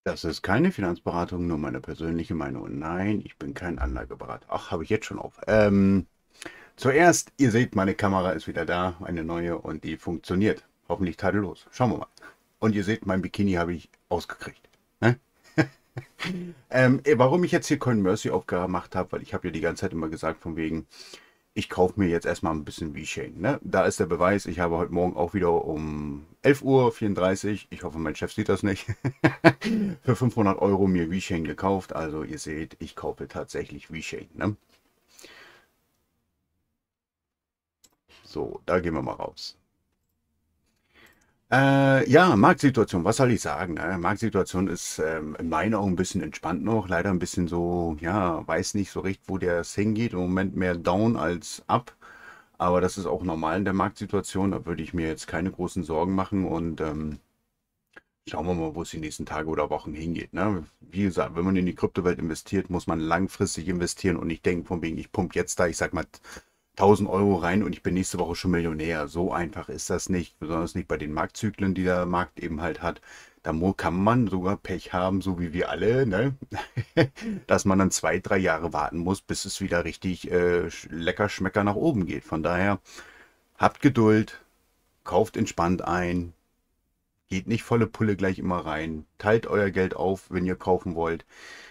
Das ist keine Finanzberatung, nur meine persönliche Meinung. Nein, ich bin kein Anlageberater. Ach, habe ich jetzt schon auf. Zuerst, ihr seht, meine Kamera ist wieder da, eine neue und die funktioniert. Hoffentlich tadellos. Schauen wir mal. Und ihr seht, mein Bikini habe ich ausgekriegt. Ne? Warum ich jetzt hier CoinMercy aufgemacht habe, weil ich habe ja die ganze Zeit immer gesagt, von wegen, ich kaufe mir jetzt erstmal ein bisschen VeChain. Ne? Da ist der Beweis, ich habe heute Morgen auch wieder um 11:34 Uhr, ich hoffe, mein Chef sieht das nicht, für 500 Euro mir VeChain gekauft. Also ihr seht, ich kaufe tatsächlich VeChain. Ne? So, da gehen wir mal raus. Ja, Marktsituation, was soll ich sagen? Ne? Marktsituation ist in meinen Augen ein bisschen entspannt noch. Leider ein bisschen so, ja, weiß nicht so recht, wo der hingeht. Im Moment mehr down als up. Aber das ist auch normal in der Marktsituation. Da würde ich mir jetzt keine großen Sorgen machen und schauen wir mal, wo es die nächsten Tage oder Wochen hingeht. Ne? Wie gesagt, wenn man in die Kryptowelt investiert, muss man langfristig investieren und nicht denken, von wegen, ich pumpe jetzt da, ich sag mal, 1.000 Euro rein und ich bin nächste Woche schon Millionär. So einfach ist das nicht, besonders nicht bei den Marktzyklen, die der Markt eben halt hat. Da kann man sogar Pech haben, so wie wir alle, ne? Dass man dann 2, 3 Jahre warten muss, bis es wieder richtig lecker Schmecker nach oben geht. Von daher, habt Geduld, kauft entspannt ein, geht nicht volle Pulle gleich immer rein, teilt euer Geld auf, wenn ihr kaufen wollt.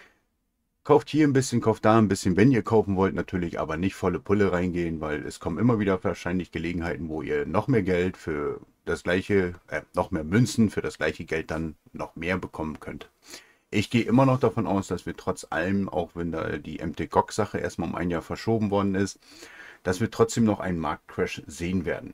Kauft hier ein bisschen, kauft da ein bisschen, wenn ihr kaufen wollt natürlich, aber nicht volle Pulle reingehen, weil es kommen immer wieder wahrscheinlich Gelegenheiten, wo ihr noch mehr Geld für das gleiche, noch mehr Münzen für das gleiche Geld dann noch mehr bekommen könnt. Ich gehe immer noch davon aus, dass wir trotz allem, auch wenn da die MT-GOG-Sache erstmal um ein Jahr verschoben worden ist, dass wir trotzdem noch einen Marktcrash sehen werden.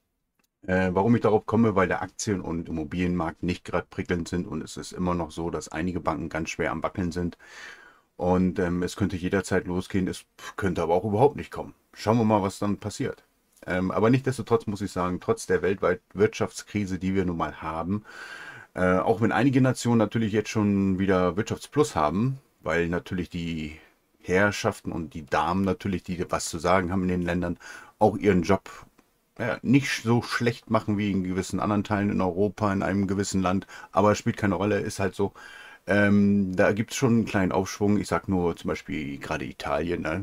Warum ich darauf komme, weil der Aktien- und Immobilienmarkt nicht gerade prickelnd sind und es ist immer noch so, dass einige Banken ganz schwer am Wackeln sind. Und es könnte jederzeit losgehen, es könnte aber auch überhaupt nicht kommen. Schauen wir mal, was dann passiert. Aber nichtsdestotrotz muss ich sagen, trotz der weltweiten Wirtschaftskrise, die wir nun mal haben, auch wenn einige Nationen natürlich jetzt schon wieder Wirtschaftsplus haben, weil natürlich die Herrschaften und die Damen natürlich, die was zu sagen haben in den Ländern, auch ihren Job nicht so schlecht machen wie in gewissen anderen Teilen in Europa, in einem gewissen Land, aber es spielt keine Rolle, ist halt so. Da gibt es schon einen kleinen Aufschwung. Ich sag nur zum Beispiel gerade Italien, ne?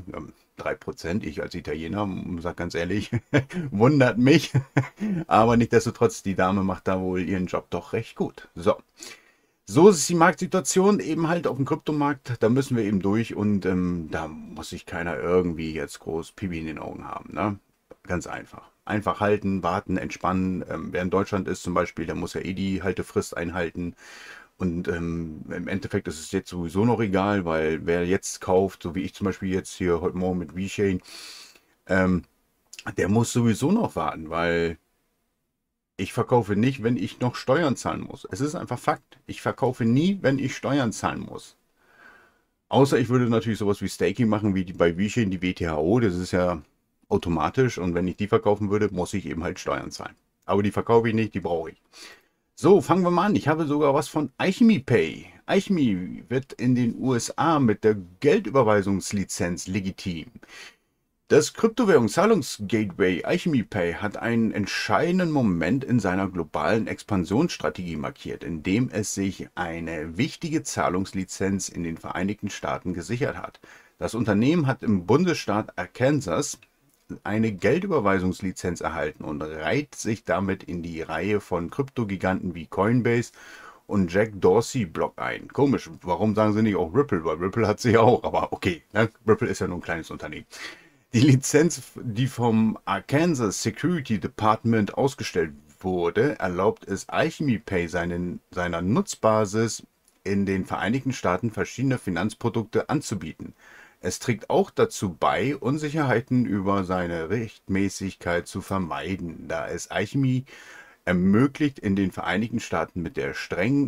3%. Ich als Italiener, sag ganz ehrlich, wundert mich. Aber nichtsdestotrotz, die Dame macht da wohl ihren Job doch recht gut. So. So ist die Marktsituation eben halt auf dem Kryptomarkt. Da müssen wir eben durch und da muss sich keiner irgendwie jetzt groß Pipi in den Augen haben. Ne? Ganz einfach. Einfach halten, warten, entspannen. Wer in Deutschland ist zum Beispiel, der muss ja eh die Haltefrist einhalten. Und im Endeffekt ist es jetzt sowieso noch egal, weil wer jetzt kauft, so wie ich zum Beispiel jetzt hier heute Morgen mit VeChain, ähm, der muss sowieso noch warten, weil ich verkaufe nicht, wenn ich noch Steuern zahlen muss. Es ist einfach Fakt. Ich verkaufe nie, wenn ich Steuern zahlen muss. Außer ich würde natürlich sowas wie Staking machen, wie bei VeChain, die WTHO. Das ist ja automatisch. Und wenn ich die verkaufen würde, muss ich eben halt Steuern zahlen. Aber die verkaufe ich nicht, die brauche ich. So, fangen wir mal an. Ich habe sogar was von Eichmi Pay. Eichmi wird in den USA mit der Geldüberweisungslizenz legitim. Das Kryptowährungszahlungsgateway Eichmi Pay hat einen entscheidenden Moment in seiner globalen Expansionsstrategie markiert, indem es sich eine wichtige Zahlungslizenz in den Vereinigten Staaten gesichert hat. Das Unternehmen hat im Bundesstaat Arkansas eine Geldüberweisungslizenz erhalten und reiht sich damit in die Reihe von Kryptogiganten wie Coinbase und Jack Dorsey Block ein. Komisch, warum sagen sie nicht auch Ripple? Weil Ripple hat sie ja auch, aber okay, ne? Ripple ist ja nur ein kleines Unternehmen. Die Lizenz, die vom Arkansas Security Department ausgestellt wurde, erlaubt es Alchemy Pay seiner Nutzbasis in den Vereinigten Staaten verschiedene Finanzprodukte anzubieten. Es trägt auch dazu bei, Unsicherheiten über seine Rechtmäßigkeit zu vermeiden, da es Alchemy ermöglicht, in den Vereinigten Staaten mit der strengen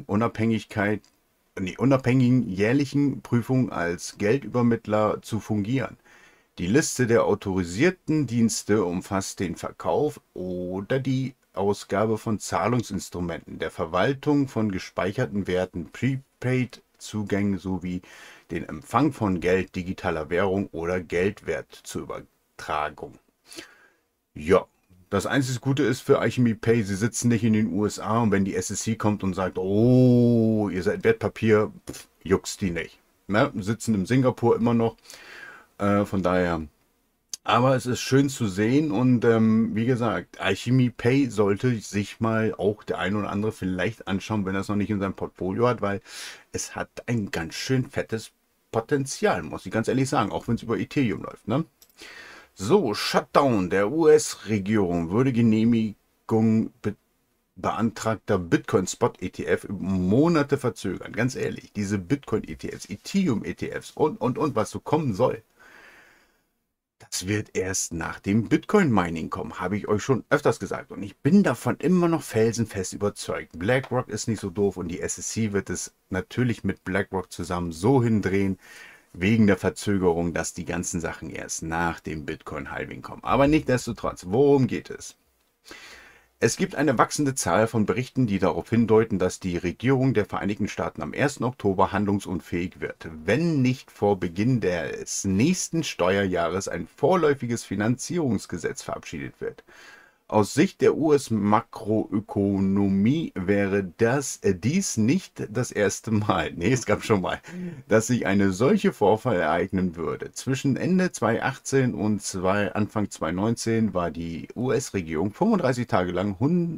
unabhängigen jährlichen Prüfung als Geldübermittler zu fungieren. Die Liste der autorisierten Dienste umfasst den Verkauf oder die Ausgabe von Zahlungsinstrumenten, der Verwaltung von gespeicherten Werten, Prepaid-Zugängen sowie den Empfang von Geld, digitaler Währung oder Geldwert zur Übertragung. Ja, Das einzige Gute ist für Alchemy Pay, sie sitzen nicht in den USA und wenn die SEC kommt und sagt, oh, ihr seid Wertpapier, juckst die nicht. Ne? Sitzen in Singapur immer noch, von daher. Aber es ist schön zu sehen und wie gesagt, Alchemy Pay sollte sich mal auch der ein oder andere vielleicht anschauen, wenn er es noch nicht in seinem Portfolio hat, weil es hat ein ganz schön fettes Potenzial, muss ich ganz ehrlich sagen, auch wenn es über Ethereum läuft. Ne? So, Shutdown der US-Regierung würde Genehmigung beantragter Bitcoin-Spot-ETF über Monate verzögern. Ganz ehrlich, diese Bitcoin-ETFs, Ethereum-ETFs und was so kommen soll. Das wird erst nach dem Bitcoin-Mining kommen, habe ich euch schon öfters gesagt. Und ich bin davon immer noch felsenfest überzeugt. BlackRock ist nicht so doof und die SEC wird es natürlich mit BlackRock zusammen so hindrehen, wegen der Verzögerung, dass die ganzen Sachen erst nach dem Bitcoin-Halving kommen. Aber nichtsdestotrotz, worum geht es? Es gibt eine wachsende Zahl von Berichten, die darauf hindeuten, dass die Regierung der Vereinigten Staaten am 1. Oktober handlungsunfähig wird, wenn nicht vor Beginn des nächsten Steuerjahres ein vorläufiges Finanzierungsgesetz verabschiedet wird. Aus Sicht der US-Makroökonomie wäre dies nicht das erste Mal, nee, es gab schon mal, dass sich eine solche Vorfall ereignen würde. Zwischen Ende 2018 und Anfang 2019 war die US-Regierung 35 Tage lang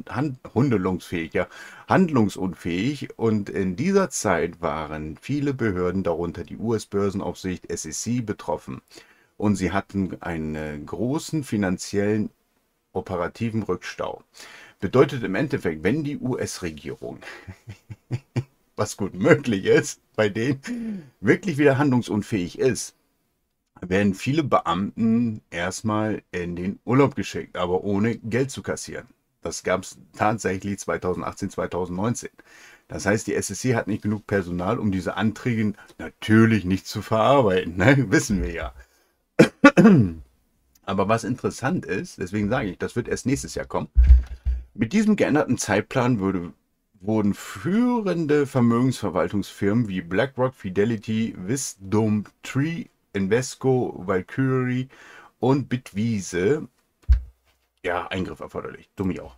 handlungsunfähig und in dieser Zeit waren viele Behörden, darunter die US-Börsenaufsicht SEC, betroffen. Und sie hatten einen großen finanziellen operativen Rückstau. Bedeutet im Endeffekt, wenn die US-Regierung, was gut möglich ist, bei denen wirklich wieder handlungsunfähig ist, werden viele Beamten erstmal in den Urlaub geschickt, aber ohne Geld zu kassieren. Das gab es tatsächlich 2018, 2019. Das heißt, die SEC hat nicht genug Personal, um diese Anträge natürlich nicht zu verarbeiten. Ne? Wissen wir ja. Aber was interessant ist, deswegen sage ich, das wird erst nächstes Jahr kommen. Mit diesem geänderten Zeitplan wurden führende Vermögensverwaltungsfirmen wie BlackRock, Fidelity, Wisdom Tree, Invesco, Valkyrie und Bitwiese, ja, Eingriff erforderlich, dumm ich auch,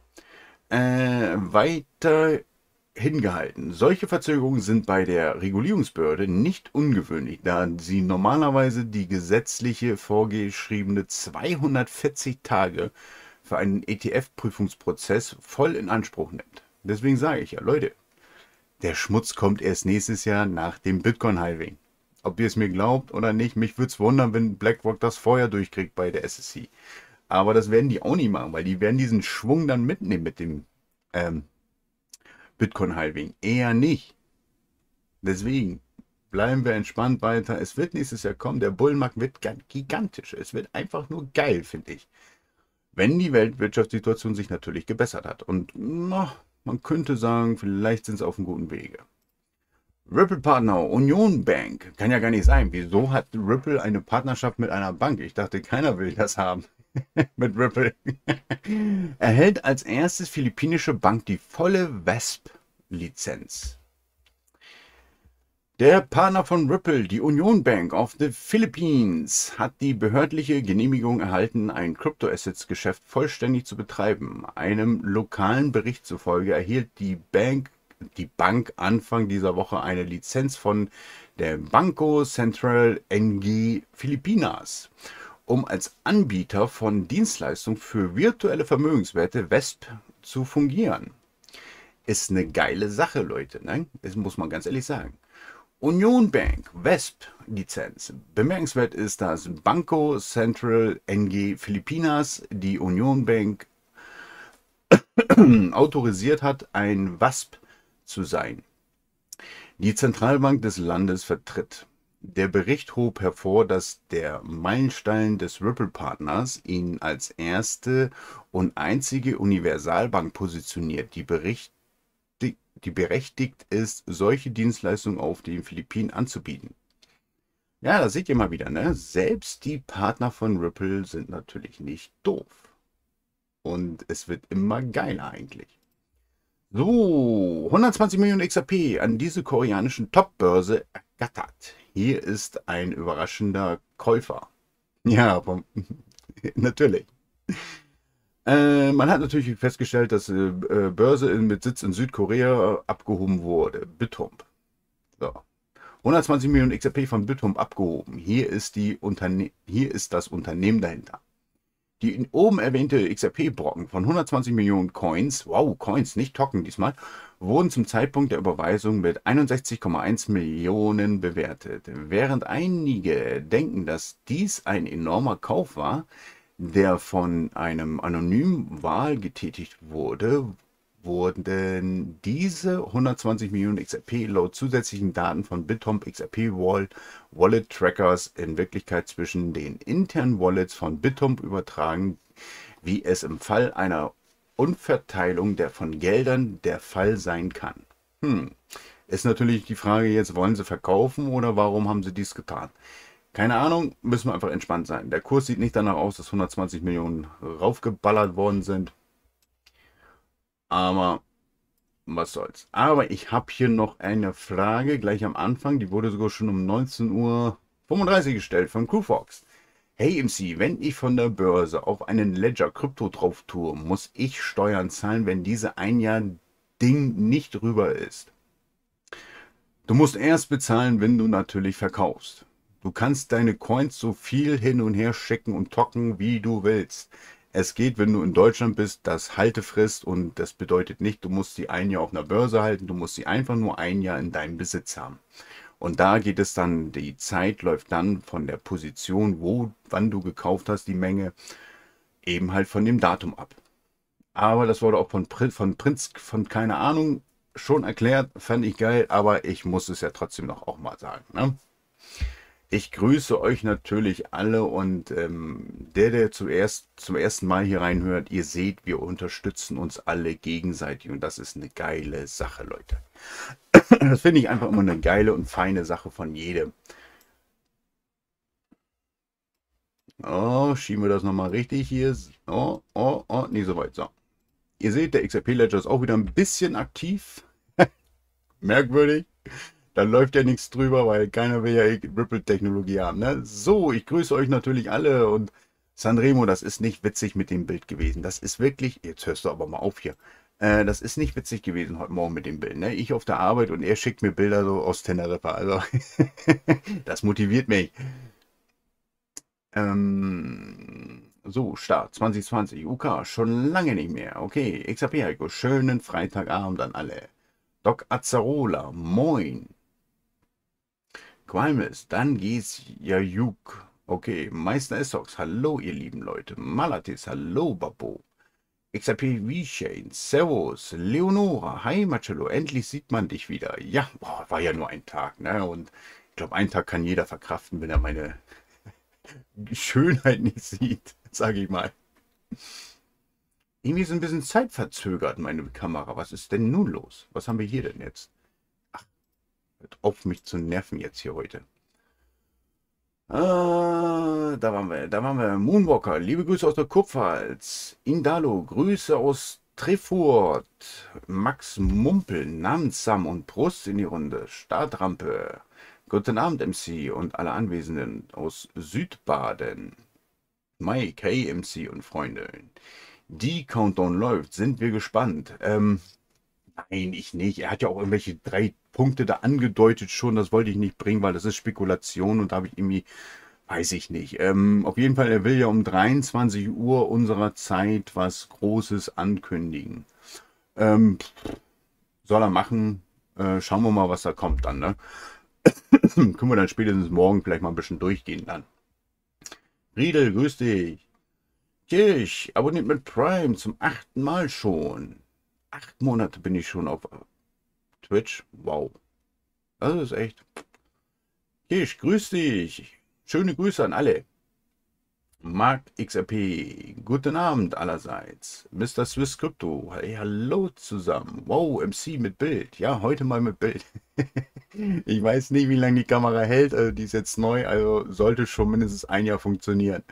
weiter hingehalten. Solche Verzögerungen sind bei der Regulierungsbehörde nicht ungewöhnlich, da sie normalerweise die gesetzliche vorgeschriebene 240 Tage für einen ETF-Prüfungsprozess voll in Anspruch nimmt. Deswegen sage ich ja, Leute, der Schmutz kommt erst nächstes Jahr nach dem Bitcoin-Halving. Ob ihr es mir glaubt oder nicht, mich würde es wundern, wenn BlackRock das vorher durchkriegt bei der SEC. Aber das werden die auch nicht machen, weil die werden diesen Schwung dann mitnehmen mit dem Bitcoin-Halving. Eher nicht. Deswegen bleiben wir entspannt weiter. Es wird nächstes Jahr kommen. Der Bullenmarkt wird gigantisch. Es wird einfach nur geil, finde ich. Wenn die Weltwirtschaftssituation sich natürlich gebessert hat. Und man könnte sagen, vielleicht sind sie auf einem guten Wege. Ripple-Partner, Union Bank. Kann ja gar nicht sein. Wieso hat Ripple eine Partnerschaft mit einer Bank? Ich dachte, keiner will das haben. Mit Ripple. Erhält als erstes philippinische Bank die volle VASP-Lizenz. Der Partner von Ripple, die Union Bank of the Philippines, hat die behördliche Genehmigung erhalten, ein Kryptoassets-Geschäft vollständig zu betreiben. Einem lokalen Bericht zufolge erhielt die Bank Anfang dieser Woche eine Lizenz von der Banco Central NG Filipinas, um als Anbieter von Dienstleistungen für virtuelle Vermögenswerte VASP zu fungieren. Ist eine geile Sache, Leute, ne? Das muss man ganz ehrlich sagen. Union Bank VASP-Lizenz. Bemerkenswert ist, dass Banco Central NG Filipinas die Union Bank autorisiert hat, ein VASP zu sein. Die Zentralbank des Landes vertritt. Der Bericht hob hervor, dass der Meilenstein des Ripple-Partners ihn als erste und einzige Universalbank positioniert, die berechtigt ist, solche Dienstleistungen auf den Philippinen anzubieten. Ja, das seht ihr mal wieder, ne? Selbst die Partner von Ripple sind natürlich nicht doof. Und es wird immer geiler eigentlich. So, 120 Millionen XRP an diese koreanischen Top-Börse ergattert. Hier ist ein überraschender Käufer. Ja, natürlich. Man hat natürlich festgestellt, dass Börse mit Sitz in Südkorea abgehoben wurde. Bithumb. So. 120 Millionen XRP von Bithumb abgehoben. Hier ist das Unternehmen dahinter. Die oben erwähnte XRP-Brocken von 120 Millionen Coins, wow, Coins, nicht Token diesmal, wurden zum Zeitpunkt der Überweisung mit 61,1 Millionen bewertet. Während einige denken, dass dies ein enormer Kauf war, der von einem anonymen Wahl getätigt wurde, wurden diese 120 Millionen XRP laut zusätzlichen Daten von Bithumb XRP Wallet Trackers in Wirklichkeit zwischen den internen Wallets von Bithumb übertragen, wie es im Fall einer Umverteilung von Geldern der Fall sein kann. Ist natürlich die Frage jetzt, wollen sie verkaufen oder warum haben sie dies getan? Keine Ahnung, müssen wir einfach entspannt sein. Der Kurs sieht nicht danach aus, dass 120 Millionen raufgeballert worden sind. Aber was soll's. Aber ich habe hier noch eine Frage gleich am Anfang. Die wurde sogar schon um 19:35 Uhr gestellt von CrewFox. Hey MC, wenn ich von der Börse auf einen Ledger Krypto drauf tue, muss ich Steuern zahlen, wenn diese ein Jahr Ding nicht rüber ist? Du musst erst bezahlen, wenn du natürlich verkaufst. Du kannst deine Coins so viel hin und her schicken und tocken, wie du willst. Es geht, wenn du in Deutschland bist, das Haltefrist und das bedeutet nicht, du musst sie ein Jahr auf einer Börse halten, du musst sie einfach nur ein Jahr in deinem Besitz haben. Und da geht es dann, die Zeit läuft dann von der Position, wann du gekauft hast, die Menge, eben halt von dem Datum ab. Aber das wurde auch von Prinz, von keine Ahnung, schon erklärt, fand ich geil, aber ich muss es ja trotzdem noch auch mal sagen, ne? Ich grüße euch natürlich alle und der zum ersten Mal hier reinhört, ihr seht, wir unterstützen uns alle gegenseitig und das ist eine geile Sache, Leute. Das finde ich einfach immer eine geile und feine Sache von jedem. Oh, schieben wir das nochmal richtig hier. Oh, oh, oh, nicht so weit. So. Ihr seht, der XRP Ledger ist auch wieder ein bisschen aktiv. Merkwürdig. Da läuft ja nichts drüber, weil keiner will ja Ripple-Technologie haben. Ne? So, ich grüße euch natürlich alle und Sanremo, das ist nicht witzig mit dem Bild gewesen. Das ist wirklich, jetzt hörst du aber mal auf hier. Das ist nicht witzig gewesen heute Morgen mit dem Bild. Ne? Ich auf der Arbeit und er schickt mir Bilder so aus Teneriffa. Also, das motiviert mich. So, Start 2020, UK, schon lange nicht mehr. Okay, XRP Heiko, schönen Freitagabend an alle. Doc Azzarola, moin. Qualmes, dann geht's Jajuk. Okay, Meister Essox, hallo ihr lieben Leute. Malatis, hallo Babo. XRP V-Chain, Servus, Leonora, hi Marcello, endlich sieht man dich wieder. Ja, boah, war ja nur ein Tag, ne? Und ich glaube, einen Tag kann jeder verkraften, wenn er meine Schönheit nicht sieht, sage ich mal. Irgendwie ist ein bisschen zeitverzögert, meine Kamera. Was ist denn nun los? Was haben wir hier denn jetzt? Ach, hört auf mich zu nerven jetzt hier heute. Da waren wir. Moonwalker, liebe Grüße aus der Kurpfalz. Indalo, Grüße aus Trefort. Max Mumpel, Namensam und Brust in die Runde. Startrampe. Guten Abend, MC und alle Anwesenden aus Südbaden. Mike, hey, MC und Freunde. Die Countdown läuft. Sind wir gespannt? Nein, ich nicht. Er hat ja auch irgendwelche 3 Punkte da angedeutet schon. Das wollte ich nicht bringen, weil das ist Spekulation und da habe ich irgendwie, weiß ich nicht. Auf jeden Fall, er will ja um 23 Uhr unserer Zeit was Großes ankündigen. Soll er machen. Schauen wir mal, was da kommt dann, ne? Können wir dann spätestens morgen vielleicht mal ein bisschen durchgehen dann. Riedel, grüß dich. Kirch, abonniert mit Prime zum 8. Mal schon. 8 Monate bin ich schon auf Twitch. Wow. Das ist echt. Kirch, grüß dich. Schöne Grüße an alle. Mark XRP, guten Abend allerseits. Mr. Swiss Crypto, hey, hallo zusammen. Wow, MC mit Bild. Ja, heute mal mit Bild. Ich weiß nicht, wie lange die Kamera hält. Also die ist jetzt neu, also sollte schon mindestens ein Jahr funktionieren.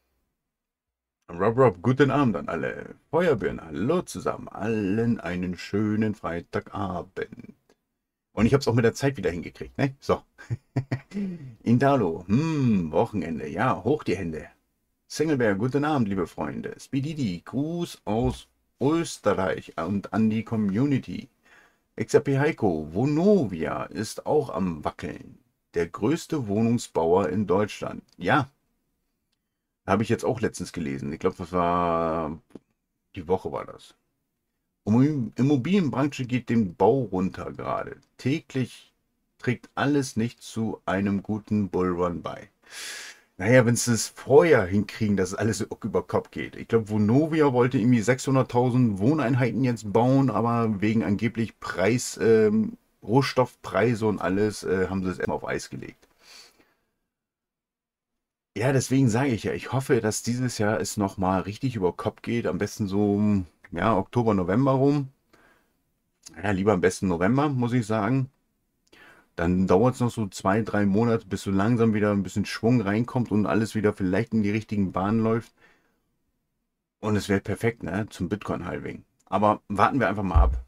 Rob, guten Abend an alle. Feuerbirne, hallo zusammen. Allen einen schönen Freitagabend. Und ich habe es auch mit der Zeit wieder hingekriegt, ne? So. Indalo, Wochenende. Ja, hoch die Hände. Singelberg, guten Abend, liebe Freunde. Speedy, Gruß aus Österreich und an die Community. XRP Heiko, Vonovia ist auch am Wackeln. Der größte Wohnungsbauer in Deutschland. Ja, habe ich jetzt auch letztens gelesen. Ich glaube, das war die Woche war das. Immobilienbranche geht den Bau runter gerade. Täglich trägt alles nicht zu einem guten Bullrun bei. Naja, wenn sie es vorher hinkriegen, dass es alles über Kopf geht. Ich glaube, Vonovia wollte irgendwie 600.000 Wohneinheiten jetzt bauen, aber wegen angeblich Rohstoffpreise und alles, haben sie es erstmal auf Eis gelegt. Ja, deswegen sage ich ja, ich hoffe, dass dieses Jahr es nochmal richtig über Kopf geht. Am besten so, ja, Oktober, November rum. Ja, lieber am besten November, muss ich sagen. Dann dauert es noch so 2, 3 Monate, bis so langsam wieder ein bisschen Schwung reinkommt und alles wieder vielleicht in die richtigen Bahnen läuft. Und es wäre perfekt, ne, zum Bitcoin-Halving. Aber warten wir einfach mal ab.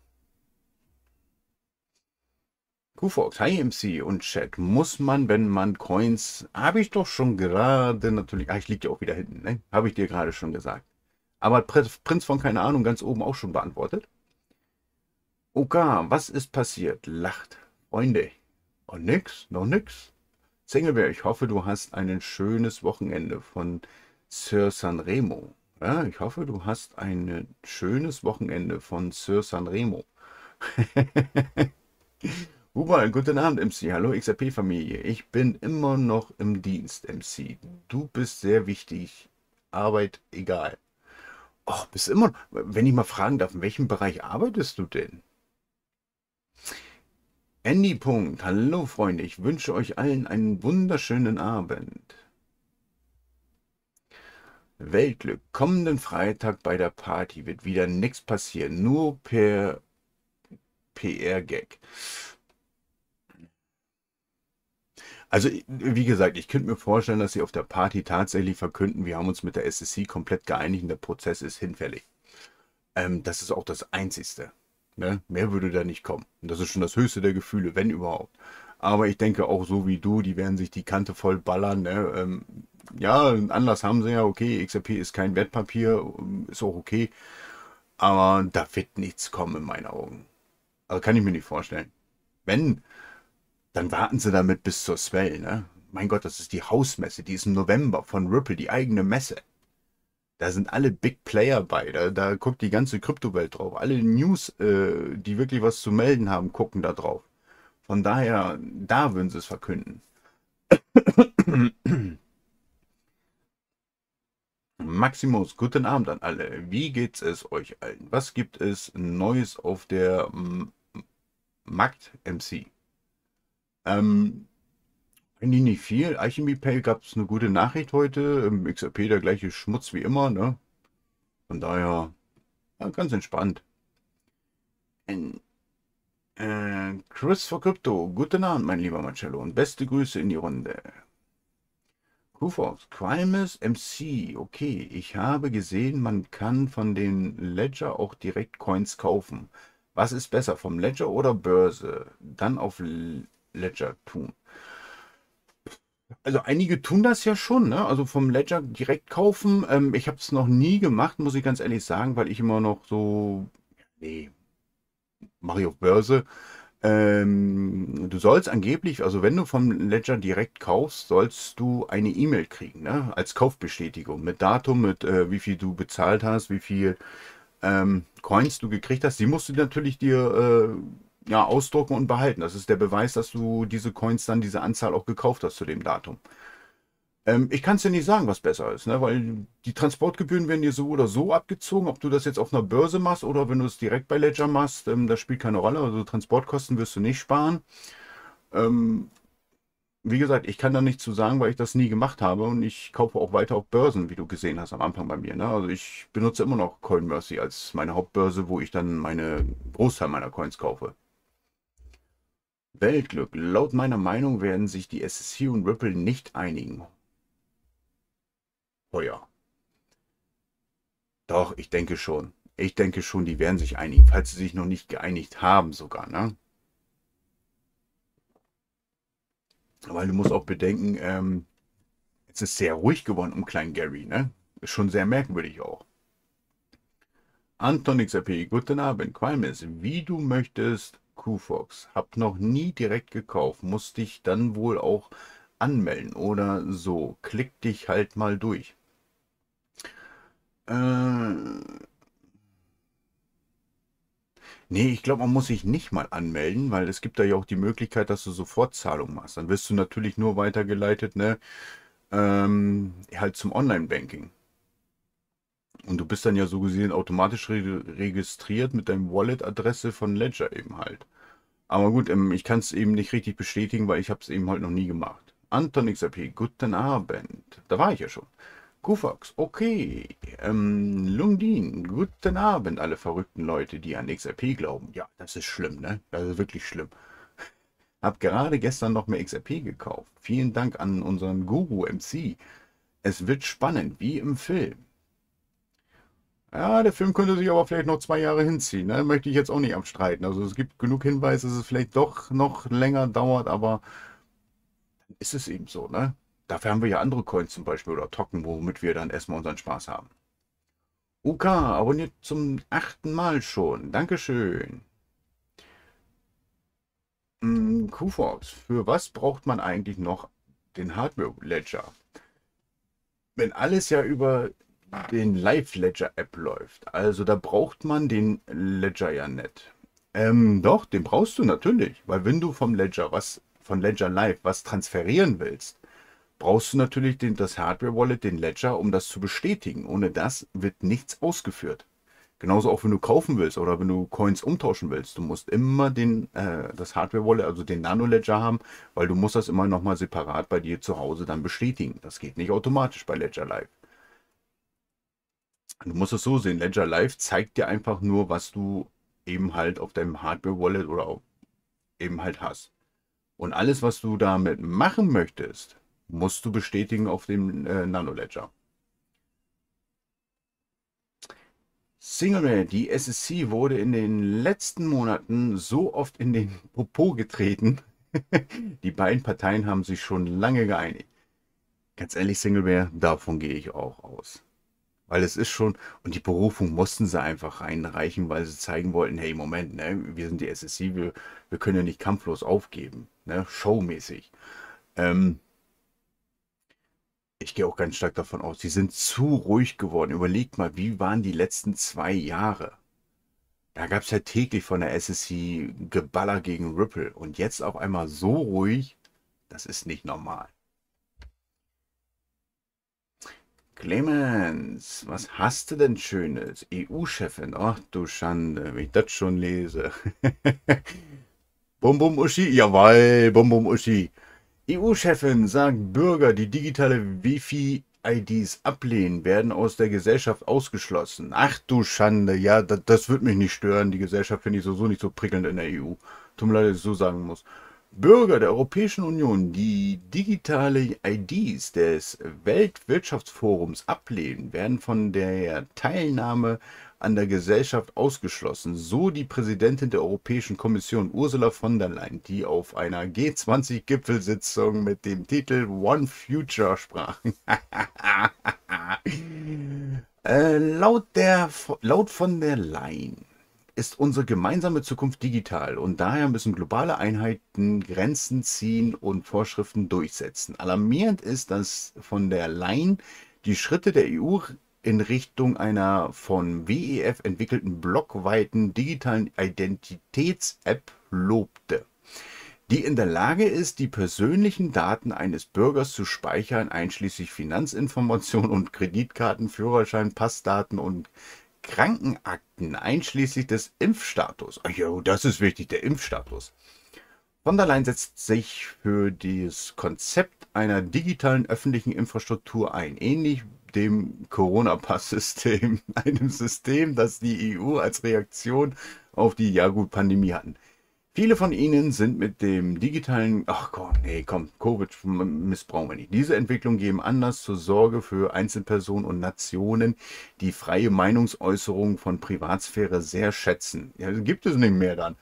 QFox, hi MC und Chat. Muss man, wenn man Coins, habe ich doch schon gerade natürlich, ich liege ja auch wieder hinten, ne? Habe ich dir gerade schon gesagt. Aber Prinz von keine Ahnung ganz oben auch schon beantwortet. Okay, was ist passiert? Lacht. Freunde. Und nix, noch nix. Singlebear, ich hoffe, du hast ein schönes Wochenende von Sir Sanremo. Ja, ich hoffe, du hast ein schönes Wochenende von Sir Sanremo. Hubal, guten Abend, MC. Hallo, XRP-Familie. Ich bin immer noch im Dienst, MC. Du bist sehr wichtig. Arbeit egal. Och, bist immer, wenn ich mal fragen darf, in welchem Bereich arbeitest du denn? Andy. Punkt. Hallo, Freunde. Ich wünsche euch allen einen wunderschönen Abend. Weltglück. Kommenden Freitag bei der Party wird wieder nichts passieren. Nur per PR-Gag. Also, wie gesagt, ich könnte mir vorstellen, dass sie auf der Party tatsächlich verkünden, wir haben uns mit der SEC komplett geeinigt und der Prozess ist hinfällig. Das ist auch das Einzigste. Ne? Mehr würde da nicht kommen. Und das ist schon das höchste der Gefühle, wenn überhaupt. Aber ich denke auch so wie du, die werden sich die Kante voll ballern. Ne? Ja, einen Anlass haben sie ja. Okay, XRP ist kein Wertpapier, ist auch okay. Aber da wird nichts kommen in meinen Augen. Also kann ich mir nicht vorstellen. Wenn, dann warten sie damit bis zur Swell. Ne? Mein Gott, das ist die Hausmesse. Die ist im November von Ripple, die eigene Messe. Da sind alle Big Player bei. Da guckt die ganze Kryptowelt drauf. Alle News, die wirklich was zu melden haben, gucken da drauf. Von daher, da würden sie es verkünden. Maximus, guten Abend an alle. Wie geht es euch allen? Was gibt es Neues auf der Markt MC? Eigentlich nicht viel. Alchemy Pay gab es eine gute Nachricht heute. Im XRP der gleiche Schmutz wie immer, ne? Von daher, ja, ganz entspannt. Chris for Crypto, guten Abend, mein lieber Marcello, und beste Grüße in die Runde. Kufox, Crimes MC, okay, ich habe gesehen, man kann von den Ledger auch direkt Coins kaufen. Was ist besser, vom Ledger oder Börse? Dann auf Ledger tun. Also einige tun das ja schon, ne? Also vom Ledger direkt kaufen. Ich habe es noch nie gemacht, muss ich ganz ehrlich sagen, weil ich immer noch so, nee, mache ich auf Börse. Du sollst angeblich, also wenn du vom Ledger direkt kaufst, sollst du eine E-Mail kriegen, ne? Als Kaufbestätigung mit Datum, mit wie viel du bezahlt hast, wie viel Coins du gekriegt hast. Die musst du natürlich dir ja, ausdrucken und behalten. Das ist der Beweis, dass du diese Coins dann, diese Anzahl auch gekauft hast zu dem Datum. Ich kann es dir nicht sagen, was besser ist, ne? Weil die Transportgebühren werden dir so oder so abgezogen, ob du das jetzt auf einer Börse machst oder wenn du es direkt bei Ledger machst, das spielt keine Rolle. Also Transportkosten wirst du nicht sparen. Ähm, Wie gesagt, ich kann da nichts zu sagen, weil ich das nie gemacht habe und ich kaufe auch weiter auf Börsen, wie du gesehen hast am Anfang bei mir. Ne? Also ich benutze immer noch CoinMercy als meine Hauptbörse, wo ich dann meine Großteil meiner Coins kaufe. Weltglück. Laut meiner Meinung werden sich die SEC und Ripple nicht einigen. Oh ja. Doch, ich denke schon. Ich denke schon, die werden sich einigen, falls sie sich noch nicht geeinigt haben sogar, ne? Weil du musst auch bedenken, Es ist sehr ruhig geworden um kleinen Gary, ne? Ist schon sehr merkwürdig auch. Anton XRP, guten Abend. Qualmis, wie du möchtest, QFox. Hab noch nie direkt gekauft, muss dich dann wohl auch anmelden oder so. Klick dich halt mal durch. Nee, ich glaube, man muss sich nicht mal anmelden, weil es gibt da ja auch die Möglichkeit, dass du Sofortzahlung machst. Dann wirst du natürlich nur weitergeleitet, ne? Halt zum Online-Banking. Und du bist dann ja so gesehen automatisch registriert mit deinem Wallet-Adresse von Ledger eben halt. Aber gut, ich kann es eben nicht richtig bestätigen, weil ich habe es eben halt noch nie gemacht. Anton XRP, guten Abend. Da war ich ja schon. Kufax, okay. Lundin, guten Abend, alle verrückten Leute, die an XRP glauben. Ja, das ist schlimm, ne? Das ist wirklich schlimm. Hab gerade gestern noch mehr XRP gekauft. Vielen Dank an unseren Guru MC. Es wird spannend, wie im Film. Ja, der Film könnte sich aber vielleicht noch 2 Jahre hinziehen. Ne? Möchte ich jetzt auch nicht abstreiten. Also es gibt genug Hinweise, dass es vielleicht doch noch länger dauert, aber ist es eben so, ne? Dafür haben wir ja andere Coins zum Beispiel oder Token, womit wir dann erstmal unseren Spaß haben. UK, abonniert zum 8. Mal schon. Dankeschön. QFox, für was braucht man eigentlich noch den Hardware Ledger? Wenn alles ja über den Live Ledger App läuft, also da braucht man den Ledger ja nicht. Doch, den brauchst du natürlich, weil wenn du vom Ledger von Ledger Live was transferieren willst, brauchst du natürlich das Hardware Wallet, den Ledger, um das zu bestätigen. Ohne das wird nichts ausgeführt. Genauso auch wenn du kaufen willst oder wenn du Coins umtauschen willst. Du musst immer das Hardware Wallet, also den Nano Ledger haben, weil du musst das immer nochmal separat bei dir zu Hause dann bestätigen. Das geht nicht automatisch bei Ledger Live. Du musst es so sehen, Ledger Live zeigt dir einfach nur, was du eben halt auf deinem Hardware Wallet oder eben halt hast. Und alles, was du damit machen möchtest, musst du bestätigen auf dem Nano Ledger. Single, die SSC wurde in den letzten Monaten so oft in den Popo getreten. Die beiden Parteien haben sich schon lange geeinigt. Ganz ehrlich, Singleware, davon gehe ich auch aus. Weil es ist schon, und die Berufung mussten sie einfach reinreichen, weil sie zeigen wollten, hey, Moment, ne, wir sind die SSC, wir können ja nicht kampflos aufgeben, ne, showmäßig. Ich gehe auch ganz stark davon aus, sie sind zu ruhig geworden. Überlegt mal, wie waren die letzten 2 Jahre? Da gab es ja täglich von der SSC Geballer gegen Ripple. Und jetzt auf einmal so ruhig, das ist nicht normal. Clemens, was hast du denn Schönes? EU-Chefin, ach du Schande, wenn ich das schon lese. Bum Bum Uschi, jawohl, Bum Bum Uschi. EU-Chefin sagt, Bürger, die digitale Wi-Fi-IDs ablehnen, werden aus der Gesellschaft ausgeschlossen. Ach du Schande, ja, das wird mich nicht stören. Die Gesellschaft finde ich sowieso nicht so prickelnd in der EU. Tut mir leid, dass ich so sagen muss. Bürger der Europäischen Union, die digitale IDs des Weltwirtschaftsforums ablehnen, werden von der Teilnahme an der Gesellschaft ausgeschlossen, so die Präsidentin der Europäischen Kommission Ursula von der Leyen, die auf einer G20-Gipfelsitzung mit dem Titel One Future sprach. Laut von der Leyen ist unsere gemeinsame Zukunft digital und daher müssen globale Einheiten Grenzen ziehen und Vorschriften durchsetzen. Alarmierend ist, dass von der Leyen die Schritte der EU in Richtung einer von WEF entwickelten blockweiten digitalen Identitäts-App lobte, die in der Lage ist, die persönlichen Daten eines Bürgers zu speichern, einschließlich Finanzinformationen und Kreditkarten, Führerschein, Passdaten und Krankenakten, einschließlich des Impfstatus. Ach ja, das ist wichtig, der Impfstatus. Von der Leyen setzt sich für das Konzept einer digitalen öffentlichen Infrastruktur ein, ähnlich dem Corona-Pass-System, einem System, das die EU als Reaktion auf die, ja gut, Pandemie hatten. Viele von ihnen sind mit dem digitalen, ach komm, nee, komm, Covid missbrauchen wir nicht. Diese Entwicklung geben Anlass zur Sorge für Einzelpersonen und Nationen, die freie Meinungsäußerung von Privatsphäre sehr schätzen. Ja, gibt es nicht mehr dann.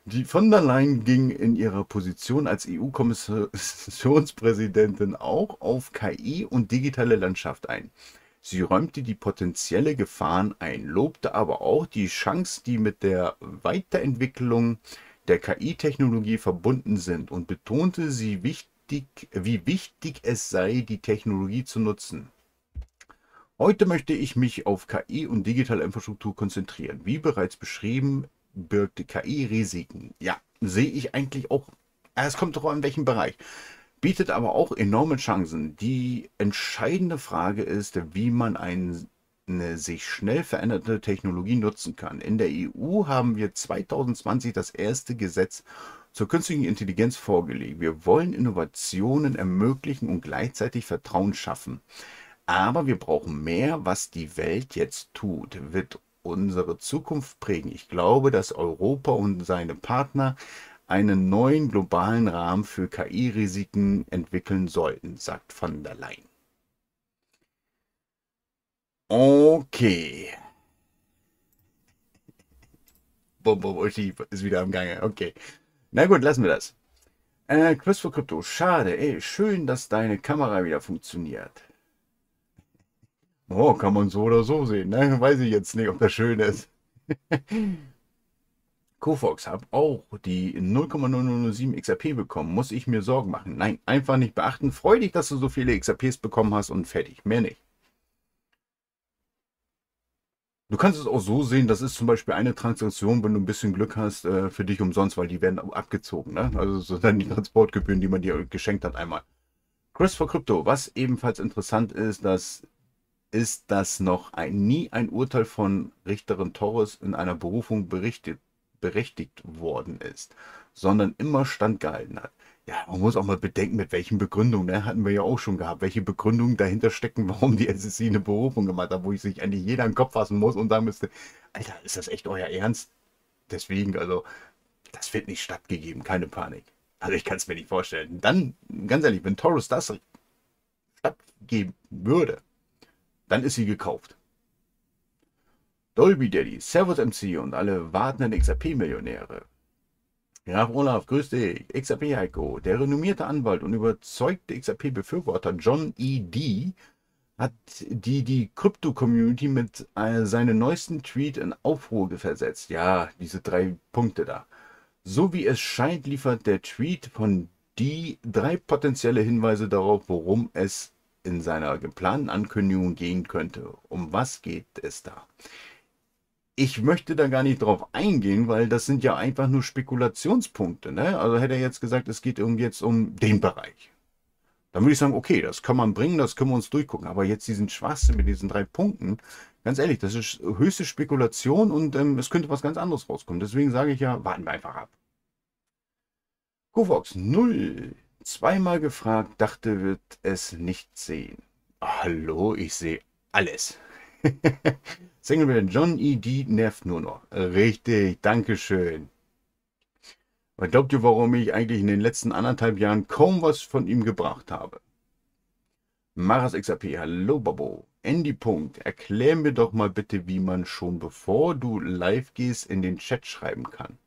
Die von der Leyen ging in ihrer Position als EU-Kommissionspräsidentin auch auf KI und digitale Landschaft ein. Sie räumte die potenzielle Gefahren ein, lobte aber auch die Chance, die mit der Weiterentwicklung der KI-Technologie verbunden sind und betonte wie wichtig es sei, die Technologie zu nutzen. Heute möchte ich mich auf KI und digitale Infrastruktur konzentrieren. Wie bereits beschrieben, birgt KI Risiken. Ja, sehe ich eigentlich auch. Es kommt darauf an, welchem Bereich. Bietet aber auch enorme Chancen. Die entscheidende Frage ist, wie man eine sich schnell veränderte Technologie nutzen kann. In der EU haben wir 2020 das erste Gesetz zur künstlichen Intelligenz vorgelegt. Wir wollen Innovationen ermöglichen und gleichzeitig Vertrauen schaffen. Aber wir brauchen mehr, was die Welt jetzt tut, wird unsere Zukunft prägen. Ich glaube, dass Europa und seine Partner einen neuen globalen Rahmen für KI-Risiken entwickeln sollten, sagt von der Leyen. Okay. Uschi ist wieder am Gange. Okay. Na gut, lassen wir das. Quiz für Krypto. Schade, ey. Schön, dass deine Kamera wieder funktioniert. Oh, kann man so oder so sehen, ne? Weiß ich jetzt nicht, ob das schön ist. Cofox, habe auch die 0,0007 XRP bekommen. Muss ich mir Sorgen machen? Nein, einfach nicht beachten. Freu dich, dass du so viele XRPs bekommen hast und fertig. Mehr nicht. Du kannst es auch so sehen, das ist zum Beispiel eine Transaktion, wenn du ein bisschen Glück hast, für dich umsonst, weil die werden abgezogen. Ne? Also so dann die Transportgebühren, die man dir geschenkt hat einmal. Chris for Crypto, was ebenfalls interessant ist, dass noch nie ein Urteil von Richterin Torres in einer Berufung berechtigt worden ist, sondern immer standgehalten hat. Ja, man muss auch mal bedenken, mit welchen Begründungen, ne? Hatten wir ja auch schon gehabt, welche Begründungen dahinter stecken, warum die SEC eine Berufung gemacht hat, wo sich eigentlich jeder an den Kopf fassen muss und sagen müsste, Alter, ist das echt euer Ernst? Deswegen, also, das wird nicht stattgegeben, keine Panik. Also ich kann es mir nicht vorstellen. Dann, ganz ehrlich, wenn Torres das stattgeben würde, dann ist sie gekauft. Dolby Daddy, Servus MC und alle wartenden XRP-Millionäre. Graf Olaf, grüß dich. XRP Heiko, der renommierte Anwalt und überzeugte XRP-Befürworter John E.D. hat die Krypto-Community mit seinem neuesten Tweet in Aufruhr versetzt. Ja, diese 3 Punkte da. So wie es scheint, liefert der Tweet von D 3 potenzielle Hinweise darauf, worum es in seiner geplanten Ankündigung gehen könnte. Um was geht es da? Ich möchte da gar nicht drauf eingehen, weil das sind ja einfach nur Spekulationspunkte. Ne? Also hätte er jetzt gesagt, es geht irgendwie jetzt um den Bereich. Dann würde ich sagen, okay, das kann man bringen, das können wir uns durchgucken. Aber jetzt diesen Schwachsinn mit diesen 3 Punkten, ganz ehrlich, das ist höchste Spekulation und es könnte was ganz anderes rauskommen. Deswegen sage ich ja, warten wir einfach ab. Kovox 0. Zweimal gefragt, dachte, wird es nicht sehen. Hallo, ich sehe alles. Singleband John E.D. nervt nur noch. Richtig, Dankeschön. Was glaubt ihr, warum ich eigentlich in den letzten 1,5 Jahren kaum was von ihm gebracht habe? Maras XRP, hallo Bobo. Andy Punkt, erklär mir doch mal bitte, wie man schon bevor du live gehst in den Chat schreiben kann.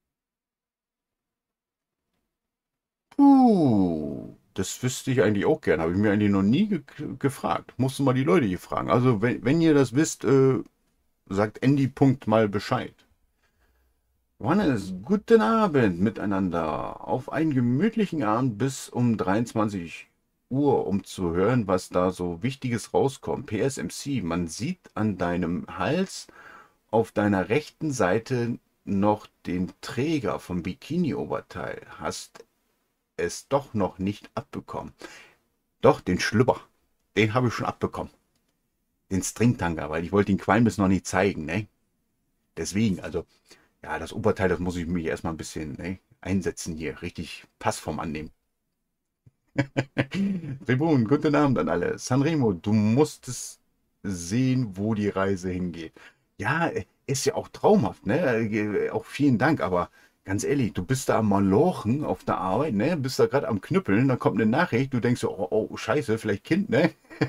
Das wüsste ich eigentlich auch gern. Habe ich mir eigentlich noch nie gefragt. Musst du mal die Leute hier fragen. Also, wenn ihr das wisst, sagt Andy Punkt mal Bescheid. Johannes, guten Abend miteinander. Auf einen gemütlichen Abend bis um 23 Uhr, um zu hören, was da so Wichtiges rauskommt. PSMC, man sieht an deinem Hals auf deiner rechten Seite noch den Träger vom Bikini-Oberteil. Hast es doch noch nicht abbekommen. Doch, den Schlüpper, den habe ich schon abbekommen. Den Stringtanga, weil ich wollte den Qualm noch nicht zeigen, ne? Deswegen, also, ja, das Oberteil, das muss ich mich erstmal ein bisschen, ne, einsetzen hier. Richtig Passform annehmen. Tribun, guten Abend an alle. Sanremo, du musstest sehen, wo die Reise hingeht. Ja, ist ja auch traumhaft, ne? Auch vielen Dank, aber ganz ehrlich, du bist da am Malochen auf der Arbeit, ne? Bist da gerade am Knüppeln, dann kommt eine Nachricht, du denkst so, oh, oh, scheiße, vielleicht Kind, ne?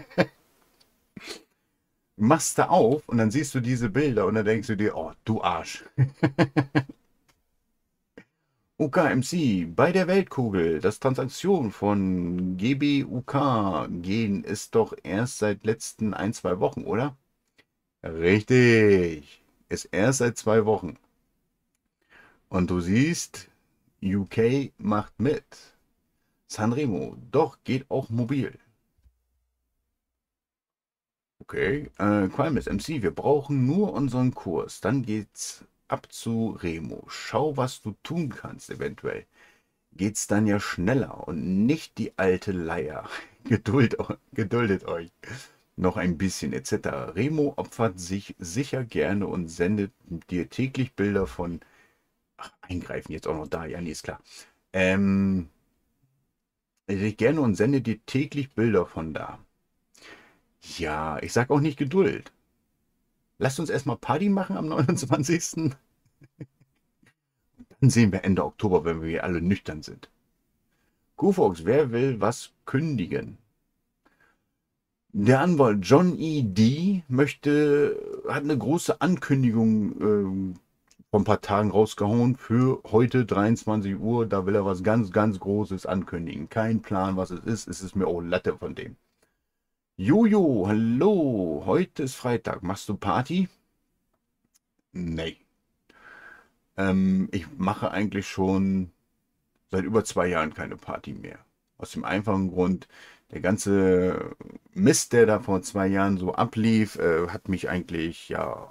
Machst da auf und dann siehst du diese Bilder und dann denkst du dir, oh, du Arsch. UKMC bei der Weltkugel. Das Transaktion von GBUK gehen ist doch erst seit letzten ein, zwei Wochen, oder? Richtig. Ist erst seit 2 Wochen. Und du siehst, UK macht mit. Sanremo, doch, geht auch mobil. Okay, Qualmis MC, wir brauchen nur unseren Kurs. Dann geht's ab zu Remo. Schau, was du tun kannst, eventuell. Geht's dann ja schneller und nicht die alte Leier. Geduldet euch. Noch ein bisschen etc. Remo opfert sich sicher gerne und sendet dir täglich Bilder von. Ach, eingreifen jetzt auch noch da. Ja, nee, ist klar. Ähm, ich gerne und sende dir täglich Bilder von da. Ja, ich sag auch nicht Geduld. Lasst uns erstmal Party machen am 29. Dann sehen wir Ende Oktober, wenn wir alle nüchtern sind. Kufox, wer will was kündigen? Der Anwalt John E. D. hat eine große Ankündigung vor ein paar Tagen rausgehauen für heute 23 Uhr. Da will er was ganz, ganz Großes ankündigen. Kein Plan, was es ist. Es ist mir auch Latte von dem. Jojo, hallo. Heute ist Freitag. Machst du Party? Nee. Ich mache eigentlich schon seit über 2 Jahren keine Party mehr. Aus dem einfachen Grund, der ganze Mist, der da vor 2 Jahren so ablief, hat mich eigentlich, ja,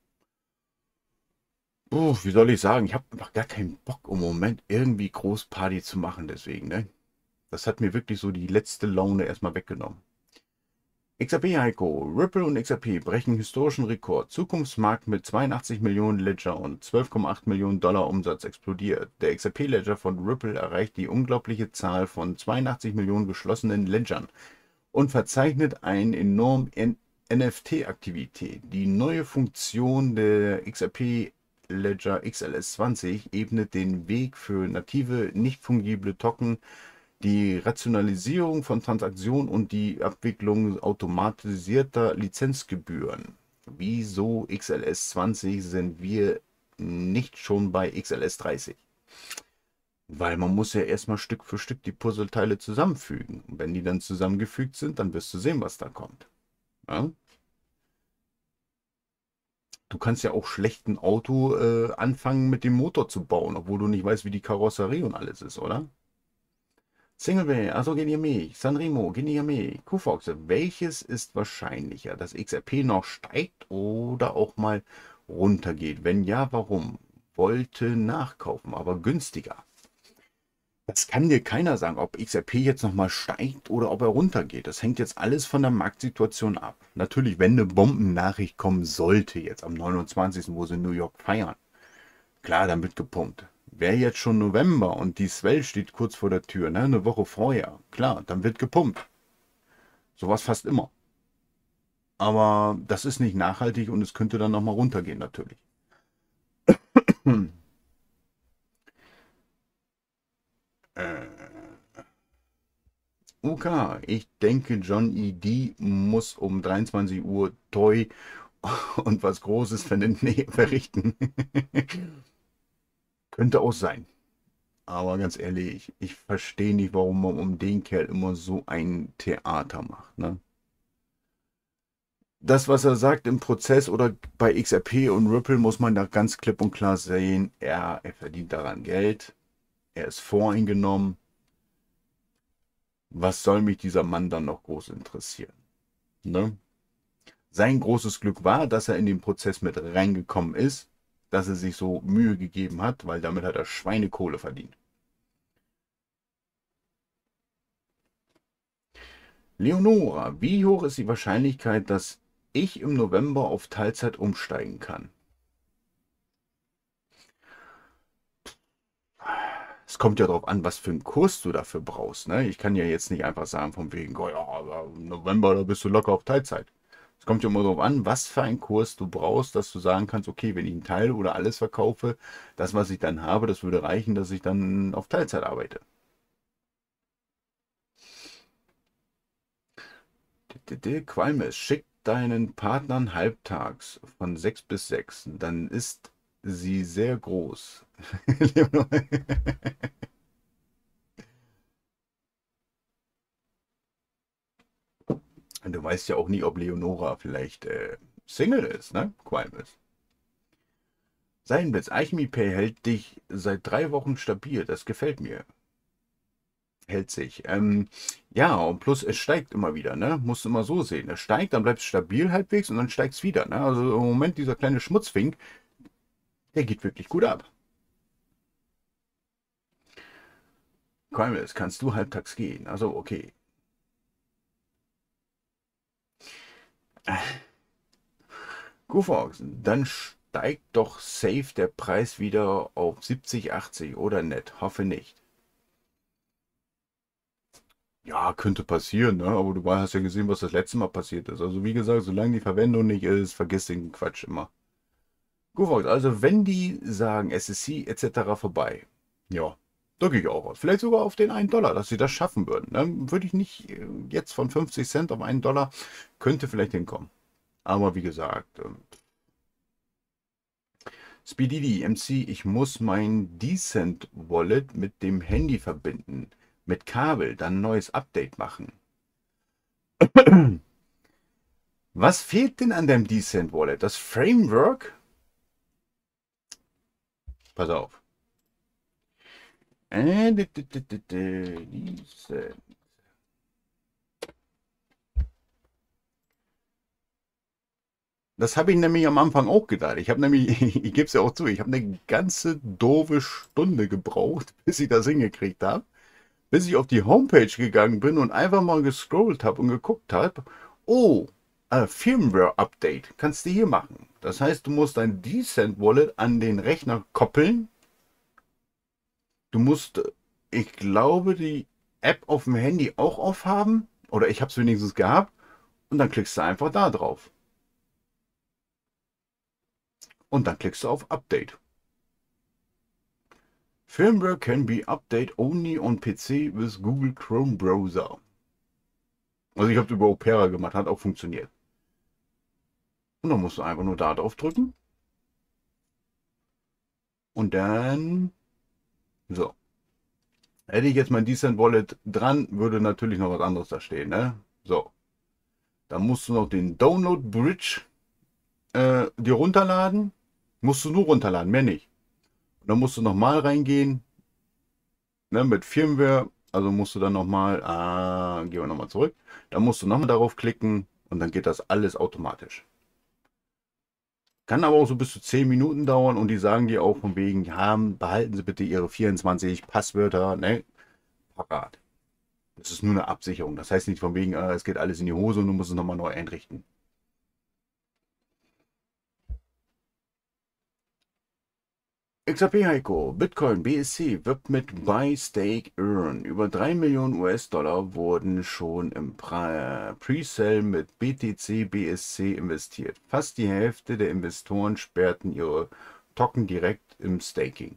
wie soll ich sagen, ich habe einfach gar keinen Bock im Moment irgendwie groß Party zu machen, deswegen, ne? Das hat mir wirklich so die letzte Laune erstmal weggenommen. XRP Heiko, Ripple und XRP brechen historischen Rekord. Zukunftsmarkt mit 82 Millionen Ledger und 12,8 Millionen Dollar Umsatz explodiert. Der XRP Ledger von Ripple erreicht die unglaubliche Zahl von 82 Millionen geschlossenen Ledgern und verzeichnet eine enorme NFT-Aktivität. Die neue Funktion der XRP Ledger XLS20 ebnet den Weg für native, nicht fungible Token, die Rationalisierung von Transaktionen und die Abwicklung automatisierter Lizenzgebühren. Wieso XLS20 sind wir nicht schon bei XLS30? Weil man muss ja erstmal Stück für Stück die Puzzleteile zusammenfügen. Und wenn die dann zusammengefügt sind, dann wirst du sehen, was da kommt. Ja? Du kannst ja auch schlecht ein Auto anfangen mit dem Motor zu bauen, obwohl du nicht weißt, wie die Karosserie und alles ist, oder? Singlebay, also Geniame, Sanremo, Geniame, Kufox, welches ist wahrscheinlicher, dass XRP noch steigt oder auch mal runtergeht? Wenn ja, warum? Wollte nachkaufen, aber günstiger. Das kann dir keiner sagen, ob XRP jetzt nochmal steigt oder ob er runtergeht. Das hängt jetzt alles von der Marktsituation ab. Natürlich, wenn eine Bombennachricht kommen sollte, jetzt am 29., wo sie in New York feiern, klar, dann wird gepumpt. Wäre jetzt schon November und die Swell steht kurz vor der Tür, ne, eine Woche vorher, klar, dann wird gepumpt. Sowas fast immer. Aber das ist nicht nachhaltig und es könnte dann nochmal runtergehen natürlich. Hm. Äh, UK, ich denke, John E. D. muss um 23 Uhr Toy und was Großes verrichten. Könnte auch sein. Aber ganz ehrlich, ich verstehe nicht, warum man um den Kerl immer so ein Theater macht, ne? Das, was er sagt im Prozess oder bei XRP und Ripple, muss man da ganz klipp und klar sehen. Er verdient daran Geld. Er ist voreingenommen. Was soll mich dieser Mann dann noch groß interessieren? Ne? Sein großes Glück war, dass er in den Prozess mit reingekommen ist, dass er sich so Mühe gegeben hat, weil damit hat er Schweinekohle verdient. Leonora, wie hoch ist die Wahrscheinlichkeit, dass ich im November auf Teilzeit umsteigen kann? Es kommt ja darauf an, was für einen Kurs du dafür brauchst. Ne? Ich kann ja jetzt nicht einfach sagen, von wegen, oh ja, aber im November, da bist du locker auf Teilzeit. Es kommt ja immer darauf an, was für einen Kurs du brauchst, dass du sagen kannst, okay, wenn ich einen Teil oder alles verkaufe, das, was ich dann habe, das würde reichen, dass ich dann auf Teilzeit arbeite. Qualmes, schick deinen Partnern halbtags von 6 bis 6. Dann ist sie sehr groß. Du weißt ja auch nie, ob Leonora vielleicht Single ist, ne? Qualmis. Seidenblitz, Alchemy-Pay hält dich seit 3 Wochen stabil. Das gefällt mir. Hält sich. Ja, und plus es steigt immer wieder, ne? Musst du immer so sehen. Es steigt, dann bleibt es stabil halbwegs und dann steigt es wieder, ne? Also im Moment dieser kleine Schmutzfink, der geht wirklich gut ab. Qualmis, kannst du halbtags gehen? Also okay. Gufox, dann steigt doch safe der Preis wieder auf 70, 80 oder nett. Hoffe nicht. Ja, könnte passieren, ne? Aber du hast ja gesehen, was das letzte Mal passiert ist. Also wie gesagt, solange die Verwendung nicht ist, vergiss den Quatsch immer. Gufox, also wenn die sagen SSC etc. vorbei, ja, da gehe ich auch aus. Vielleicht sogar auf den 1 $, dass sie das schaffen würden. Ne? Würde ich nicht jetzt von 50 Cent auf 1 $, könnte vielleicht hinkommen. Aber wie gesagt, Speedy MC, ich muss mein Decent Wallet mit dem Handy verbinden. Mit Kabel, dann ein neues Update machen. Was fehlt denn an deinem Decent Wallet? Das Framework? Pass auf. Decent. Das habe ich nämlich am Anfang auch gedacht. Ich habe nämlich, ich gebe es ja auch zu, ich habe eine ganze doofe Stunde gebraucht, bis ich das hingekriegt habe. Bis ich auf die Homepage gegangen bin und einfach mal gescrollt habe und geguckt habe, oh, Firmware Update kannst du hier machen. Das heißt, du musst dein Decent Wallet an den Rechner koppeln. Du musst, ich glaube, die App auf dem Handy auch aufhaben. Oder ich habe es wenigstens gehabt. Und dann klickst du einfach da drauf. Und dann klickst du auf Update. Firmware can be updated only on PC with Google Chrome Browser. Also ich habe es über Opera gemacht, hat auch funktioniert. Und dann musst du einfach nur da drauf drücken. Und dann, so. Hätte ich jetzt mein Decent Wallet dran, würde natürlich noch was anderes da stehen, ne? So. Dann musst du noch den Download Bridge dir runterladen. Musst du nur runterladen, mehr nicht. Und dann musst du nochmal reingehen, ne, mit Firmware. Also musst du dann nochmal, gehen wir nochmal zurück. Dann musst du nochmal darauf klicken und dann geht das alles automatisch. Kann aber auch so bis zu 10 Minuten dauern und die sagen dir auch von wegen, ja, behalten Sie bitte Ihre 24 Passwörter, ne, parat. Das ist nur eine Absicherung. Das heißt nicht von wegen, es geht alles in die Hose und du musst es nochmal neu einrichten. XRP Heiko, Bitcoin BSC wirbt mit Buy Stake Earn. Über 3 Millionen US-Dollar wurden schon im Pre-Sale mit BTC BSC investiert. Fast die Hälfte der Investoren sperrten ihre Token direkt im Staking.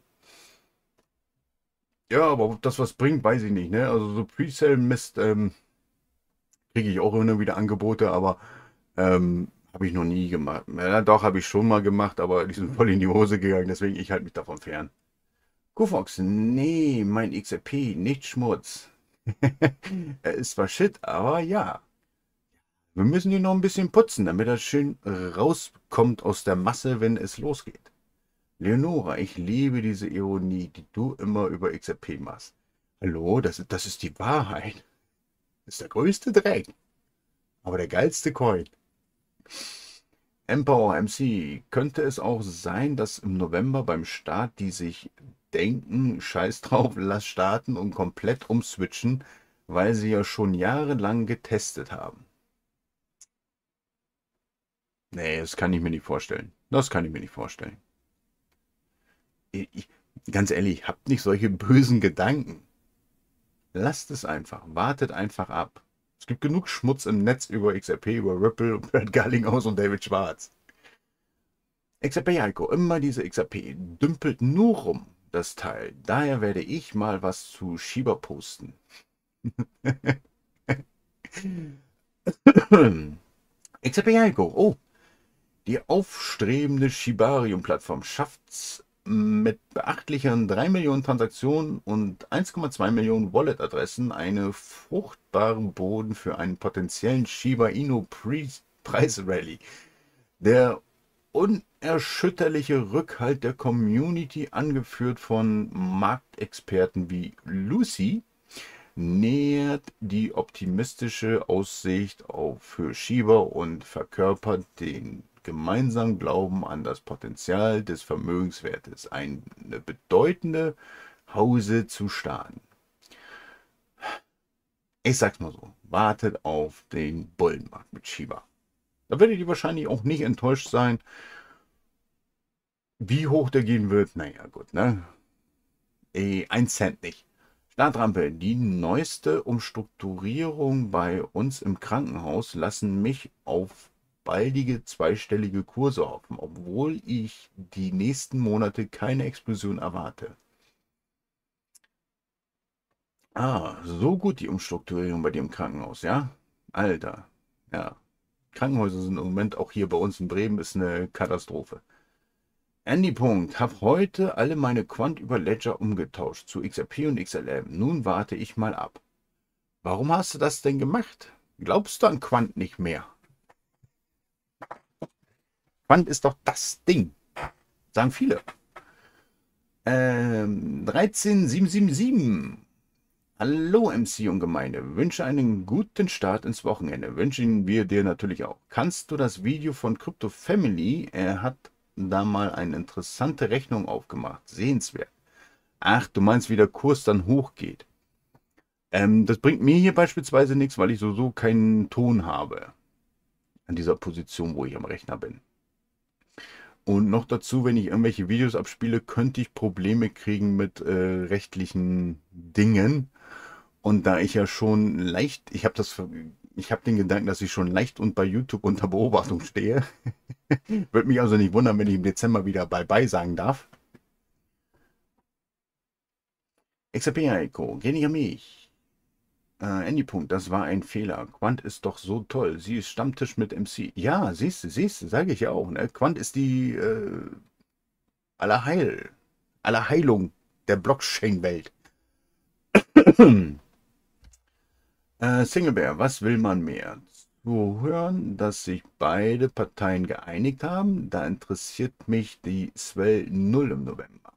Ja, aber ob das was bringt, weiß ich nicht. Ne? Also so Pre-Sale-Mist kriege ich auch immer wieder Angebote, aber habe ich noch nie gemacht. Ja, doch, habe ich schon mal gemacht, aber die sind voll in die Hose gegangen, deswegen ich halte mich davon fern. Kufox, nee, mein XRP, nicht Schmutz. Er ist zwar shit, aber ja. Wir müssen ihn noch ein bisschen putzen, damit er schön rauskommt aus der Masse, wenn es losgeht. Leonora, ich liebe diese Ironie, die du immer über XRP machst. Hallo, das ist die Wahrheit. Das ist der größte Dreck, aber der geilste Coin. Empower MC, könnte es auch sein, dass im November beim Start die sich denken, scheiß drauf, lass starten und komplett umswitchen, weil sie ja schon jahrelang getestet haben? Nee, das kann ich mir nicht vorstellen. Das kann ich mir nicht vorstellen. Ich, ganz ehrlich, habt nicht solche bösen Gedanken. Lasst es einfach, wartet einfach ab. Es gibt genug Schmutz im Netz über XRP, über Ripple, Brad Garlinghouse und David Schwarz. XRP Heiko, immer diese XRP, dümpelt nur rum, das Teil. Daher werde ich mal was zu Shiba posten. XRP Heiko, oh, die aufstrebende Shibarium-Plattform schafft's mit beachtlichen 3 Millionen Transaktionen und 1,2 Millionen Wallet-Adressen eine fruchtbaren Boden für einen potenziellen Shiba Inu Preisrally. Der unerschütterliche Rückhalt der Community, angeführt von Marktexperten wie Lucy, nähert die optimistische Aussicht auf für Shiba und verkörpert den gemeinsamen Glauben an das Potenzial des Vermögenswertes, eine bedeutende Hause zu starten. Ich sag's mal so, wartet auf den Bullenmarkt mit Shiba. Da werdet ihr wahrscheinlich auch nicht enttäuscht sein. Wie hoch der gehen wird, naja gut, ne? 1 Cent nicht. Startrampe, die neueste Umstrukturierung bei uns im Krankenhaus lassen mich auf baldige zweistellige Kurse hoffen, obwohl ich die nächsten Monate keine Explosion erwarte. Ah, so gut die Umstrukturierung bei dir im Krankenhaus, ja? Alter, ja. Krankenhäuser sind im Moment auch hier bei uns in Bremen ist eine Katastrophe. Andy Punkt, hab heute alle meine Quant über Ledger umgetauscht zu XRP und XLM. Nun warte ich mal ab. Warum hast du das denn gemacht? Glaubst du an Quant nicht mehr? Quant ist doch das Ding, sagen viele. 13777. Hallo MC und Gemeinde, wünsche einen guten Start ins Wochenende. Wünschen wir dir natürlich auch. Kannst du das Video von Crypto Family, er hat da mal eine interessante Rechnung aufgemacht, sehenswert. Ach, du meinst, wie der Kurs dann hochgeht. Das bringt mir hier beispielsweise nichts, weil ich so keinen Ton habe an dieser Position, wo ich am Rechner bin. Und noch dazu, wenn ich irgendwelche Videos abspiele, könnte ich Probleme kriegen mit rechtlichen Dingen. Und da ich ja schon leicht, ich habe den Gedanken, dass ich schon leicht und bei YouTube unter Beobachtung stehe. Würde mich also nicht wundern, wenn ich im Dezember wieder Bye-Bye sagen darf. XRP Eiko, geh nicht an mich. Andy Punkt, das war ein Fehler. Quant ist doch so toll. Sie ist Stammtisch mit MC. Ja, siehst du, sage ich ja auch. Ne? Quant ist die Allerheilung der Blockchain-Welt. Single Bear, was will man mehr? Zu hören, dass sich beide Parteien geeinigt haben, da interessiert mich die Swell 0 im November.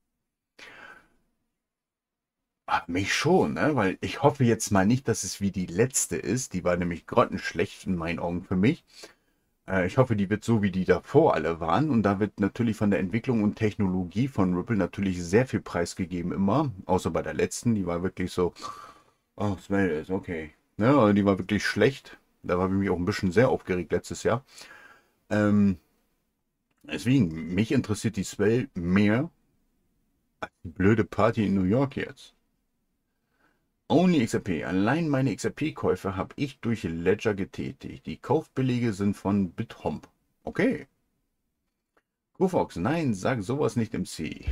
Mich schon, ne? Weil ich hoffe jetzt mal nicht, dass es wie die letzte ist. Die war nämlich grottenschlecht in meinen Augen für mich. Ich hoffe, die wird so, wie die davor alle waren. Und da wird natürlich von der Entwicklung und Technologie von Ripple natürlich sehr viel preisgegeben immer. Außer bei der letzten, die war wirklich so, oh, Swell ist okay. Ne? Also die war wirklich schlecht. Da habe ich mich auch ein bisschen sehr aufgeregt letztes Jahr. Ähm, Deswegen, mich interessiert die Swell mehr als die blöde Party in New York jetzt. Only XRP. Allein meine XRP-Käufe habe ich durch Ledger getätigt. Die Kaufbelege sind von BitHomp. Okay. Kufox, nein, sag sowas nicht MC.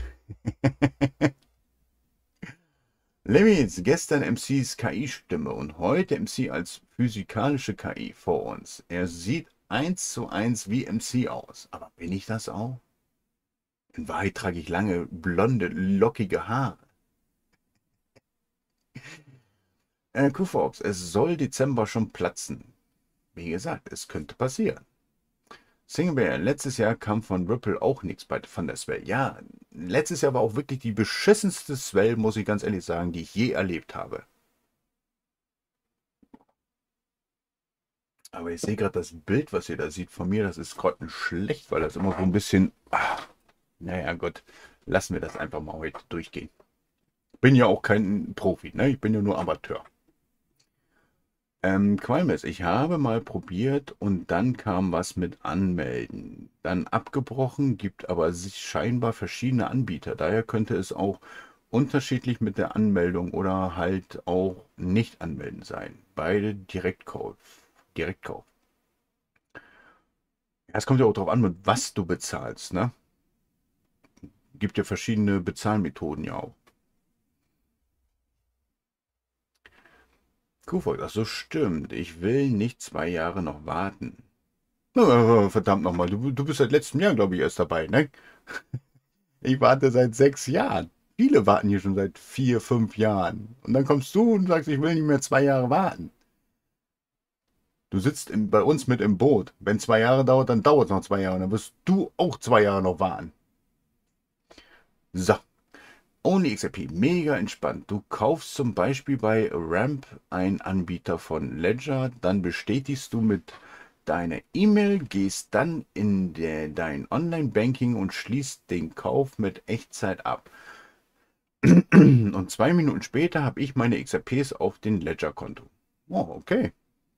Limits, gestern MCs KI-Stimme und heute MC als physikalische KI vor uns. Er sieht 1:1 wie MC aus. Aber bin ich das auch? In Wahrheit trage ich lange, blonde, lockige Haare. Kufox, es soll Dezember schon platzen. Wie gesagt, es könnte passieren. Singlebear, letztes Jahr kam von Ripple auch nichts von der Swell. Ja, letztes Jahr war auch wirklich die beschissenste Swell, muss ich ganz ehrlich sagen, die ich je erlebt habe. Aber ich sehe gerade das Bild, was ihr da seht von mir, das ist grottenschlecht, weil das immer so ein bisschen... naja, Gott, lassen wir das einfach mal heute durchgehen. Bin ja auch kein Profi, ne? Ich bin ja nur Amateur. Qualmes, ich habe mal probiert und dann kam was mit Anmelden. Dann abgebrochen, gibt aber sich scheinbar verschiedene Anbieter. Daher könnte es auch unterschiedlich mit der Anmeldung oder halt auch nicht anmelden sein. Beide Direktkauf. Direktkauf. Ja, es kommt ja auch darauf an, mit was du bezahlst, ne? Gibt ja verschiedene Bezahlmethoden ja auch. Kuhvolk, ach so stimmt. Ich will nicht 2 Jahre noch warten. Verdammt nochmal, du bist seit letztem Jahr, glaube ich, erst dabei, ne? Ich warte seit 6 Jahren. Viele warten hier schon seit 4, 5 Jahren. Und dann kommst du und sagst, ich will nicht mehr 2 Jahre warten. Du sitzt bei uns mit im Boot. Wenn 2 Jahre dauert, dann dauert es noch 2 Jahre. Dann wirst du auch 2 Jahre noch warten. So, OnlyXRP, mega entspannt. Du kaufst zum Beispiel bei Ramp einen Anbieter von Ledger, dann bestätigst du mit deiner E-Mail, gehst dann in dein Online-Banking und schließt den Kauf mit Echtzeit ab. Und 2 Minuten später habe ich meine XRPs auf den Ledger-Konto. Oh, okay.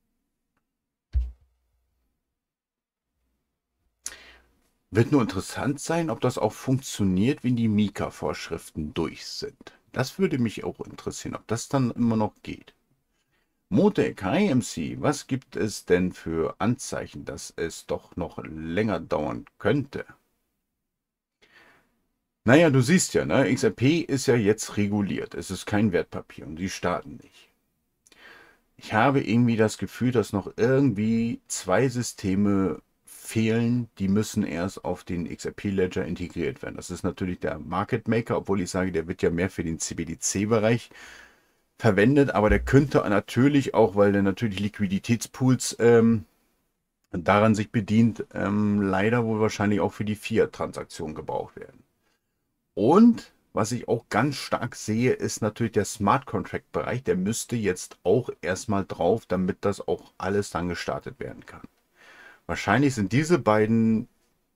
Wird nur interessant sein, ob das auch funktioniert, wenn die Mika-Vorschriften durch sind. Das würde mich auch interessieren, ob das dann immer noch geht. Motek, hi MC, was gibt es denn für Anzeichen, dass es doch noch länger dauern könnte? Naja, du siehst ja, ne? XRP ist ja jetzt reguliert. Es ist kein Wertpapier und die starten nicht. Ich habe irgendwie das Gefühl, dass noch irgendwie zwei Systeme fehlen, die müssen erst auf den XRP-Ledger integriert werden. Das ist natürlich der Market Maker, obwohl ich sage, der wird ja mehr für den CBDC-Bereich verwendet, aber der könnte natürlich auch, weil der natürlich Liquiditätspools daran sich bedient, leider wohl wahrscheinlich auch für die Fiat-Transaktionen gebraucht werden. Und was ich auch ganz stark sehe, ist natürlich der Smart Contract Bereich. Der müsste jetzt auch erstmal drauf, damit das auch alles dann gestartet werden kann. Wahrscheinlich sind diese beiden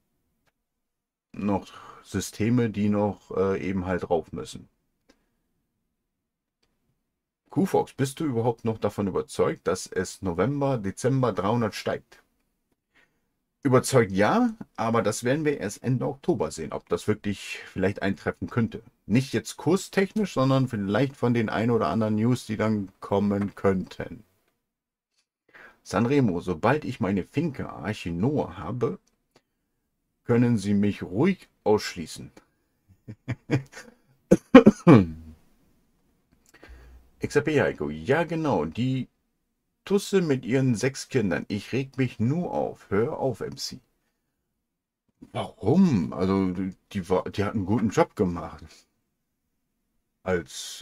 noch Systeme, die noch eben halt drauf müssen. QFox, bist du überhaupt noch davon überzeugt, dass es November, Dezember 300 steigt? Überzeugt ja, aber das werden wir erst Ende Oktober sehen, ob das wirklich vielleicht eintreffen könnte. Nicht jetzt kurstechnisch, sondern vielleicht von den ein oder anderen News, die dann kommen könnten. Sanremo, sobald ich meine Finca Archinoa habe, können Sie mich ruhig ausschließen. XRP Heiko, ja genau, die Tusse mit ihren 6 Kindern. Ich reg mich nur auf. Hör auf, MC. Warum? Also, die hat einen guten Job gemacht. Als,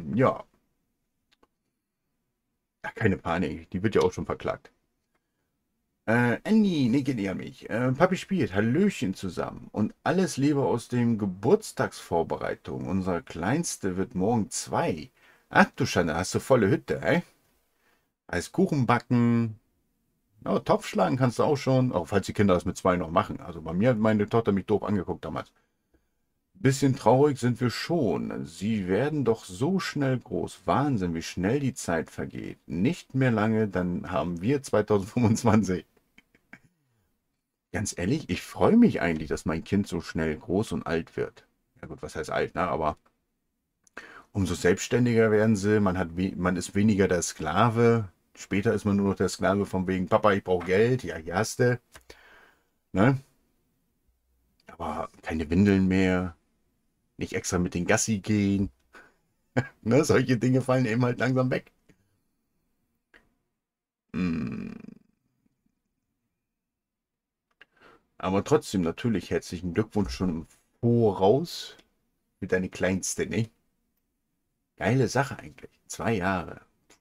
ja, keine Panik. Die wird ja auch schon verklagt. Andy, nee, geht nicht an mich. Papi spielt, Hallöchen zusammen. Und alles Liebe aus dem Geburtstagsvorbereitung. Unser Kleinste wird morgen 2. Ach du Schande, hast du volle Hütte, hä? Als Kuchen backen. Ja, Topf schlagen kannst du auch schon. Auch falls die Kinder das mit 2 noch machen. Also bei mir hat meine Tochter mich doof angeguckt damals. Bisschen traurig sind wir schon. Sie werden doch so schnell groß. Wahnsinn, wie schnell die Zeit vergeht. Nicht mehr lange, dann haben wir 2025. Ganz ehrlich, ich freue mich eigentlich, dass mein Kind so schnell groß und alt wird. Ja gut, was heißt alt, ne? Aber umso selbstständiger werden sie. Man ist weniger der Sklave. Später ist man nur noch der Sklave von wegen, Papa, ich brauche Geld. Ja, hier hast du. Ne? Aber keine Windeln mehr. Nicht extra mit den Gassi gehen. Ne? Solche Dinge fallen eben halt langsam weg. Hm. Aber trotzdem natürlich herzlichen Glückwunsch schon im Voraus für deine Kleinste, ne? Geile Sache eigentlich. 2 Jahre.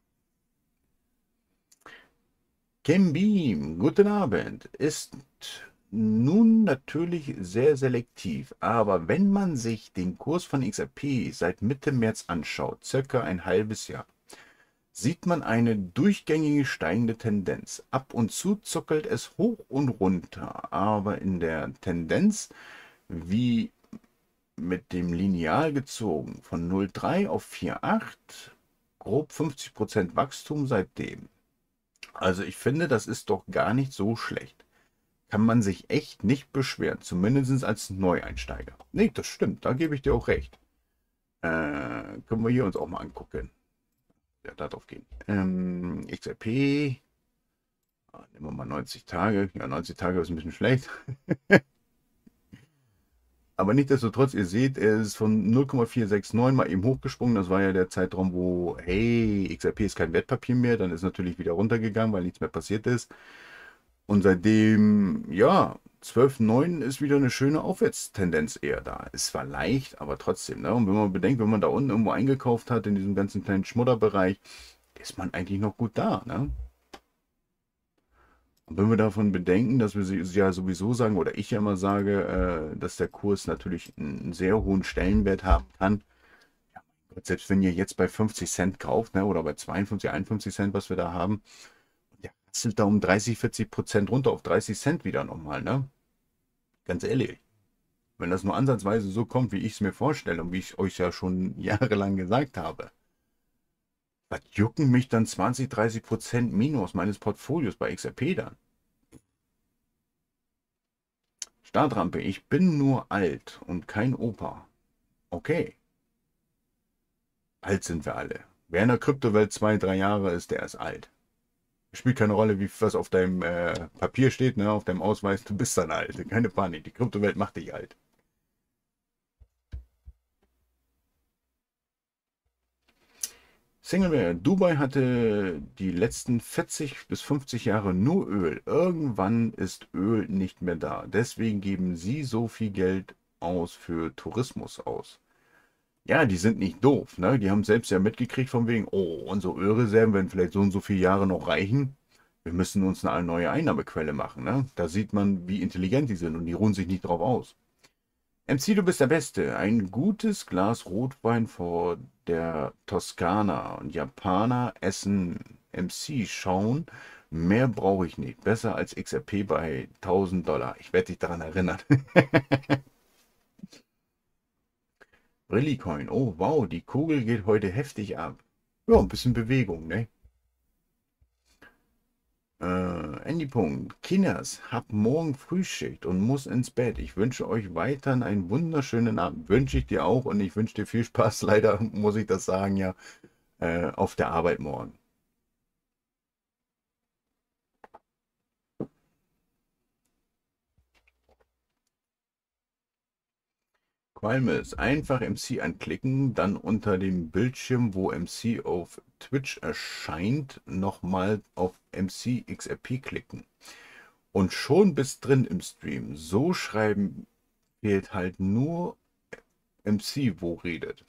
Kim Beam, guten Abend. Ist nun natürlich sehr selektiv, aber wenn man sich den Kurs von XRP seit Mitte März anschaut, circa ein halbes Jahr, sieht man eine durchgängige steigende Tendenz. Ab und zu zuckelt es hoch und runter, aber in der Tendenz, wie mit dem Lineal gezogen, von 0,3 auf 4,8, grob 50% Wachstum seitdem. Also ich finde, das ist doch gar nicht so schlecht. Kann man sich echt nicht beschweren, zumindest als Neueinsteiger. Nee, das stimmt, da gebe ich dir auch recht. Können wir hier uns auch mal angucken. Ja, darauf gehen. XRP. Nehmen wir mal 90 Tage. Ja, 90 Tage ist ein bisschen schlecht. Aber nichtsdestotrotz, ihr seht, er ist von 0,469 mal eben hochgesprungen. Das war ja der Zeitraum, wo, hey, XRP ist kein Wertpapier mehr. Dann ist natürlich wieder runtergegangen, weil nichts mehr passiert ist. Und seitdem, ja, 12,9 ist wieder eine schöne Aufwärtstendenz eher da. Ist zwar leicht, aber trotzdem. Ne? Und wenn man bedenkt, wenn man da unten irgendwo eingekauft hat, in diesem ganzen kleinen Schmudderbereich, ist man eigentlich noch gut da. Ne? Und wenn wir davon bedenken, dass wir ja sowieso sagen, oder ich ja immer sage, dass der Kurs natürlich einen sehr hohen Stellenwert haben kann. Ja, mein Gott, selbst wenn ihr jetzt bei 50 Cent kauft, ne, oder bei 52, 51 Cent, was wir da haben, der rasselt da um 30, 40% runter auf 30 Cent wieder nochmal. Ne? Ganz ehrlich. Wenn das nur ansatzweise so kommt, wie ich es mir vorstelle und wie ich euch ja schon jahrelang gesagt habe, was jucken mich dann 20, 30% Minus meines Portfolios bei XRP dann? Startrampe, ich bin nur alt und kein Opa. Okay, alt sind wir alle. Wer in der Kryptowelt 2, 3 Jahre ist, der ist alt. Spielt keine Rolle, wie was auf deinem Papier steht, ne, auf deinem Ausweis, du bist dann alt. Keine Panik, die Kryptowelt macht dich alt. Singleware. Dubai hatte die letzten 40 bis 50 Jahre nur Öl. Irgendwann ist Öl nicht mehr da. Deswegen geben sie so viel Geld aus für Tourismus aus. Ja, die sind nicht doof, ne? Die haben selbst ja mitgekriegt von wegen, oh, unsere Ölreserven werden vielleicht so und so viele Jahre noch reichen. Wir müssen uns eine neue Einnahmequelle machen, ne? Da sieht man, wie intelligent die sind und die ruhen sich nicht drauf aus. MC, du bist der Beste. Ein gutes Glas Rotwein vor der Toskana. Und Japaner essen MC schauen. Mehr brauche ich nicht. Besser als XRP bei 1000 $. Ich werde dich daran erinnern. Brillicoin. Oh, wow, die Kugel geht heute heftig ab. Ja, ein bisschen Bewegung, ne? Andy Punkt. Kinders, hab morgen Frühschicht und muss ins Bett. Ich wünsche euch weiterhin einen wunderschönen Abend. Wünsche ich dir auch und ich wünsche dir viel Spaß. Leider muss ich das sagen, ja, auf der Arbeit morgen. Qualmes, einfach MC anklicken, dann unter dem Bildschirm, wo MC auf Twitch erscheint, nochmal auf MC XRP klicken. Und schon bist drin im Stream. So schreiben fehlt halt nur MC, wo redet.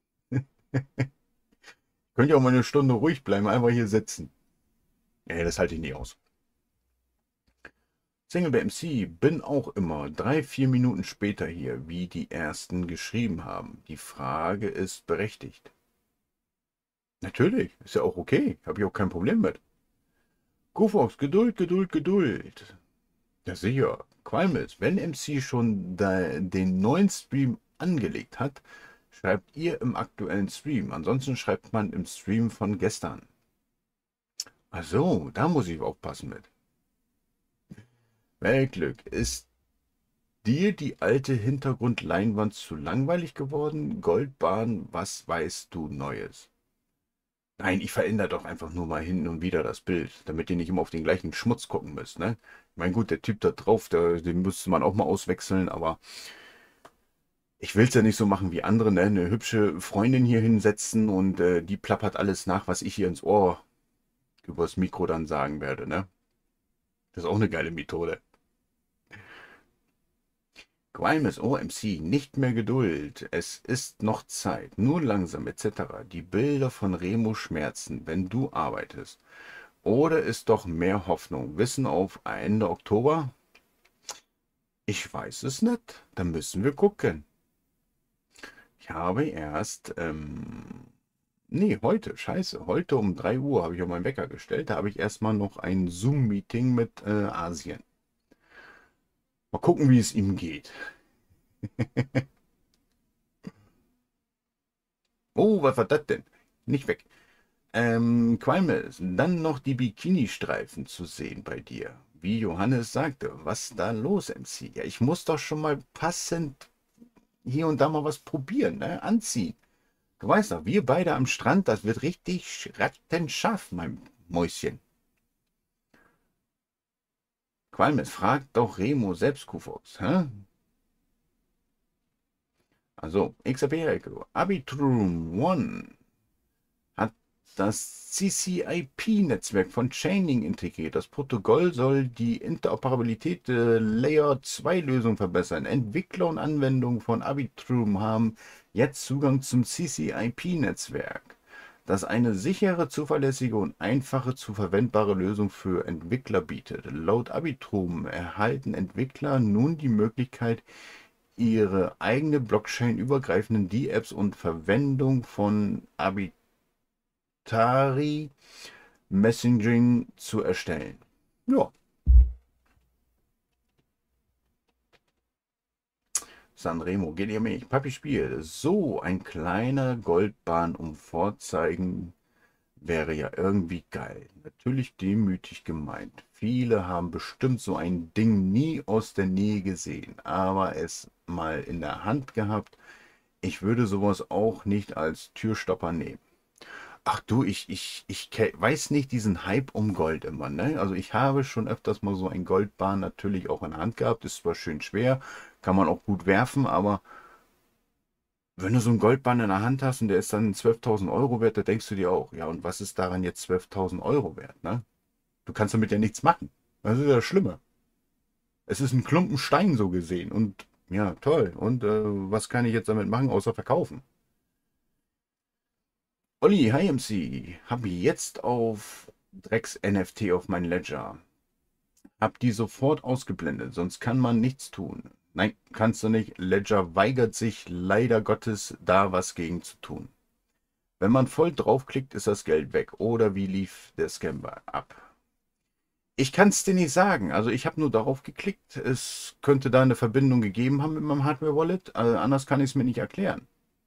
Könnt ihr auch mal eine Stunde ruhig bleiben, einfach hier sitzen. Ja, das halte ich nicht aus. Single bei MC, bin auch immer 3, 4 Minuten später hier, wie die ersten geschrieben haben. Die Frage ist berechtigt. Natürlich, ist ja auch okay, habe ich auch kein Problem mit. Gufox, Geduld, Geduld, Geduld. Ja sicher, Qualmis, wenn MC schon den neuen Stream angelegt hat, schreibt ihr im aktuellen Stream. Ansonsten schreibt man im Stream von gestern. Ach so, da muss ich aufpassen mit. Weltglück, ist dir die alte Hintergrundleinwand zu langweilig geworden? Goldbahn, was weißt du Neues? Nein, ich verändere doch einfach nur mal hin und wieder das Bild, damit ihr nicht immer auf den gleichen Schmutz gucken müsst, ne? Ich meine, gut, der Typ da drauf, den müsste man auch mal auswechseln, aber ich will es ja nicht so machen wie andere, ne? Eine hübsche Freundin hier hinsetzen und die plappert alles nach, was ich hier ins Ohr übers Mikro dann sagen werde, ne? Das ist auch eine geile Methode. Grimes OMC, nicht mehr Geduld. Es ist noch Zeit. Nur langsam etc. Die Bilder von Remo schmerzen, wenn du arbeitest. Oder ist doch mehr Hoffnung? Wissen auf Ende Oktober? Ich weiß es nicht. Da müssen wir gucken. Ich habe erst, nee, heute, scheiße, heute um 3 Uhr habe ich auf meinen Wecker gestellt. Da habe ich erstmal noch ein Zoom-Meeting mit Asien. Mal gucken, wie es ihm geht. Oh, was war das denn? Nicht weg. Qualmes, dann noch die Bikini-Streifen zu sehen bei dir. Wie Johannes sagte, was ist da los, MC? Ja, ich muss doch schon mal passend hier und da mal was probieren, ne? Anziehen. Du weißt doch, wir beide am Strand, das wird richtig rattenscharf, mein Mäuschen. Qualmes, frag doch Remo selbst, Kufox, hä? Also, XRP Abitur One hat Das CCIP-Netzwerk von Chainlink integriert. Das Protokoll soll die Interoperabilität der Layer-2-Lösung verbessern. Entwickler und Anwendungen von Arbitrum haben jetzt Zugang zum CCIP-Netzwerk, das eine sichere, zuverlässige und einfache zu verwendbare Lösung für Entwickler bietet. Laut Arbitrum erhalten Entwickler nun die Möglichkeit, ihre eigene Blockchain-übergreifenden D-Apps und Verwendung von Arbitari Messaging zu erstellen. Ja, Sanremo, geht ihr mich? Papi Spiel. So, ein kleiner Goldbahn um Vorzeigen wäre ja irgendwie geil. Natürlich demütig gemeint. Viele haben bestimmt so ein Ding nie aus der Nähe gesehen, aber es mal in der Hand gehabt. Ich würde sowas auch nicht als Türstopper nehmen. Ach du, weiß nicht diesen Hype um Gold immer, ne? Also ich habe schon öfters mal so ein Goldbarren natürlich auch in der Hand gehabt. Ist zwar schön schwer, kann man auch gut werfen, aber wenn du so einen Goldbarren in der Hand hast und der ist dann 12.000 Euro wert, da denkst du dir auch, ja, und was ist daran jetzt 12.000 Euro wert, ne? Du kannst damit ja nichts machen. Das ist ja das Schlimme. Es ist ein Klumpen Stein so gesehen und ja, toll. Und was kann ich jetzt damit machen, außer verkaufen? Olli, hi MC, habe jetzt auf Drecks NFT auf mein Ledger. Hab die sofort ausgeblendet, sonst kann man nichts tun. Nein, kannst du nicht. Ledger weigert sich leider Gottes, da was gegen zu tun. Wenn man voll draufklickt, ist das Geld weg. Oder wie lief der Scam ab? Ich kann es dir nicht sagen. Also ich habe nur darauf geklickt. Es könnte da eine Verbindung gegeben haben mit meinem Hardware-Wallet. Anders kann ich es mir nicht erklären.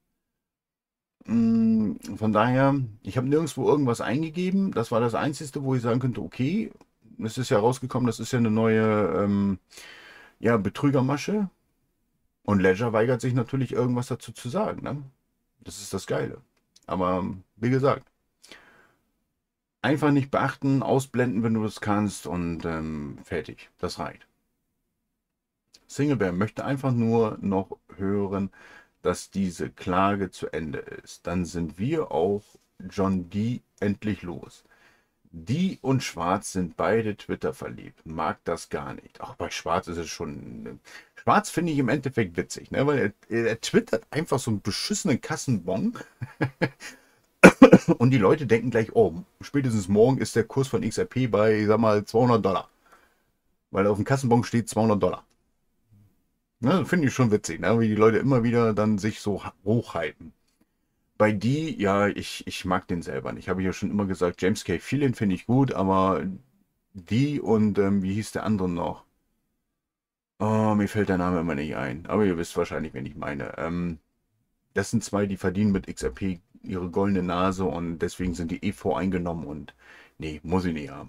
Von daher, ich habe nirgendwo irgendwas eingegeben. Das war das Einzige, wo ich sagen könnte, okay, es ist ja rausgekommen, das ist ja eine neue ja, Betrügermasche. Und Ledger weigert sich natürlich irgendwas dazu zu sagen. Ne? Das ist das Geile. Aber wie gesagt, einfach nicht beachten, ausblenden, wenn du das kannst und fertig. Das reicht. Singlebear möchte einfach nur noch hören, dass diese Klage zu Ende ist. Dann sind wir auch John D. endlich los. Die und Schwarz sind beide Twitter verliebt. Mag das gar nicht. Auch bei Schwarz ist es schon. Schwarz finde ich im Endeffekt witzig, ne? Weil er twittert einfach so einen beschissenen Kassenbon und die Leute denken gleich, oh, spätestens morgen ist der Kurs von XRP bei, ich sag mal, 200 Dollar. Weil auf dem Kassenbon steht 200 Dollar. Ne? Finde ich schon witzig, ne? Wie die Leute immer wieder dann sich so hochhypen. Bei die, ja, ich mag den selber nicht. Habe ich ja schon immer gesagt, James K. Phelan finde ich gut, aber die und wie hieß der andere noch? Oh, mir fällt der Name immer nicht ein. Aber ihr wisst wahrscheinlich, wen ich meine. Das sind zwei, die verdienen mit XRP ihre goldene Nase und deswegen sind die eh voreingenommen und nee, muss ich nicht haben.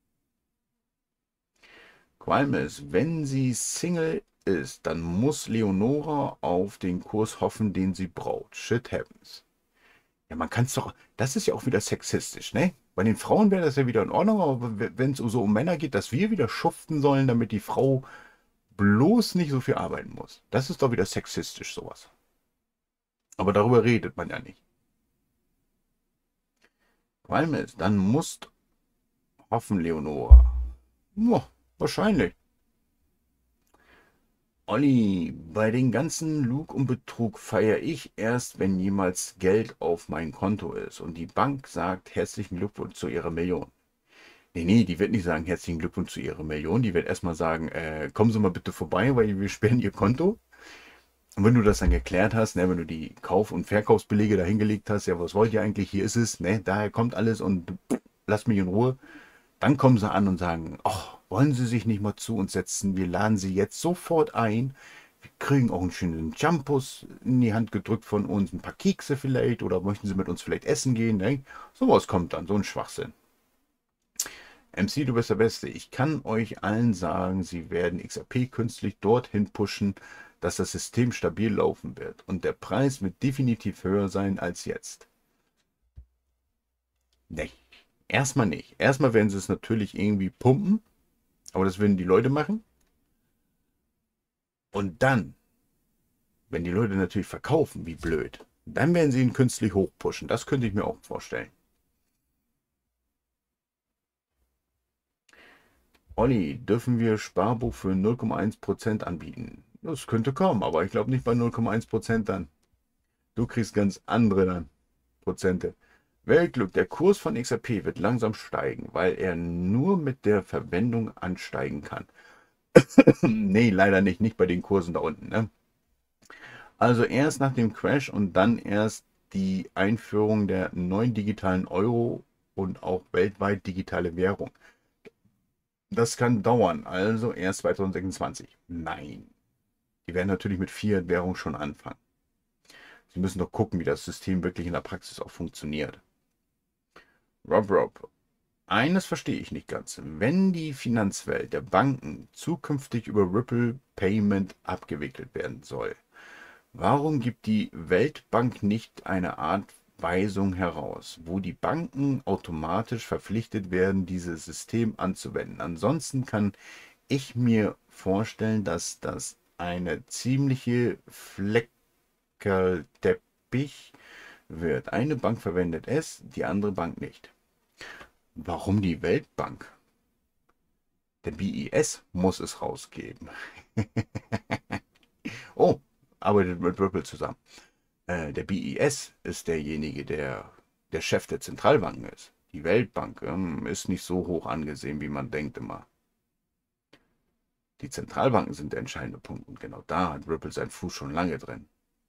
Qualm ist, wenn sie Single ist, dann muss Leonora auf den Kurs hoffen, den sie braucht. Shit happens. Ja, man kann es doch, das ist ja auch wieder sexistisch, ne? Bei den Frauen wäre das ja wieder in Ordnung, aber wenn es so um Männer geht, dass wir wieder schuften sollen, damit die Frau bloß nicht so viel arbeiten muss. Das ist doch wieder sexistisch, sowas. Aber darüber redet man ja nicht. Qualmes, dann musst hoffen, Leonora. Ja, wahrscheinlich. Olli, bei den ganzen Lug und Betrug feiere ich erst, wenn jemals Geld auf mein Konto ist und die Bank sagt herzlichen Glückwunsch zu ihrer Million. Nee, nee, die wird nicht sagen herzlichen Glückwunsch zu ihrer Million. Die wird erstmal sagen, kommen Sie mal bitte vorbei, weil wir sperren Ihr Konto. Und wenn du das dann geklärt hast, ne, wenn du die Kauf- und Verkaufsbelege dahingelegt hast, ja, was wollt ihr eigentlich? Hier ist es, ne, daher kommt alles und lasst mich in Ruhe. Dann kommen sie an und sagen, ach, wollen Sie sich nicht mal zu uns setzen? Wir laden Sie jetzt sofort ein. Wir kriegen auch einen schönen Jumpus in die Hand gedrückt von uns, ein paar Kekse vielleicht oder möchten Sie mit uns vielleicht essen gehen? Ne? Sowas kommt dann, so ein Schwachsinn. MC, du bist der Beste. Ich kann euch allen sagen, sie werden XRP künstlich dorthin pushen, dass das System stabil laufen wird. Und der Preis wird definitiv höher sein als jetzt. Nee, erstmal nicht. Erstmal werden sie es natürlich irgendwie pumpen, aber das werden die Leute machen. Und dann, wenn die Leute natürlich verkaufen, wie blöd, dann werden sie ihn künstlich hochpushen. Das könnte ich mir auch vorstellen. Olli, dürfen wir Sparbuch für 0,1% anbieten? Das könnte kommen, aber ich glaube nicht bei 0,1% dann. Du kriegst ganz andere dann. Prozente. Weltglück, der Kurs von XRP wird langsam steigen, weil er nur mit der Verwendung ansteigen kann. Nee, leider nicht, nicht bei den Kursen da unten. Ne? Also erst nach dem Crash und dann erst die Einführung der neuen digitalen Euro und auch weltweit digitale Währung. Das kann dauern, also erst 2026. Nein, die werden natürlich mit Fiat-Währung schon anfangen. Sie müssen doch gucken, wie das System wirklich in der Praxis auch funktioniert. Rob, eines verstehe ich nicht ganz. Wenn die Finanzwelt der Banken zukünftig über Ripple Payment abgewickelt werden soll, warum gibt die Weltbank nicht eine Art Weisung heraus, wo die Banken automatisch verpflichtet werden, dieses System anzuwenden? Ansonsten kann ich mir vorstellen, dass das eine ziemliche Fleckerteppich wird. Eine Bank verwendet es, die andere Bank nicht. Warum die Weltbank? Der BIS muss es rausgeben. Oh, arbeitet mit Ripple zusammen. Der BIS ist derjenige, der Chef der Zentralbanken ist. Die Weltbank ist nicht so hoch angesehen, wie man denkt immer. Die Zentralbanken sind der entscheidende Punkt und genau da hat Ripple seinen Fuß schon lange drin.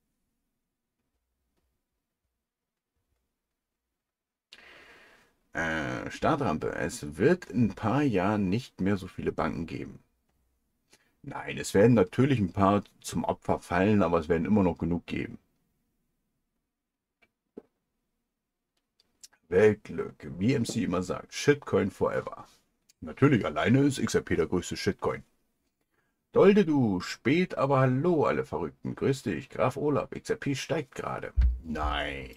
Startrampe. Es wird in ein paar Jahren nicht mehr so viele Banken geben. Nein, es werden natürlich ein paar zum Opfer fallen, aber es werden immer noch genug geben. Weltglück, wie MC immer sagt, Shitcoin forever. Natürlich, alleine ist XRP der größte Shitcoin. Dolde du, spät, aber hallo alle Verrückten. Grüß dich, Graf Olaf, XRP steigt gerade. Nein.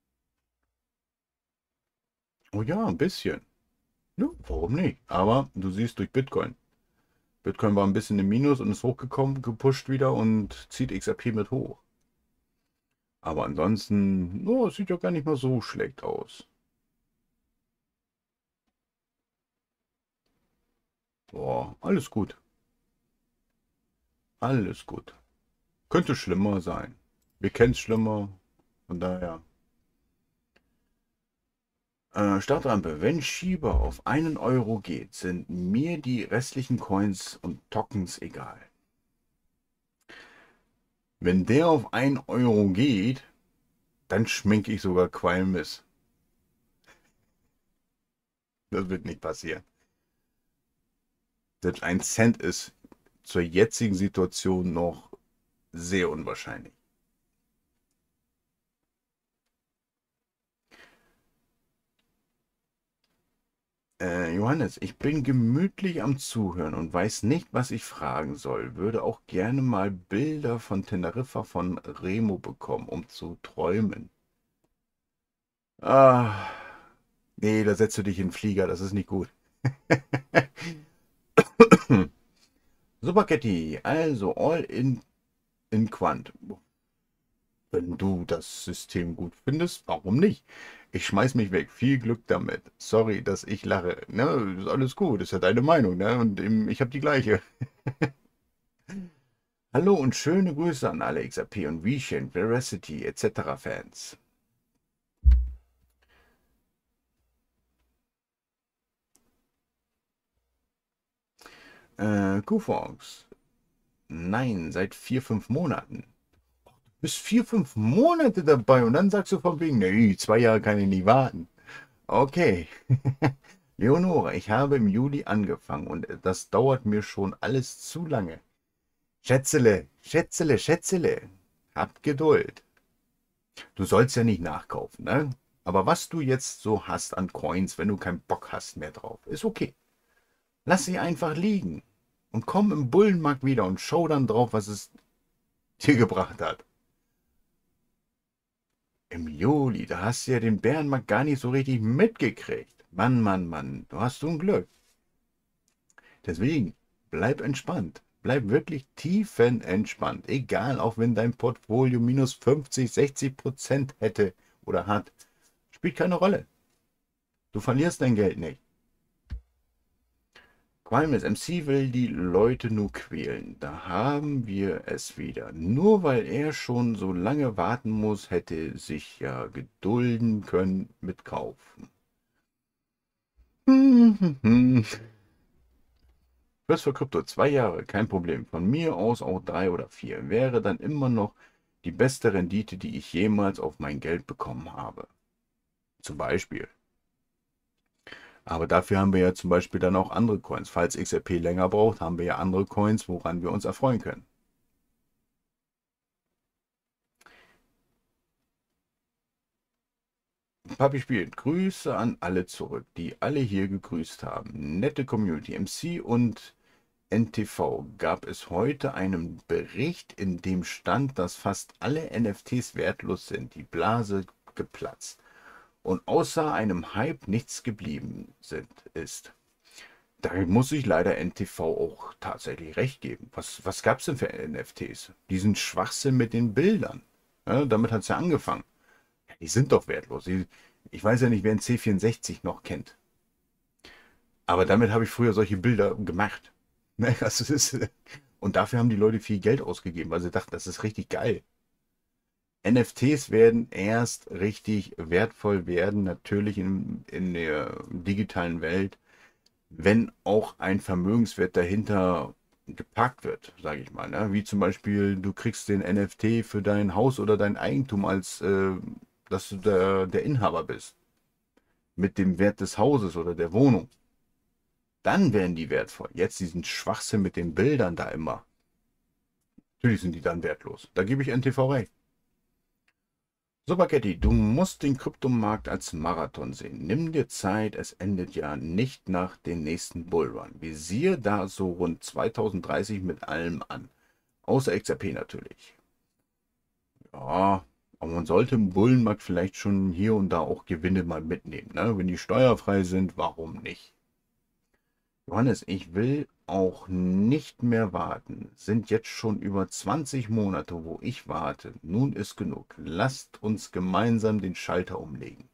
Oh ja, ein bisschen. Ja, warum nicht? Aber du siehst durch Bitcoin. Bitcoin war ein bisschen im Minus und ist hochgekommen, gepusht wieder und zieht XRP mit hoch. Aber ansonsten, oh, es sieht ja gar nicht mal so schlecht aus. Boah, alles gut. Alles gut. Könnte schlimmer sein. Wir kennen es schlimmer. Von daher. Startrampe. Wenn Shiba auf 1 € geht, sind mir die restlichen Coins und Tokens egal. Wenn der auf 1 € geht, dann schminke ich sogar Qualmis. Das wird nicht passieren. Selbst 1 Cent ist zur jetzigen Situation noch sehr unwahrscheinlich. Johannes, ich bin gemütlich am Zuhören und weiß nicht, was ich fragen soll. Würde auch gerne mal Bilder von Teneriffa von Remo bekommen, um zu träumen. Ah, nee, da setzt du dich in den Flieger, das ist nicht gut. Superketti, also in Quant. Wenn du das System gut findest, warum nicht? Ich schmeiß mich weg. Viel Glück damit. Sorry, dass ich lache. Ne, ist alles gut. Ist ja deine Meinung, ne? Und ich habe die gleiche. Hallo und schöne Grüße an alle XRP und VeChain, Veracity etc. Fans. Kufongs. Nein, seit 4, 5 Monaten. Bist 4, 5 Monate dabei und dann sagst du von wegen, nee, 2 Jahre kann ich nicht warten. Okay. Leonore, ich habe im Juli angefangen und das dauert mir schon alles zu lange. Schätzele, Schätzele, Schätzele, habt Geduld. Du sollst ja nicht nachkaufen, ne? Aber was du jetzt so hast an Coins, wenn du keinen Bock hast mehr drauf, ist okay. Lass sie einfach liegen und komm im Bullenmarkt wieder und schau dann drauf, was es dir gebracht hat. Im Juli, da hast du ja den Bärenmarkt gar nicht so richtig mitgekriegt. Mann, Mann, Mann, du hast so ein Glück. Deswegen, bleib entspannt. Bleib wirklich tiefenentspannt. Egal, auch wenn dein Portfolio minus 50, 60% hätte oder hat. Spielt keine Rolle. Du verlierst dein Geld nicht. Qualmes MC will die Leute nur quälen. Da haben wir es wieder. Nur weil er schon so lange warten muss, hätte sich ja gedulden können mit kaufen. Fürs für Krypto 2 Jahre, kein Problem. Von mir aus auch 3 oder 4. Wäre dann immer noch die beste Rendite, die ich jemals auf mein Geld bekommen habe. Zum Beispiel. Aber dafür haben wir ja zum Beispiel dann auch andere Coins. Falls XRP länger braucht, haben wir ja andere Coins, woran wir uns erfreuen können. Papi spielt. Grüße an alle zurück, die alle hier gegrüßt haben. Nette Community. MC und NTV gab es heute einen Bericht, in dem stand, dass fast alle NFTs wertlos sind. Die Blase geplatzt. Und außer einem Hype nichts geblieben ist. Da muss ich leider NTV auch tatsächlich recht geben. Was gab es denn für NFTs? Diesen Schwachsinn mit den Bildern. Ja, damit hat es ja angefangen. Ja, die sind doch wertlos. Ich weiß ja nicht, wer ein C64 noch kennt. Aber damit habe ich früher solche Bilder gemacht. Ne, also und dafür haben die Leute viel Geld ausgegeben, weil sie dachten, das ist richtig geil. NFTs werden erst richtig wertvoll werden, natürlich in der digitalen Welt, wenn auch ein Vermögenswert dahinter gepackt wird, sage ich mal. Ne? Wie zum Beispiel, du kriegst den NFT für dein Haus oder dein Eigentum, als dass du der Inhaber bist. Mit dem Wert des Hauses oder der Wohnung. Dann werden die wertvoll. Jetzt diesen Schwachsinn mit den Bildern da immer. Natürlich sind die dann wertlos. Da gebe ich NTV recht. So, Spaghetti, du musst den Kryptomarkt als Marathon sehen. Nimm dir Zeit, es endet ja nicht nach dem nächsten Bullrun. Visier da so rund 2030 mit allem an. Außer XRP natürlich. Ja, aber man sollte im Bullenmarkt vielleicht schon hier und da auch Gewinne mal mitnehmen. Ne? Wenn die steuerfrei sind, warum nicht? Johannes, ich will auch nicht mehr warten. Sind jetzt schon über 20 Monate, wo ich warte. Nun ist genug. Lasst uns gemeinsam den Schalter umlegen.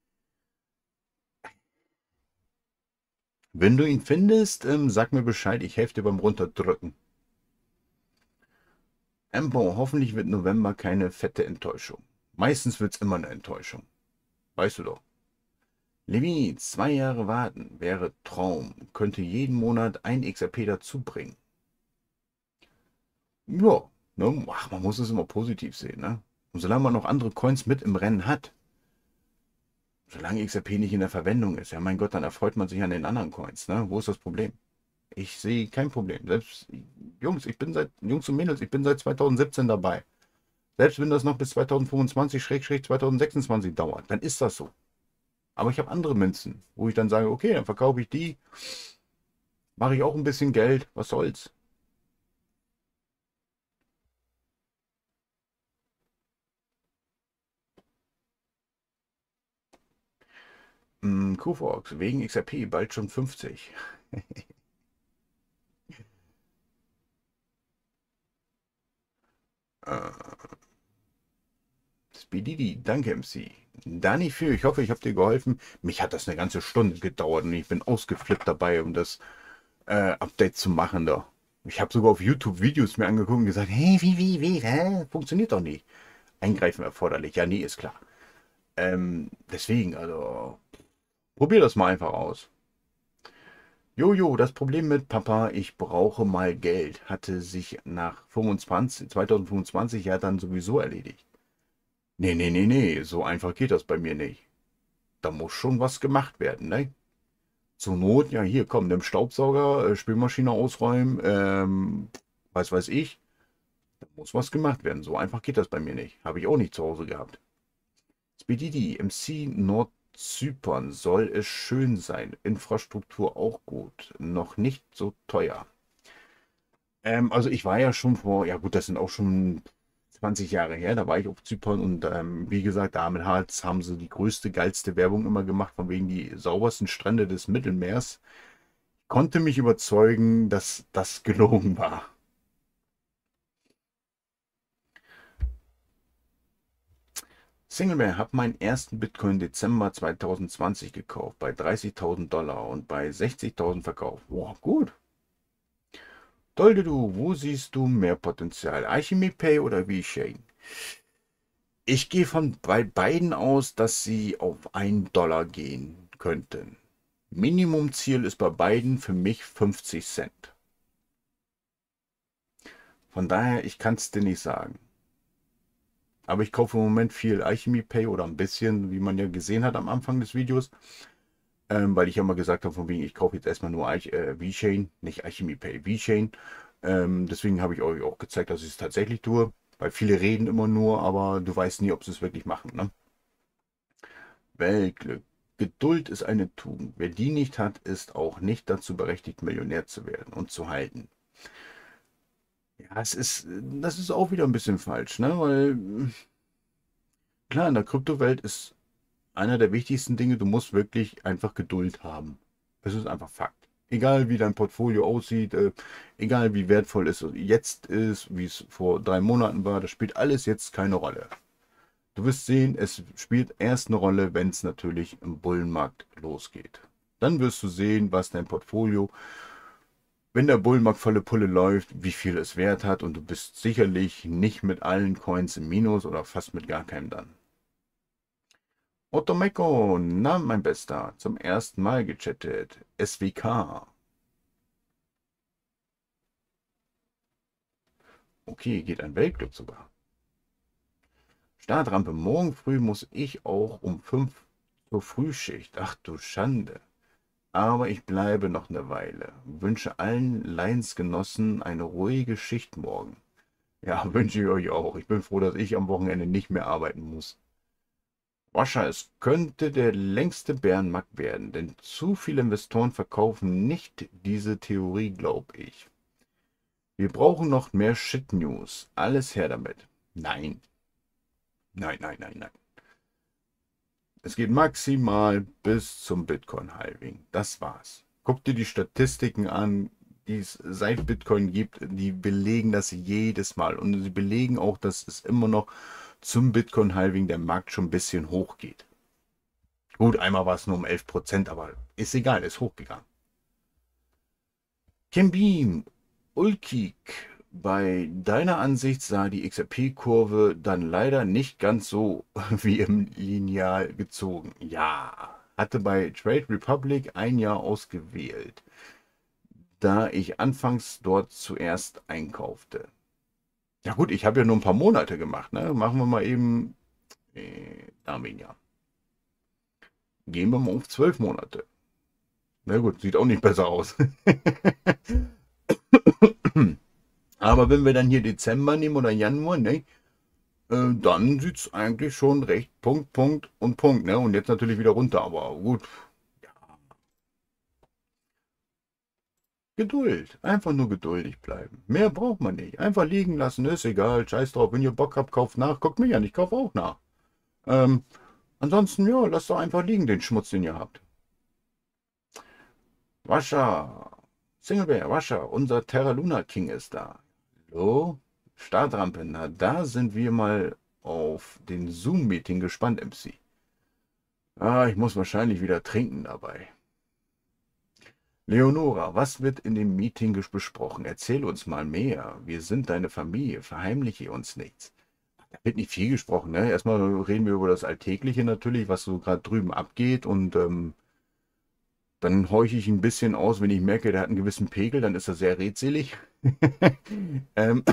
Wenn du ihn findest, sag mir Bescheid. Ich helfe dir beim Runterdrücken. Embo, hoffentlich wird November keine fette Enttäuschung. Meistens wird es immer eine Enttäuschung. Weißt du doch. Levi, 2 Jahre warten wäre Traum. Könnte jeden Monat ein XRP dazu bringen. Ja, ne? Ach, man muss es immer positiv sehen, ne? Und solange man noch andere Coins mit im Rennen hat, solange XRP nicht in der Verwendung ist, ja mein Gott, dann erfreut man sich an den anderen Coins, ne? Wo ist das Problem? Ich sehe kein Problem. Selbst, Jungs und Mädels, ich bin seit 2017 dabei. Selbst wenn das noch bis 2025-2026 dauert, dann ist das so. Aber ich habe andere Münzen, wo ich dann sage, okay, dann verkaufe ich die, mache ich auch ein bisschen Geld, was soll's. Kufox, wegen XRP bald schon 50. Speedy, danke MC. Dani für, ich hoffe, ich habe dir geholfen. Mich hat das eine ganze Stunde gedauert und ich bin ausgeflippt dabei, um das Update zu machen da. Ich habe sogar auf YouTube Videos mir angeguckt und gesagt, hey, wie, hä? Funktioniert doch nicht. Eingreifen erforderlich. Ja, nee, ist klar. Deswegen, also, probier das mal einfach aus. Jojo, das Problem mit Papa, ich brauche mal Geld, hatte sich nach 2025 ja dann sowieso erledigt. Nee, so einfach geht das bei mir nicht. Da muss schon was gemacht werden, ne? Zur Not, ja, hier, komm, nimm Staubsauger, Spülmaschine ausräumen, was weiß ich. Da muss was gemacht werden. So einfach geht das bei mir nicht. Habe ich auch nicht zu Hause gehabt. Spedidi, MC Nordzypern soll es schön sein. Infrastruktur auch gut. Noch nicht so teuer. Also ich war ja schon vor, ja gut, das sind auch schon 20 Jahre her, da war ich auf Zypern und wie gesagt, damit haben sie die größte, geilste Werbung immer gemacht, von wegen die saubersten Strände des Mittelmeers. Konnte mich überzeugen, dass das gelogen war. Singlebear, habe meinen ersten Bitcoin Dezember 2020 gekauft, bei 30.000 Dollar und bei 60.000 verkauft. Boah, gut. Dolde du, wo siehst du mehr Potenzial? Alchemy Pay oder VeChain? Ich gehe von bei beiden aus, dass sie auf 1 Dollar gehen könnten. Minimumziel ist bei beiden für mich 50 Cent. Von daher, ich kann es dir nicht sagen. Aber ich kaufe im Moment viel Alchemy Pay oder ein bisschen, wie man ja gesehen hat am Anfang des Videos. Weil ich ja mal gesagt habe, von wegen, ich kaufe jetzt erstmal nur VeChain, nicht Alchemy Pay, VeChain. Deswegen habe ich euch auch gezeigt, dass ich es tatsächlich tue. Weil viele reden immer nur, aber du weißt nie, ob sie es wirklich machen. Ne? Weltglück. Geduld ist eine Tugend. Wer die nicht hat, ist auch nicht dazu berechtigt, Millionär zu werden und zu halten. Ja, das ist auch wieder ein bisschen falsch, ne? Weil klar, in der Kryptowelt ist einer der wichtigsten Dinge, du musst wirklich einfach Geduld haben. Das ist einfach Fakt. Egal wie dein Portfolio aussieht, egal wie wertvoll es jetzt ist, wie es vor 3 Monaten war, das spielt alles jetzt keine Rolle. Du wirst sehen, es spielt erst eine Rolle, wenn es natürlich im Bullenmarkt losgeht. Dann wirst du sehen, was dein Portfolio, wenn der Bullenmarkt volle Pulle läuft, wie viel es wert hat, und du bist sicherlich nicht mit allen Coins im Minus oder fast mit gar keinem dann. Ottomeko, na mein Bester, zum ersten Mal gechattet. SWK. Okay, geht ein Weltglück sogar. Startrampe, morgen früh muss ich auch um 5 zur Frühschicht. Ach du Schande. Aber ich bleibe noch eine Weile. Wünsche allen Leidensgenossen eine ruhige Schicht morgen. Ja, wünsche ich euch auch. Ich bin froh, dass ich am Wochenende nicht mehr arbeiten muss. Wascher, es könnte der längste Bärenmarkt werden, denn zu viele Investoren verkaufen nicht diese Theorie, glaube ich. Wir brauchen noch mehr Shit-News. Alles her damit. Nein. Nein, nein, nein, nein. Es geht maximal bis zum Bitcoin-Halving. Das war's. Guck dir die Statistiken an, die es seit Bitcoin gibt. Die belegen das jedes Mal. Und sie belegen auch, dass es immer noch zum Bitcoin-Halving der Markt schon ein bisschen hochgeht. Gut, einmal war es nur um 11%, aber ist egal, ist hochgegangen. Kim Beam, ulkig. Bei deiner Ansicht sah die XRP-Kurve dann leider nicht ganz so wie im Lineal gezogen. Ja, hatte bei Trade Republic ein Jahr ausgewählt, da ich anfangs dort zuerst einkaufte. Ja gut, ich habe ja nur ein paar Monate gemacht, ne? Machen wir mal eben Arminia. Gehen wir mal auf 12 Monate. Na gut, sieht auch nicht besser aus. Aber wenn wir dann hier Dezember nehmen oder Januar, ne, dann sieht es eigentlich schon recht Punkt, Punkt und Punkt. Ne? Und jetzt natürlich wieder runter, aber gut. Ja. Geduld. Einfach nur geduldig bleiben. Mehr braucht man nicht. Einfach liegen lassen, ist egal. Scheiß drauf. Wenn ihr Bock habt, kauft nach. Guckt mich an, ich kaufe auch nach. Ähm, ansonsten, ja, lasst doch einfach liegen, den Schmutz, den ihr habt. Wascher. Singlebear, Wascher. Unser Terra Luna King ist da. Hallo? Startrampe. Na, da sind wir mal auf den Zoom-Meeting gespannt, MC. Ah, ich muss wahrscheinlich wieder trinken dabei. Leonora, was wird in dem Meeting besprochen? Erzähl uns mal mehr. Wir sind deine Familie, verheimliche uns nichts. Da wird nicht viel gesprochen, ne? Erstmal reden wir über das Alltägliche natürlich, was so gerade drüben abgeht, und dann horche ich ein bisschen aus, wenn ich merke, der hat einen gewissen Pegel, dann ist er sehr redselig. ähm,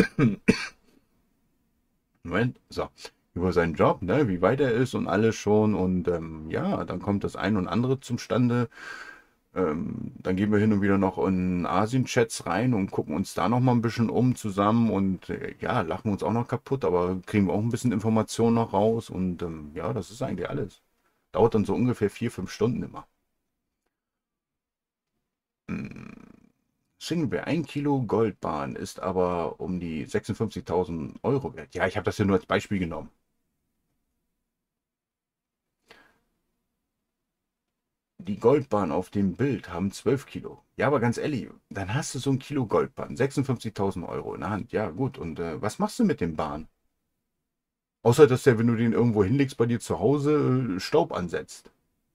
Moment, so. Über seinen Job, ne, wie weit er ist und alles schon. Und ja, dann kommt das ein und andere zustande. Dann gehen wir hin und wieder noch in Asien-Chats rein und gucken uns da noch mal ein bisschen um zusammen, und ja, lachen uns auch noch kaputt, aber kriegen wir auch ein bisschen Informationen noch raus, und ja, das ist eigentlich alles. Dauert dann so ungefähr 4, 5 Stunden immer. Hm. Singlebear, 1 Kilo Goldbarren ist aber um die 56.000 Euro wert. Ja, ich habe das ja nur als Beispiel genommen. Die Goldbarren auf dem Bild haben 12 Kilo. Ja, aber ganz ehrlich, dann hast du so 1 Kilo Goldbarren, 56.000 Euro in der Hand. Ja, gut. Und was machst du mit dem Barren? Außer, dass der, wenn du den irgendwo hinlegst bei dir zu Hause, Staub ansetzt.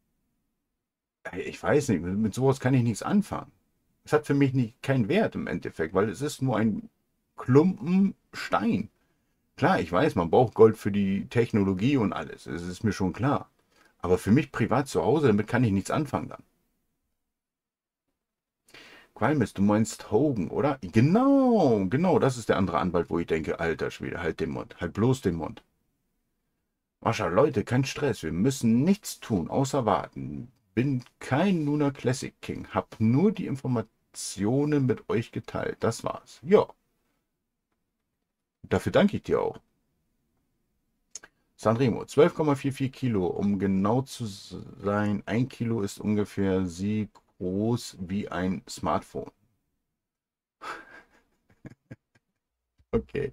Ich weiß nicht, mit sowas kann ich nichts anfangen. Es hat für mich nicht, keinen Wert im Endeffekt, weil es ist nur ein Klumpen Stein. Klar, ich weiß, man braucht Gold für die Technologie und alles. Es ist mir schon klar. Aber für mich privat zu Hause, damit kann ich nichts anfangen dann. Qualmes, du meinst Hogan, oder? Genau, genau, das ist der andere Anwalt, wo ich denke, alter Schwede, halt den Mund, halt bloß den Mund. Mascha, Leute, kein Stress, wir müssen nichts tun, außer warten. Bin kein Lunar Classic King, hab nur die Informationen mit euch geteilt, das war's. Ja, dafür danke ich dir auch. Sanremo, 12,44 Kilo, um genau zu sein, 1 Kilo ist ungefähr so groß wie ein Smartphone. Okay.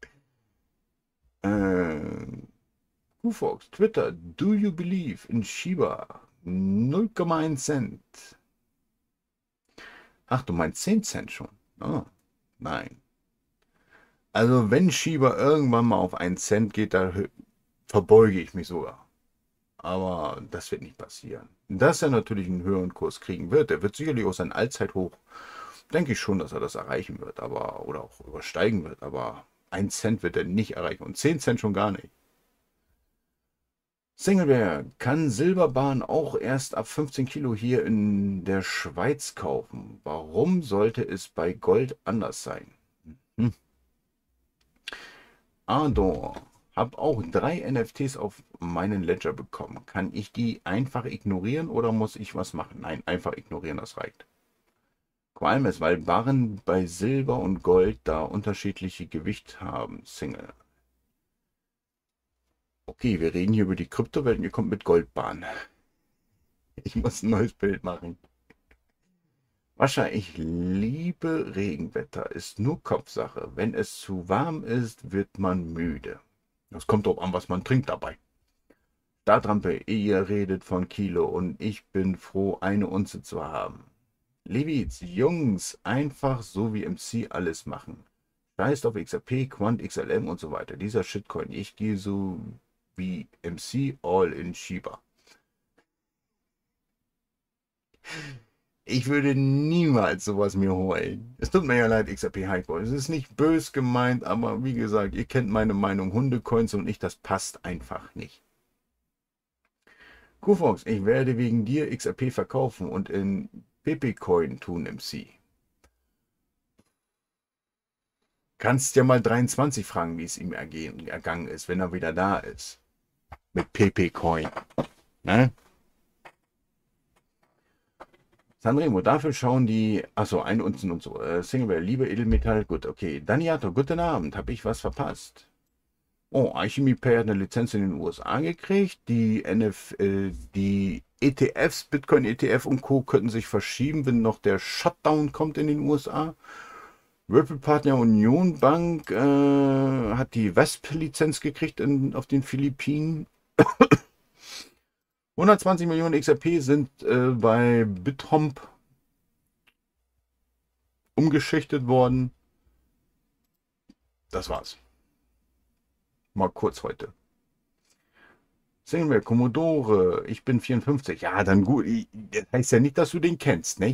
Äh, Kufox, Twitter, do you believe in Shiba? 0,1 Cent. Ach, du meinst 10 Cent schon? Oh, nein. Also wenn Shiba irgendwann mal auf 1 Cent geht, da verbeuge ich mich sogar. Aber das wird nicht passieren. Dass er natürlich einen höheren Kurs kriegen wird, der wird sicherlich auch sein Allzeithoch, denke ich schon, dass er das erreichen wird, aber oder auch übersteigen wird, aber 1 Cent wird er nicht erreichen und 10 Cent schon gar nicht. Singlebear kann Silberbahn auch erst ab 15 Kilo hier in der Schweiz kaufen. Warum sollte es bei Gold anders sein? Hm. Ardor, hab auch 3 NFTs auf meinen Ledger bekommen. Kann ich die einfach ignorieren oder muss ich was machen? Nein, einfach ignorieren, das reicht. Qualmes, weil Barren bei Silber und Gold da unterschiedliche Gewicht haben. Single. Okay, wir reden hier über die Kryptowelt und ihr kommt mit Goldbahn. Ich muss ein neues Bild machen. Mascha, ich liebe Regenwetter. Ist nur Kopfsache. Wenn es zu warm ist, wird man müde. Das kommt drauf an, was man trinkt dabei. Startrampe, ihr redet von Kilo und ich bin froh, eine Unze zu haben. Levitz, Jungs, einfach so wie MC alles machen. Scheißt auf XRP, Quant, XLM und so weiter. Dieser Shitcoin. Ich gehe so wie MC all in Shiba. Ich würde niemals sowas mir holen. Es tut mir ja leid, XRP Highcore. Es ist nicht bös gemeint, aber wie gesagt, ihr kennt meine Meinung. Hundecoins und ich, das passt einfach nicht. Kufox, ich werde wegen dir XRP verkaufen und in PP-Coin tun, MC. Kannst ja mal 23 fragen, wie es ihm ergangen ist, wenn er wieder da ist. Mit PP-Coin. Ne? Sanremo, dafür schauen die, achso, ein Unzen und so. Singleware, liebe Edelmetall, gut, okay. Daniato, guten Abend, habe ich was verpasst? Oh, Alchemy-Pay hat eine Lizenz in den USA gekriegt. Die ETFs, Bitcoin-ETF und Co. könnten sich verschieben, wenn noch der Shutdown kommt in den USA. Ripple Partner Union Bank hat die WESP-Lizenz gekriegt auf den Philippinen. 120 Millionen XRP sind bei BitHomp umgeschichtet worden. Das war's. Mal kurz heute. Sehen wir, Commodore, ich bin 54. Ja, dann gut. Das heißt ja nicht, dass du den kennst, ne?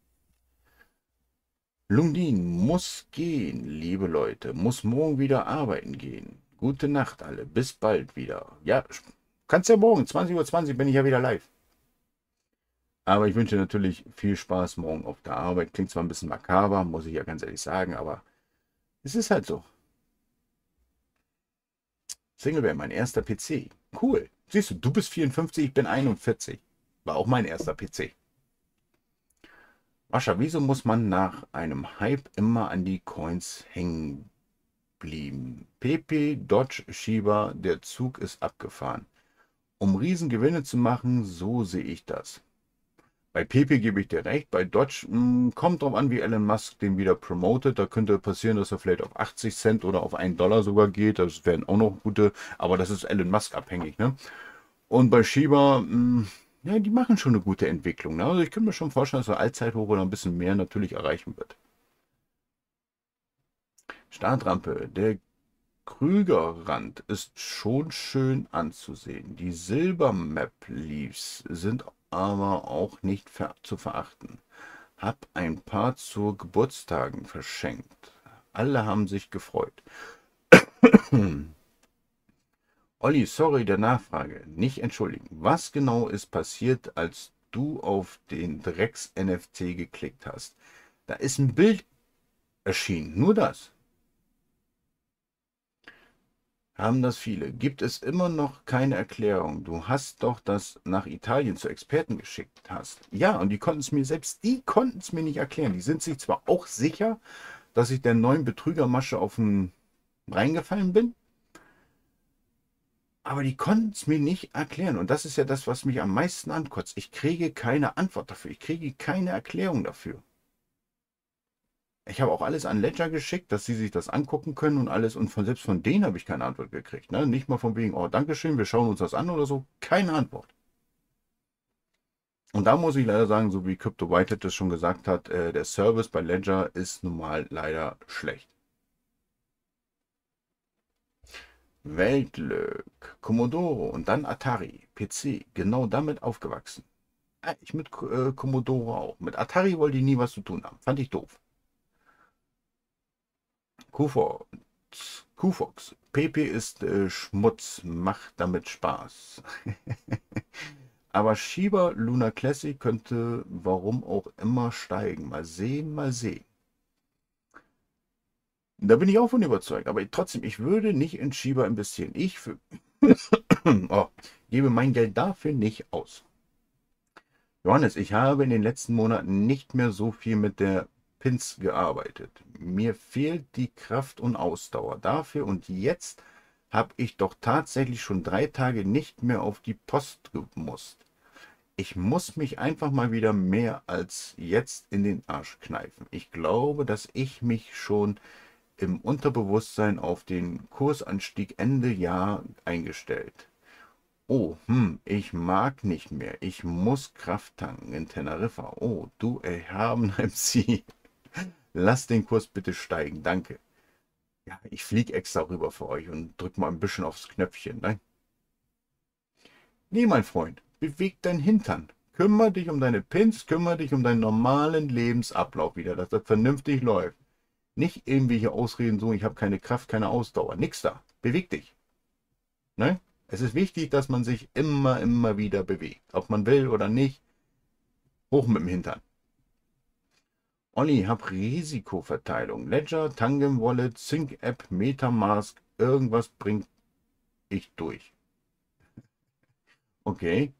Lundin muss gehen, liebe Leute. Muss morgen wieder arbeiten gehen. Gute Nacht alle. Bis bald wieder. Ja, kannst ja morgen. 20:20 Uhr bin ich ja wieder live. Aber ich wünsche natürlich viel Spaß morgen auf der Arbeit. Klingt zwar ein bisschen makaber, muss ich ja ganz ehrlich sagen, aber es ist halt so. Singleware, mein erster PC. Cool. Siehst du, du bist 54, ich bin 41. War auch mein erster PC. Mascha, wieso muss man nach einem Hype immer an die Coins hängen blieben? PP, Dodge, Shiba, der Zug ist abgefahren. Um Riesengewinne zu machen, so sehe ich das. Bei PP gebe ich dir recht, bei Dodge kommt drauf an, wie Elon Musk den wieder promotet. Da könnte passieren, dass er vielleicht auf 80 Cent oder auf $1 sogar geht. Das wären auch noch gute, aber das ist Elon Musk abhängig. Ne? Und bei Shiba, ja, die machen schon eine gute Entwicklung. Ne? Also ich könnte mir schon vorstellen, dass er Allzeithoch oder ein bisschen mehr natürlich erreichen wird. Startrampe, der Krügerrand ist schon schön anzusehen. Die Silbermap Leaves sind aber auch nicht zu verachten. Hab ein paar zu Geburtstagen verschenkt. Alle haben sich gefreut. Olli, sorry der Nachfrage. Nicht entschuldigen. Was genau ist passiert, als du auf den Drecks-NFT geklickt hast? Da ist ein Bild erschienen. Nur das. Haben das viele. Gibt es immer noch keine Erklärung? Du hast doch das nach Italien zu Experten geschickt hast. Ja, und die konnten es mir, selbst die konnten es mir nicht erklären. Die sind sich zwar auch sicher, dass ich der neuen Betrügermasche auf den reingefallen bin, aber die konnten es mir nicht erklären. Und das ist ja das, was mich am meisten ankotzt. Ich kriege keine Antwort dafür. Ich kriege keine Erklärung dafür. Ich habe auch alles an Ledger geschickt, dass sie sich das angucken können und alles. Und selbst von denen habe ich keine Antwort gekriegt. Ne? Nicht mal von wegen, oh, Dankeschön, wir schauen uns das an oder so. Keine Antwort. Und da muss ich leider sagen, so wie Crypto Whitehead das schon gesagt hat, der Service bei Ledger ist nun mal leider schlecht. Weltglück, Commodore und dann Atari, PC, genau damit aufgewachsen. Ich mit Commodore auch. Mit Atari wollte ich nie was zu tun haben. Fand ich doof. Kufox, Kufox. PP ist Schmutz, macht damit Spaß. Aber Shiba Luna Classic könnte warum auch immer steigen. Mal sehen, mal sehen. Da bin ich auch von überzeugt. Aber trotzdem, ich würde nicht in Shiba investieren. Oh, gebe mein Geld dafür nicht aus. Johannes, ich habe in den letzten Monaten nicht mehr so viel mit der Pins gearbeitet. Mir fehlt die Kraft und Ausdauer dafür und jetzt habe ich doch tatsächlich schon 3 Tage nicht mehr auf die Post gemusst. Ich muss mich einfach mal wieder mehr als jetzt in den Arsch kneifen. Ich glaube, dass ich mich schon im Unterbewusstsein auf den Kursanstieg Ende Jahr eingestellt. Oh, ich mag nicht mehr. Ich muss Kraft tanken in Teneriffa. Oh, du erhabener MC. Lass den Kurs bitte steigen, danke. Ja, ich fliege extra rüber für euch und drück mal ein bisschen aufs Knöpfchen, ne? Nee, mein Freund, beweg dein Hintern. Kümmer dich um deine Pins, kümmere dich um deinen normalen Lebensablauf wieder, dass das vernünftig läuft. Nicht irgendwelche Ausreden so, ich habe keine Kraft, keine Ausdauer. Nix da. Beweg dich. Ne? Es ist wichtig, dass man sich immer wieder bewegt. Ob man will oder nicht, hoch mit dem Hintern. Olli, hab Risikoverteilung. Ledger, Tangem Wallet, Sync App, Metamask, irgendwas bringt ich durch. Okay.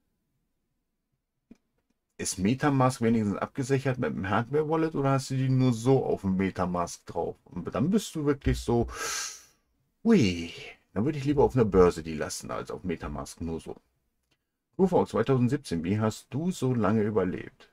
Ist Metamask wenigstens abgesichert mit dem Hardware Wallet oder hast du die nur so auf dem Metamask drauf? Und dann bist du wirklich so, ui, dann würde ich lieber auf einer Börse die lassen als auf Metamask nur so. UV 2017, wie hast du so lange überlebt?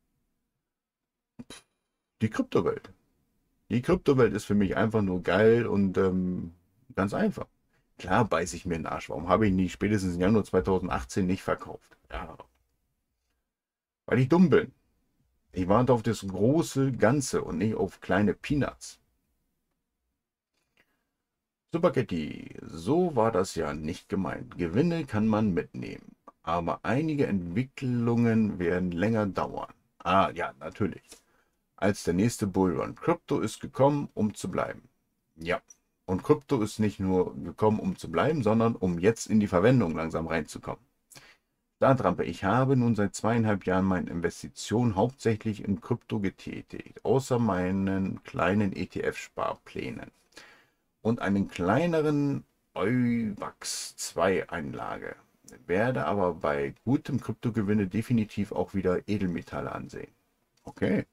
Die Kryptowelt. Die Kryptowelt ist für mich einfach nur geil und ganz einfach. Klar beiße ich mir in den Arsch. Warum habe ich nicht spätestens im Januar 2018 nicht verkauft? Ja, weil ich dumm bin. Ich warte auf das große Ganze und nicht auf kleine Peanuts. Supergetti, so war das ja nicht gemeint. Gewinne kann man mitnehmen, aber einige Entwicklungen werden länger dauern. Ah, ja, natürlich. Als der nächste Bullrun. Krypto ist gekommen, um zu bleiben. Ja. Und Krypto ist nicht nur gekommen, um zu bleiben, sondern um jetzt in die Verwendung langsam reinzukommen. Startrampe, ich habe nun seit 2,5 Jahren meine Investitionen hauptsächlich in Krypto getätigt, außer meinen kleinen ETF-Sparplänen und einen kleineren Euwax 2 Einlage. Werde aber bei gutem Kryptogewinne definitiv auch wieder Edelmetalle ansehen. Okay.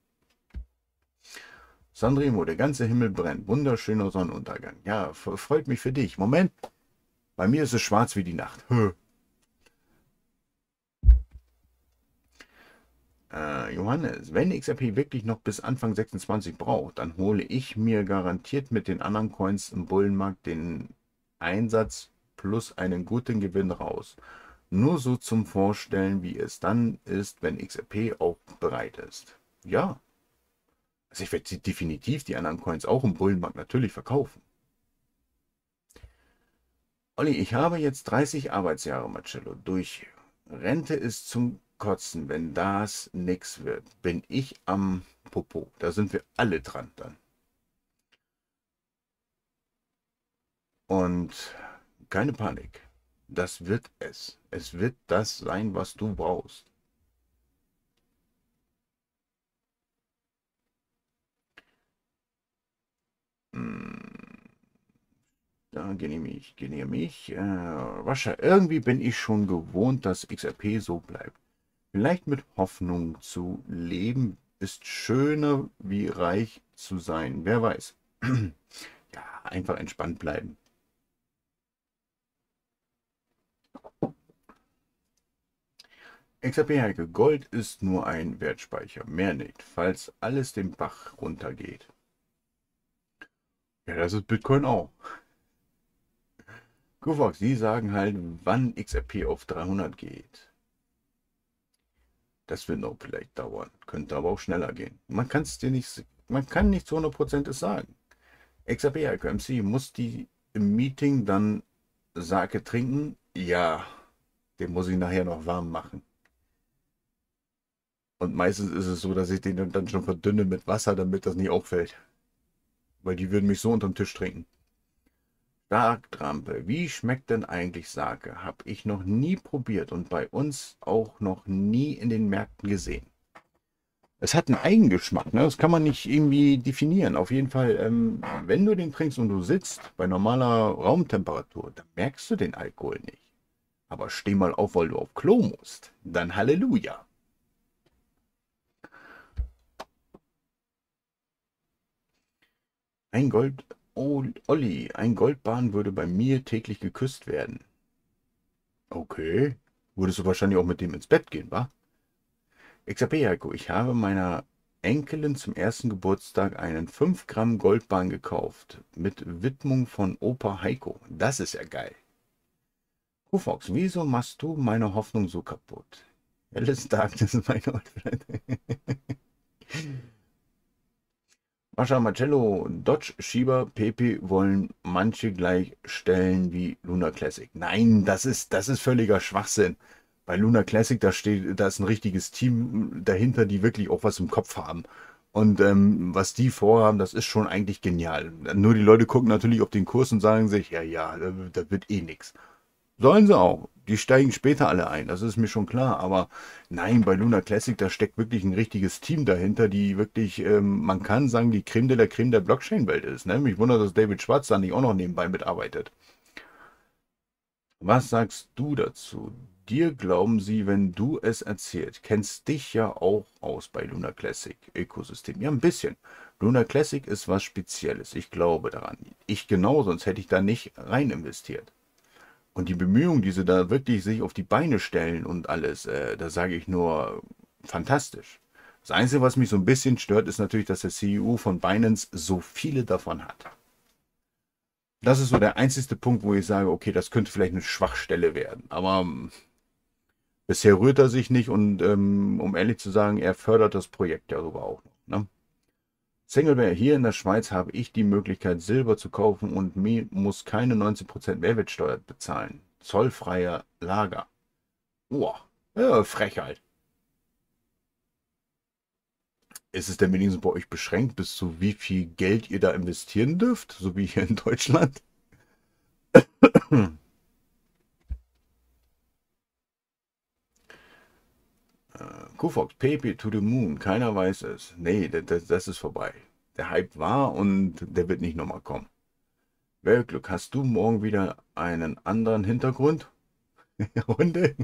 Sandremo, der ganze Himmel brennt. Wunderschöner Sonnenuntergang. Ja, freut mich für dich. Moment. Bei mir ist es schwarz wie die Nacht. Johannes, wenn XRP wirklich noch bis Anfang 26 braucht, dann hole ich mir garantiert mit den anderen Coins im Bullenmarkt den Einsatz plus einen guten Gewinn raus. Nur so zum Vorstellen, wie es dann ist, wenn XRP auch bereit ist. Ja, also ich werde definitiv die anderen Coins auch im Bullenmarkt natürlich verkaufen. Olli, ich habe jetzt 30 Arbeitsjahre, Marcello, durch. Rente ist zum Kotzen. Wenn das nix wird, bin ich am Popo. Da sind wir alle dran dann. Und keine Panik. Das wird es. Es wird das sein, was du brauchst. Hm, da genehmige ich. Rascha, irgendwie bin ich schon gewohnt, dass XRP so bleibt. Vielleicht mit Hoffnung zu leben ist schöner wie reich zu sein. Wer weiß. Ja, einfach entspannt bleiben. XRP Heike, Gold ist nur ein Wertspeicher, mehr nicht, falls alles den Bach runtergeht. Ja, das ist Bitcoin auch. Gufox, Sie sagen halt, wann XRP auf 300 geht. Das wird noch vielleicht dauern, könnte aber auch schneller gehen. Man kann es dir nicht, man kann nicht zu 100% es sagen. XRP Heike, MC, muss die im Meeting dann Sake trinken? Ja, den muss ich nachher noch warm machen. Und meistens ist es so, dass ich den dann schon verdünne mit Wasser, damit das nicht auffällt. Weil die würden mich so unterm Tisch trinken. Starktrampe, wie schmeckt denn eigentlich Sake? Hab ich noch nie probiert und bei uns auch noch nie in den Märkten gesehen. Es hat einen Eigengeschmack, ne? Das kann man nicht irgendwie definieren. Auf jeden Fall, wenn du den trinkst und du sitzt bei normaler Raumtemperatur, dann merkst du den Alkohol nicht. Aber steh mal auf, weil du auf Klo musst. Dann Halleluja. Ein Gold... Oh, Olli, ein Goldbarren würde bei mir täglich geküsst werden. Okay. Würdest du wahrscheinlich auch mit dem ins Bett gehen, wa? XAP, Heiko, ich habe meiner Enkelin zum ersten Geburtstag einen 5 Gramm Goldbarren gekauft. Mit Widmung von Opa Heiko. Das ist ja geil. Kufox, wieso machst du meine Hoffnung so kaputt? Alice Darkness ist meine Old Friend. Mascha Marcello, Dodge, Schieber, Pepe wollen manche gleichstellen wie Luna Classic. Nein, das ist völliger Schwachsinn. Bei Luna Classic, da ist ein richtiges Team dahinter, die wirklich auch was im Kopf haben. Und was die vorhaben, das ist schon eigentlich genial. Nur die Leute gucken natürlich auf den Kurs und sagen sich, ja, ja, da wird eh nichts. Sollen sie auch. Die steigen später alle ein, das ist mir schon klar. Aber nein, bei Luna Classic, da steckt wirklich ein richtiges Team dahinter, die wirklich, man kann sagen, die Creme der Blockchain-Welt ist. Ne? Mich wundert, dass David Schwartz da nicht auch noch nebenbei mitarbeitet. Was sagst du dazu? Dir glauben sie, wenn du es erzählst. Kennst dich ja auch aus bei Luna Classic Ökosystem. Ja, ein bisschen. Luna Classic ist was Spezielles. Ich glaube daran. Ich genau, sonst hätte ich da nicht rein investiert. Und die Bemühungen, die sie da wirklich sich auf die Beine stellen und alles, da sage ich nur fantastisch. Das Einzige, was mich so ein bisschen stört, ist natürlich, dass der CEO von Binance so viele davon hat. Das ist so der einzige Punkt, wo ich sage, okay, das könnte vielleicht eine Schwachstelle werden. Aber bisher rührt er sich nicht und um ehrlich zu sagen, er fördert das Projekt ja sogar auch noch. Ne? Singleware, hier in der Schweiz habe ich die Möglichkeit, Silber zu kaufen und muss keine 19% Mehrwertsteuer bezahlen. Zollfreier Lager. Boah, ja, Frechheit. Ist es denn wenigstens bei euch beschränkt, bis zu wie viel Geld ihr da investieren dürft, so wie hier in Deutschland? Kufox, Pepe to the Moon, keiner weiß es. Nee, das ist vorbei. Der Hype war und der wird nicht nochmal kommen. Weltglück, hast du morgen wieder einen anderen Hintergrund? Hunde?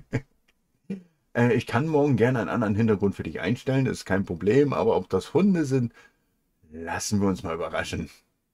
Ich kann morgen gerne einen anderen Hintergrund für dich einstellen, das ist kein Problem, aber ob das Hunde sind, lassen wir uns mal überraschen.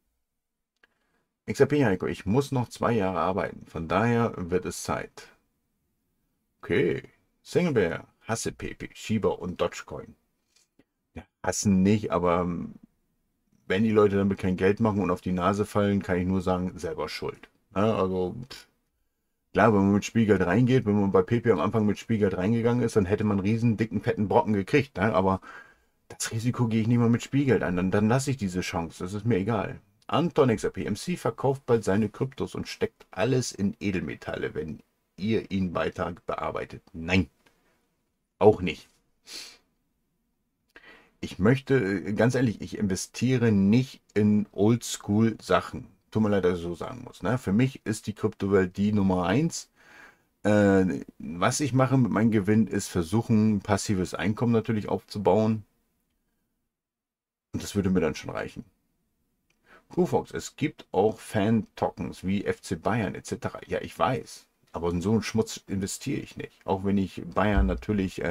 XRP Heiko, ich muss noch 2 Jahre arbeiten, von daher wird es Zeit. Okay. Singlebear, hasse Pepe, Shiba und Dogecoin. Ja, hassen nicht, aber wenn die Leute damit kein Geld machen und auf die Nase fallen, kann ich nur sagen, selber schuld. Ja, also, klar, wenn man mit Spielgeld reingeht, wenn man bei Pepe am Anfang mit Spielgeld reingegangen ist, dann hätte man einen riesen dicken, fetten Brocken gekriegt. Ne? Aber das Risiko gehe ich nicht mal mit Spielgeld ein. Dann lasse ich diese Chance. Das ist mir egal. Anton XRP MC verkauft bald seine Kryptos und steckt alles in Edelmetalle, wenn ihr ihn weiter bearbeitet. Nein, auch nicht. Ich möchte, ganz ehrlich, ich investiere nicht in Oldschool-Sachen. Tut mir leid, dass ich so sagen muss. Ne? Für mich ist die Kryptowelt die Nummer eins. Was ich mache mit meinem Gewinn, ist versuchen, passives Einkommen natürlich aufzubauen. Und das würde mir dann schon reichen. Kufox, es gibt auch Fan-Tokens wie FC Bayern etc. Ja, ich weiß. Aber in so einen Schmutz investiere ich nicht. Auch wenn ich Bayern natürlich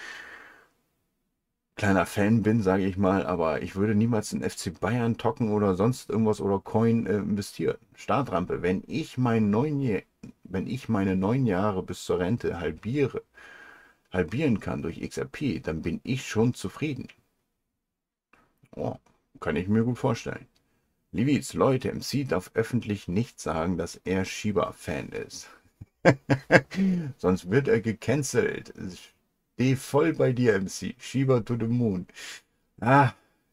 kleiner Fan bin, sage ich mal, aber ich würde niemals in FC Bayern Token oder sonst irgendwas oder Coin investieren. Startrampe, wenn ich meine 9 Jahre bis zur Rente halbieren kann durch XRP, dann bin ich schon zufrieden. Oh, kann ich mir gut vorstellen. Liviz, Leute, MC darf öffentlich nicht sagen, dass er Shiba-Fan ist. Sonst wird er gecancelt. Steh voll bei dir, MC. Shiba to the moon. Ah,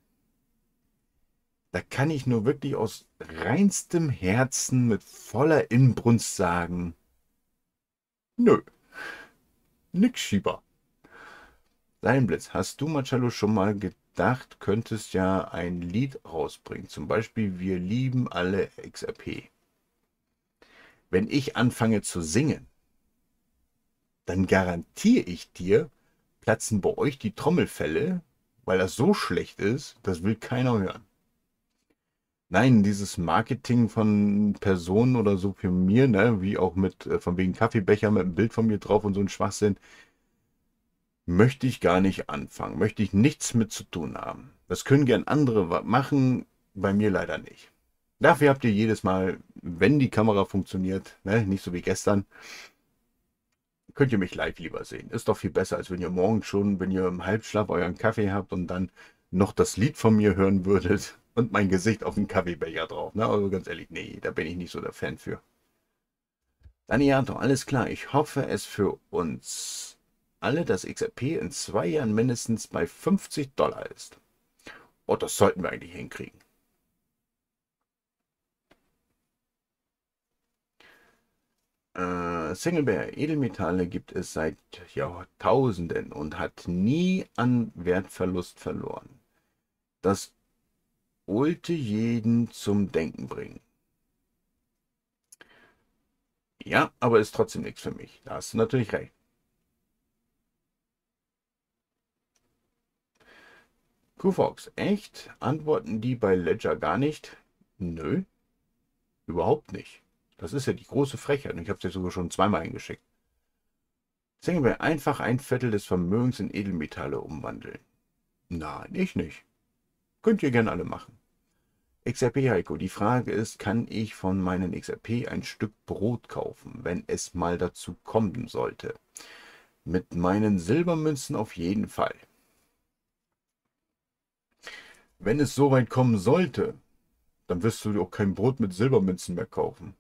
da kann ich nur wirklich aus reinstem Herzen mit voller Inbrunst sagen, nö, nix Shiba. Blitz, hast du, Marcello, schon mal gedacht, könntest ja ein Lied rausbringen? Zum Beispiel Wir lieben alle XRP. Wenn ich anfange zu singen, dann garantiere ich dir, platzen bei euch die Trommelfelle, weil das so schlecht ist, das will keiner hören. Nein, dieses Marketing von Personen oder so für mir, ne, wie auch mit von wegen Kaffeebecher mit einem Bild von mir drauf und so ein Schwachsinn, möchte ich gar nicht anfangen, möchte ich nichts mit zu tun haben. Das können gern andere machen, bei mir leider nicht. Dafür habt ihr jedes Mal, wenn die Kamera funktioniert, ne, nicht so wie gestern, könnt ihr mich live lieber sehen. Ist doch viel besser, als wenn ihr morgen schon, wenn ihr im Halbschlaf euren Kaffee habt und dann noch das Lied von mir hören würdet und mein Gesicht auf dem Kaffeebecher drauf. Ne? Also ganz ehrlich, nee, da bin ich nicht so der Fan für. Daniato, alles klar. Ich hoffe es für uns alle, dass XRP in 2 Jahren mindestens bei $50 ist. Oh, das sollten wir eigentlich hinkriegen. Single Bear, Edelmetalle gibt es seit Jahrtausenden und hat nie an Wertverlust verloren. Das wollte jeden zum Denken bringen. Ja, aber ist trotzdem nichts für mich. Da hast du natürlich recht. Kufox, echt? Antworten die bei Ledger gar nicht? Nö, überhaupt nicht. Das ist ja die große Frechheit und ich habe es dir sogar schon zweimal eingeschickt. Singlebear, einfach ein Viertel des Vermögens in Edelmetalle umwandeln. Nein, ich nicht. Könnt ihr gerne alle machen. XRP Heiko, die Frage ist, kann ich von meinen XRP ein Stück Brot kaufen, wenn es mal dazu kommen sollte? Mit meinen Silbermünzen auf jeden Fall. Wenn es soweit kommen sollte, dann wirst du auch kein Brot mit Silbermünzen mehr kaufen.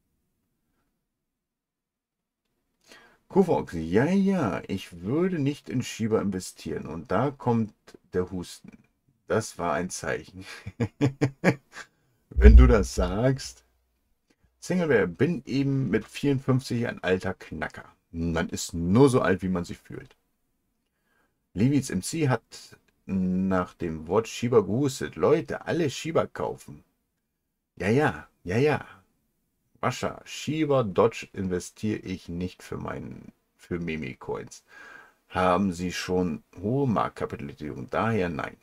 Kufox, ja, ja, ich würde nicht in Shiba investieren. Und da kommt der Husten. Das war ein Zeichen. Wenn du das sagst. Singleware, bin eben mit 54 ein alter Knacker. Man ist nur so alt, wie man sich fühlt. Levi's MC hat nach dem Wort Shiba gehustet. Leute, alle Shiba kaufen. Ja, ja, ja, ja. Wascha, Shiba Dodge investiere ich nicht für Meme-Coins. Haben sie schon hohe Marktkapitalisierung, daher nein.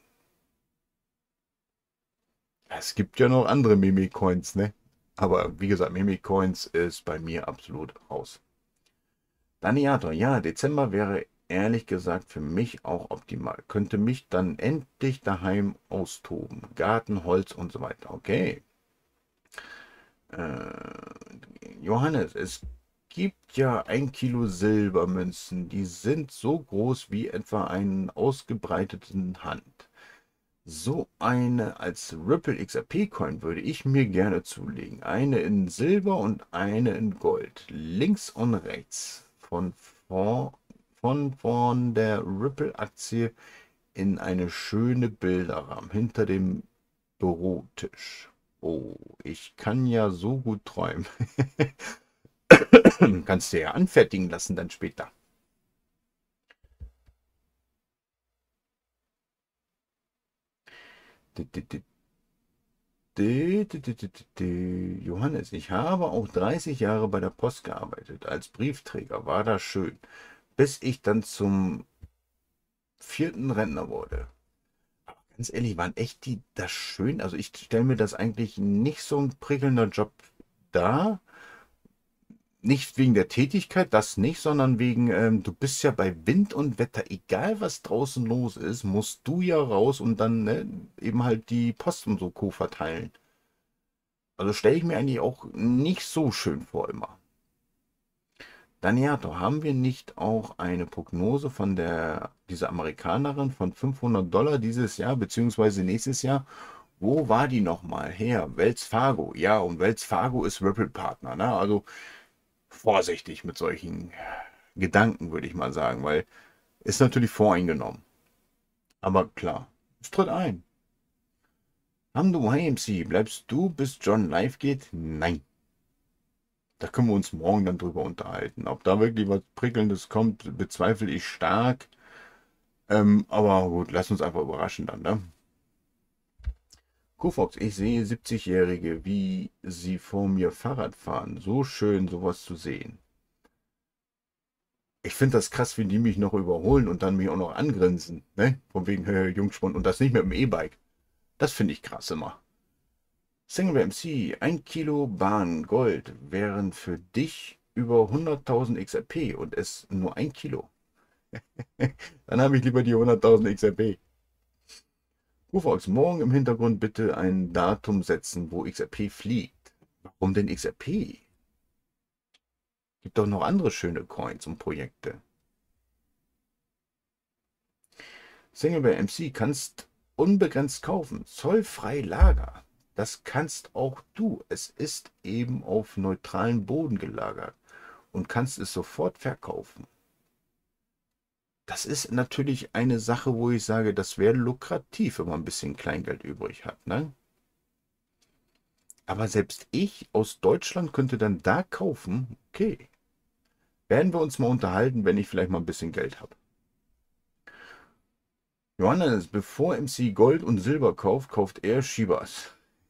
Es gibt ja noch andere Meme-Coins, ne? Aber wie gesagt, Meme-Coins ist bei mir absolut raus. Daniator, ja, Dezember wäre ehrlich gesagt für mich auch optimal. Könnte mich dann endlich daheim austoben. Garten, Holz und so weiter. Okay. Johannes, es gibt ja 1 Kilo Silbermünzen. Die sind so groß wie etwa einen ausgebreiteten Hand. So eine als Ripple XRP Coin würde ich mir gerne zulegen. Eine in Silber und eine in Gold. Links und rechts. Von der Ripple Aktie in eine schöne Bilderrahmen hinter dem Bürotisch. Oh, ich kann ja so gut träumen. Kannst du ja anfertigen lassen dann später. D- d- d- Johannes, ich habe auch 30 Jahre bei der Post gearbeitet. Als Briefträger war das schön, bis ich dann zum vierten Rentner wurde. Ganz ehrlich, waren echt die das schön? Also ich stelle mir das eigentlich nicht so ein prickelnder Job dar. Nicht wegen der Tätigkeit, das nicht, sondern wegen, du bist ja bei Wind und Wetter, egal was draußen los ist, musst du ja raus und dann ne, eben halt die Post und so Co. verteilen. Also stelle ich mir eigentlich auch nicht so schön vor immer. Daniato, haben wir nicht auch eine Prognose von dieser Amerikanerin von 500 $ dieses Jahr, beziehungsweise nächstes Jahr? Wo war die nochmal her? Wells Fargo. Ja, und Wells Fargo ist Ripple-Partner. Ne? Also vorsichtig mit solchen Gedanken, würde ich mal sagen, weil ist natürlich voreingenommen. Aber klar, es tritt ein. Hamdo YMC, bleibst du, bis John live geht? Nein. Da können wir uns morgen dann drüber unterhalten. Ob da wirklich was Prickelndes kommt, bezweifle ich stark. Aber gut, lass uns einfach überraschen dann, ne? Kufox, ich sehe 70-Jährige, wie sie vor mir Fahrrad fahren. So schön, sowas zu sehen. Ich finde das krass, wie die mich noch überholen und dann mich auch noch angrinsen, ne? Von wegen, Jungspund. Und das nicht mit dem E-Bike. Das finde ich krass immer. Single MC, 1 Kilo Bahn Gold wären für dich über 100.000 XRP und es nur 1 Kilo. Dann habe ich lieber die 100.000 XRP. Ufox, morgen im Hintergrund bitte ein Datum setzen, wo XRP fliegt. Warum denn XRP? Gibt doch noch andere schöne Coins und Projekte. Single bei MC kannst unbegrenzt kaufen, zollfrei Lager. Das kannst auch du. Es ist eben auf neutralen Boden gelagert und kannst es sofort verkaufen. Das ist natürlich eine Sache, wo ich sage, das wäre lukrativ, wenn man ein bisschen Kleingeld übrig hat, ne? Aber selbst ich aus Deutschland könnte dann da kaufen. Okay, werden wir uns mal unterhalten, wenn ich vielleicht mal ein bisschen Geld habe. Johannes, bevor MC Gold und Silber kauft, kauft er Shibas.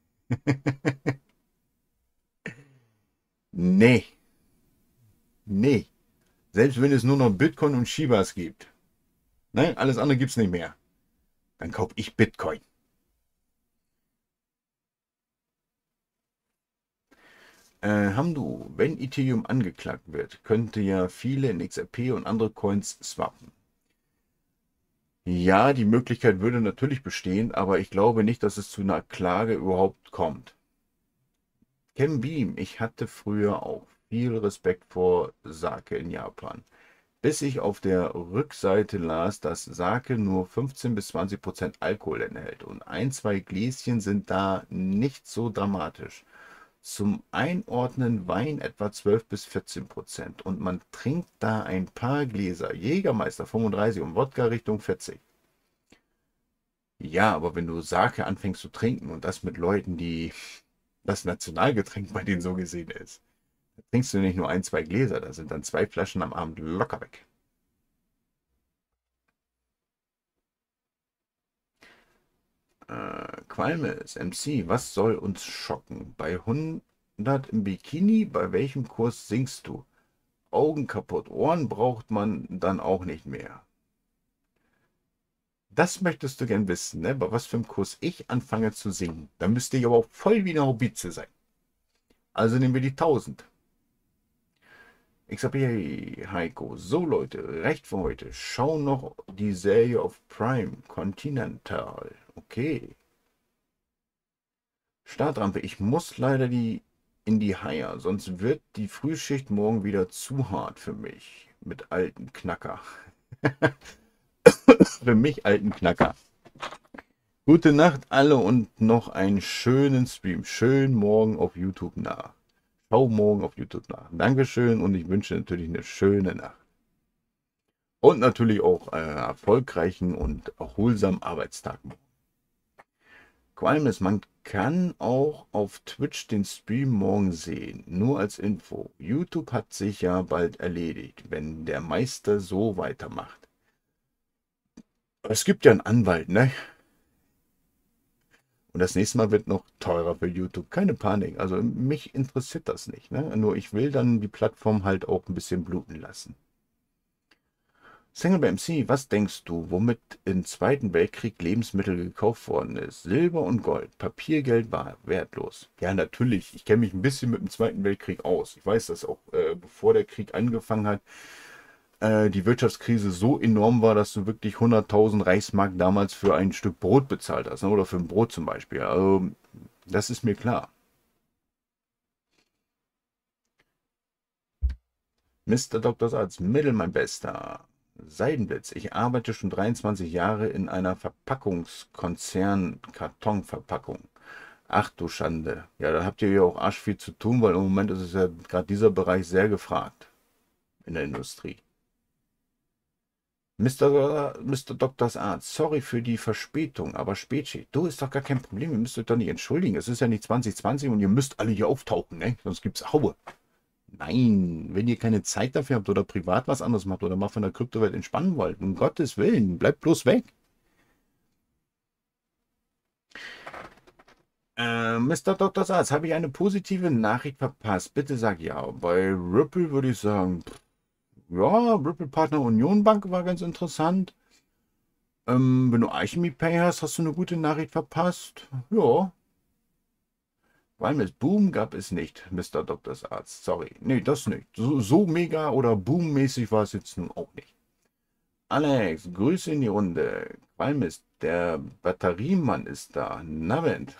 Nee, nee. Selbst wenn es nur noch Bitcoin und Shibas gibt. Nein, alles andere gibt es nicht mehr. Dann kaufe ich Bitcoin. Hamdu, wenn Ethereum angeklagt wird, könnte ja viele in XRP und andere Coins swappen. Ja, die Möglichkeit würde natürlich bestehen, aber ich glaube nicht, dass es zu einer Klage überhaupt kommt. Ken Beam, ich hatte früher auch viel Respekt vor Sake in Japan, bis ich auf der Rückseite las, dass Sake nur 15 bis 20% Alkohol enthält und ein, zwei Gläschen sind da nicht so dramatisch. Zum Einordnen Wein etwa 12 bis 14% und man trinkt da ein paar Gläser, Jägermeister 35 und Wodka Richtung 40. Ja, aber wenn du Sake anfängst zu trinken und das mit Leuten, die das Nationalgetränk bei denen so gesehen ist, da trinkst du nicht nur ein, zwei Gläser, da sind dann 2 Flaschen am Abend locker weg. Qualmes, MC, was soll uns schocken? Bei 100 im Bikini, bei welchem Kurs singst du? Augen kaputt, Ohren braucht man dann auch nicht mehr. Das möchtest du gern wissen, ne? Bei was für einem Kurs ich anfange zu singen. Da müsste ich aber auch voll wie eine Hobbitze sein. Also nehmen wir die 1000. XP Heiko. So Leute, recht für heute. Schau noch die Serie auf Prime. Continental. Okay. Startrampe. Ich muss leider in die Haie, sonst wird die Frühschicht morgen wieder zu hart für mich. Mit alten Knacker. Für mich alten Knacker. Gute Nacht alle und noch einen schönen Stream. Schön morgen auf YouTube nach. Schau morgen auf YouTube nach. Dankeschön und ich wünsche natürlich eine schöne Nacht. Und natürlich auch einen erfolgreichen und erholsamen Arbeitstag. Qualmes, man kann auch auf Twitch den Stream morgen sehen. Nur als Info. YouTube hat sich ja bald erledigt, wenn der Meister so weitermacht. Es gibt ja einen Anwalt, ne? Und das nächste Mal wird noch teurer für YouTube. Keine Panik. Also mich interessiert das nicht, ne? Nur ich will dann die Plattform halt auch ein bisschen bluten lassen. Single MC, was denkst du, womit im Zweiten Weltkrieg Lebensmittel gekauft worden ist? Silber und Gold. Papiergeld war wertlos. Ja, natürlich. Ich kenne mich ein bisschen mit dem Zweiten Weltkrieg aus. Ich weiß, dass auch bevor der Krieg angefangen hat, die Wirtschaftskrise so enorm war, dass du wirklich 100.000 Reichsmark damals für ein Stück Brot bezahlt hast, ne? Oder für ein Brot zum Beispiel. Also, das ist mir klar. Mr. Dr. Satz, Mittel, mein Bester. Seidenblitz. Ich arbeite schon 23 Jahre in einer Verpackungskonzern, Kartonverpackung. Ach du Schande. Ja, da habt ihr ja auch arsch viel zu tun, weil im Moment ist es ja gerade dieser Bereich sehr gefragt in der Industrie. Mr. Doktors Arzt, sorry für die Verspätung, aber Spätschicht. Du, ist doch gar kein Problem, ihr müsst euch doch nicht entschuldigen. Es ist ja nicht 2020 und ihr müsst alle hier auftauchen, ne? Sonst gibt's Haue. Nein, wenn ihr keine Zeit dafür habt oder privat was anderes macht oder mal von der Kryptowelt entspannen wollt, um Gottes Willen, bleibt bloß weg. Mr. Dr. Satz, habe ich eine positive Nachricht verpasst? Bitte sag ja. Bei Ripple würde ich sagen, ja, Ripple Partner Union Bank war ganz interessant. Wenn du Alchemy Pay hast, hast du eine gute Nachricht verpasst. Ja, weil mit Boom gab es nicht, Mr. Dr. Arzt. Sorry. Nee, das nicht. So mega oder boommäßig war es jetzt nun auch nicht. Alex, Grüße in die Runde. Qualmist, der Batteriemann ist da. Nabend.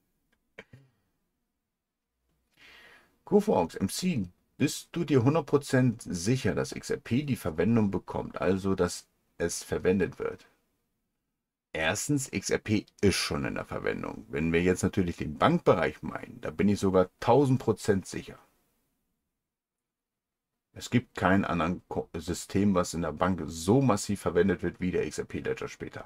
Kofox, MC, bist du dir 100% sicher, dass XRP die Verwendung bekommt, also dass es verwendet wird? Erstens, XRP ist schon in der Verwendung. Wenn wir jetzt natürlich den Bankbereich meinen, da bin ich sogar 1000% sicher. Es gibt kein anderes System, was in der Bank so massiv verwendet wird wie der XRP-Ledger später.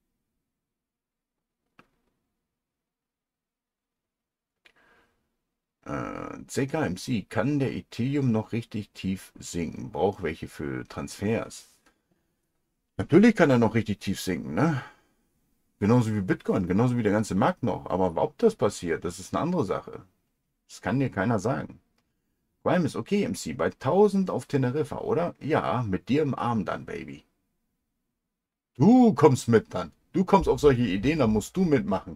CKMC, kann der Ethereum noch richtig tief sinken? Braucht welche für Transfers? Natürlich kann er noch richtig tief sinken, ne? Genauso wie Bitcoin, genauso wie der ganze Markt noch. Aber ob das passiert, das ist eine andere Sache. Das kann dir keiner sagen. Rhyme ist okay, MC, bei 1000 auf Teneriffa, oder? Ja, mit dir im Arm dann, Baby. Du kommst mit dann. Du kommst auf solche Ideen, dann musst du mitmachen.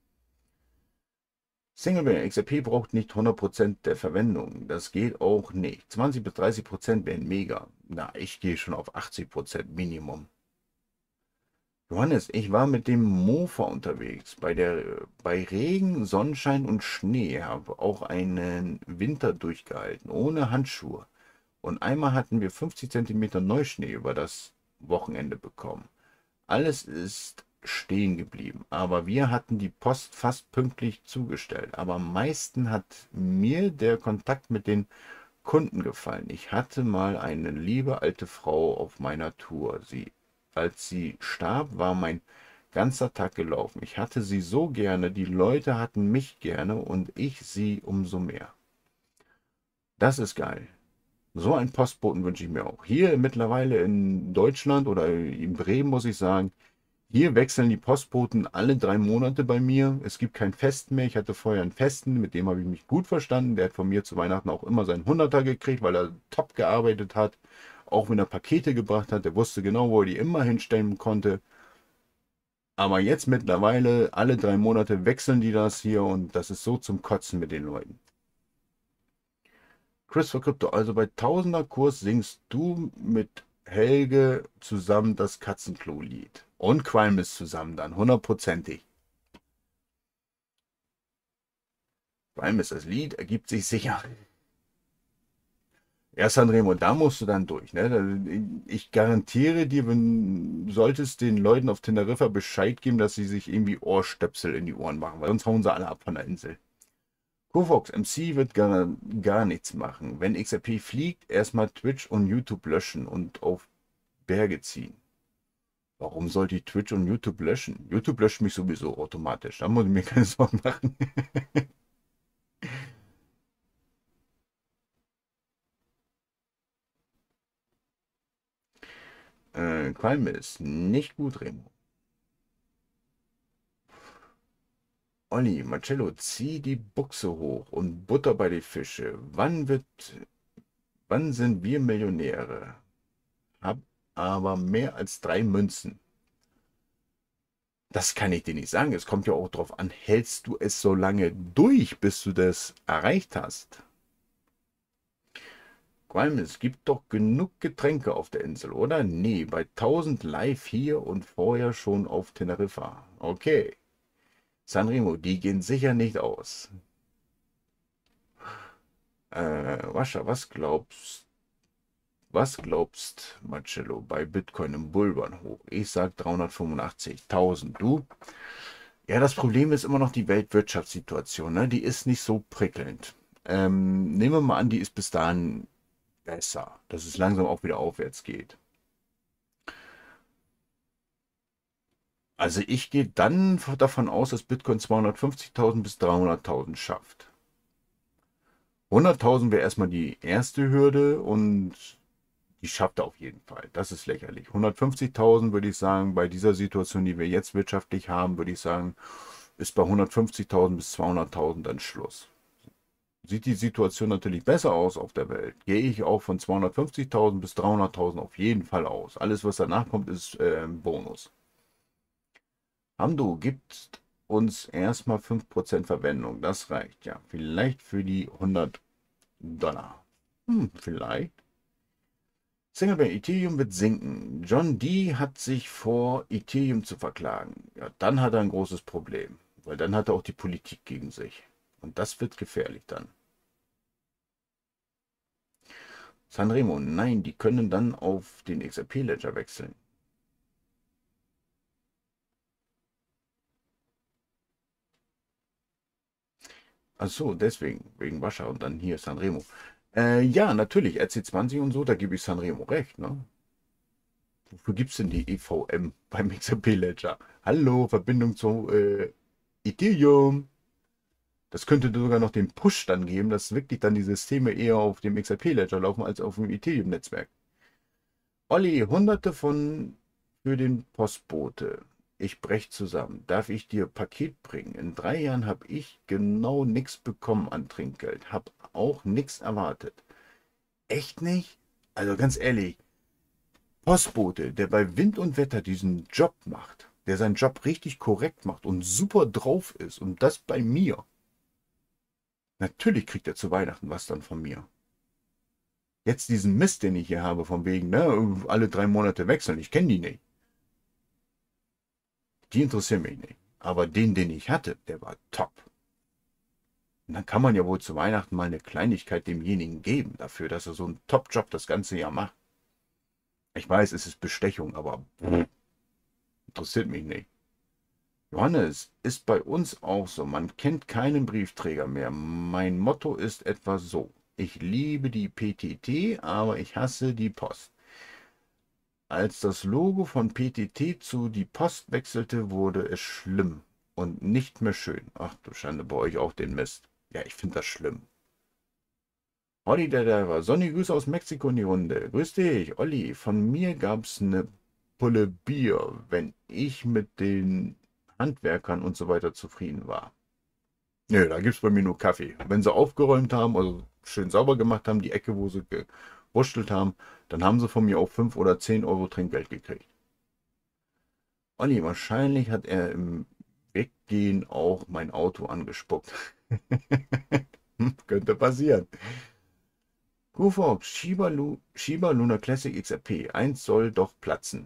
Singleware XRP braucht nicht 100% der Verwendung. Das geht auch nicht. 20 bis 30% wären mega. Na, ich gehe schon auf 80% Minimum. Johannes, ich war mit dem Mofa unterwegs. Bei Regen, Sonnenschein und Schnee habe auch einen Winter durchgehalten, ohne Handschuhe. Und einmal hatten wir 50 Zentimeter Neuschnee über das Wochenende bekommen. Alles ist stehen geblieben, aber wir hatten die Post fast pünktlich zugestellt. Aber am meisten hat mir der Kontakt mit den Kunden gefallen. Ich hatte mal eine liebe alte Frau auf meiner Tour. Als sie starb, war mein ganzer Tag gelaufen. Ich hatte sie so gerne, die Leute hatten mich gerne und ich sie umso mehr. Das ist geil. So einen Postboten wünsche ich mir auch. Hier mittlerweile in Deutschland oder in Bremen muss ich sagen, hier wechseln die Postboten alle 3 Monate bei mir. Es gibt keinen Festen mehr. Ich hatte vorher einen Festen, mit dem habe ich mich gut verstanden. Der hat von mir zu Weihnachten auch immer seinen 100er gekriegt, weil er top gearbeitet hat. Auch wenn er Pakete gebracht hat, der wusste genau, wo er die immer hinstellen konnte. Aber jetzt mittlerweile, alle 3 Monate wechseln die das hier und das ist so zum Kotzen mit den Leuten. Chris for Crypto, also bei Tausender Kurs singst du mit Helge zusammen das Katzenklo-Lied. Und Qualmis zusammen dann, hundertprozentig. Qualmis, das Lied ergibt sich sicher. Ja, Sanremo, da musst du dann durch. Ne? Ich garantiere dir, wenn solltest den Leuten auf Teneriffa Bescheid geben, dass sie sich irgendwie Ohrstöpsel in die Ohren machen, weil sonst hauen sie alle ab von der Insel. Kofox, MC wird gar nichts machen. Wenn XRP fliegt, erstmal Twitch und YouTube löschen und auf Berge ziehen. Warum sollte ich Twitch und YouTube löschen? YouTube löscht mich sowieso automatisch. Da muss ich mir keine Sorgen machen. Qualm ist nicht gut, Remo. Olli, Marcello, zieh die Buchse hoch und Butter bei die Fische. Wann sind wir Millionäre? Hab aber mehr als 3 Münzen. Das kann ich dir nicht sagen. Es kommt ja auch darauf an, hältst du es so lange durch, bis du das erreicht hast? Qualm, es gibt doch genug Getränke auf der Insel, oder? Nee, bei 1000 live hier und vorher schon auf Teneriffa. Okay. Sanremo, die gehen sicher nicht aus. Wascha, was glaubst, Marcello, bei Bitcoin im Bullrun hoch? Ich sag 385.000. Du? Ja, das Problem ist immer noch die Weltwirtschaftssituation, ne? Die ist nicht so prickelnd. Nehmen wir mal an, die ist bis dahin besser, dass es langsam auch wieder aufwärts geht. Also ich gehe dann davon aus, dass Bitcoin 250.000 bis 300.000 schafft. 100.000 wäre erstmal die erste Hürde und die schafft er auf jeden Fall. Das ist lächerlich. 150.000 würde ich sagen, bei dieser Situation, die wir jetzt wirtschaftlich haben, würde ich sagen, ist bei 150.000 bis 200.000 dann Schluss. Sieht die Situation natürlich besser aus auf der Welt, gehe ich auch von 250.000 bis 300.000 auf jeden Fall aus. Alles, was danach kommt, ist Bonus. Hamdo gibt uns erstmal 5% Verwendung. Das reicht ja. Vielleicht für die 100 $. Vielleicht. Single bei Ethereum wird sinken. John D. hat sich vor, Ethereum zu verklagen. Ja, dann hat er ein großes Problem, weil dann hat er auch die Politik gegen sich. Und das wird gefährlich dann. Sanremo, nein, die können dann auf den XRP-Ledger wechseln. Ach so, deswegen, wegen Wascher und dann hier Sanremo. Ja, natürlich, RC20 und so, da gebe ich Sanremo recht, ne? Wofür gibt es denn die EVM beim XRP-Ledger? Hallo, Verbindung zu Ethereum. Das könnte sogar noch den Push dann geben, dass wirklich dann die Systeme eher auf dem XRP-Ledger laufen als auf dem Ethereum-Netzwerk. Olli, Hunderte von für den Postbote. Ich brech zusammen. Darf ich dir Paket bringen? In 3 Jahren habe ich genau nichts bekommen an Trinkgeld. Hab auch nichts erwartet. Echt nicht? Also ganz ehrlich, Postbote, der bei Wind und Wetter diesen Job macht, der seinen Job richtig korrekt macht und super drauf ist und das bei mir. Natürlich kriegt er zu Weihnachten was dann von mir. Jetzt diesen Mist, den ich hier habe, von wegen, ne, alle 3 Monate wechseln, ich kenne die nicht. Die interessieren mich nicht. Aber den ich hatte, der war top. Und dann kann man ja wohl zu Weihnachten mal eine Kleinigkeit demjenigen geben, dafür, dass er so einen Top-Job das ganze Jahr macht. Ich weiß, es ist Bestechung, aber interessiert mich nicht. Johannes, ist bei uns auch so. Man kennt keinen Briefträger mehr. Mein Motto ist etwa so. Ich liebe die PTT, aber ich hasse die Post. Als das Logo von PTT zu die Post wechselte, wurde es schlimm und nicht mehr schön. Ach du Schande, bei euch auch den Mist. Ja, ich finde das schlimm. Olli der Diver, sonnige Grüße aus Mexiko in die Runde. Grüß dich, Olli. Von mir gab's eine Pulle Bier, wenn ich mit den Handwerkern und so weiter zufrieden war. Nö, da gibt's bei mir nur Kaffee. Wenn sie aufgeräumt haben, also schön sauber gemacht haben, die Ecke, wo sie gewurschtelt haben, dann haben sie von mir auch 5 oder 10 Euro Trinkgeld gekriegt. Olli, wahrscheinlich hat er im Weggehen auch mein Auto angespuckt. Könnte passieren. GoFox, Shiba Luna Classic XRP. Eins soll doch platzen.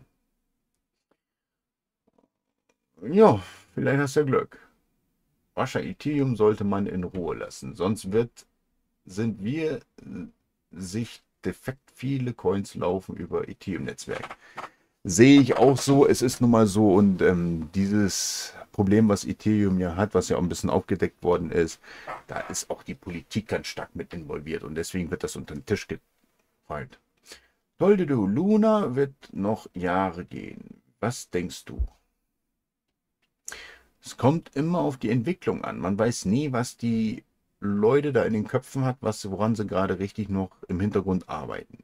Ja, vielleicht hast du ja Glück. Wascher Ethereum sollte man in Ruhe lassen, sonst sind wir sich defekt viele Coins laufen über Ethereum-Netzwerk. Sehe ich auch so, es ist nun mal so und dieses Problem, was Ethereum ja hat, was ja auch ein bisschen aufgedeckt worden ist, da ist auch die Politik ganz stark mit involviert und deswegen wird das unter den Tisch gefallen. Sollte du, Luna wird noch Jahre gehen. was denkst du? Es kommt immer auf die Entwicklung an. Man weiß nie, was die Leute da in den Köpfen hat, woran sie gerade richtig noch im Hintergrund arbeiten.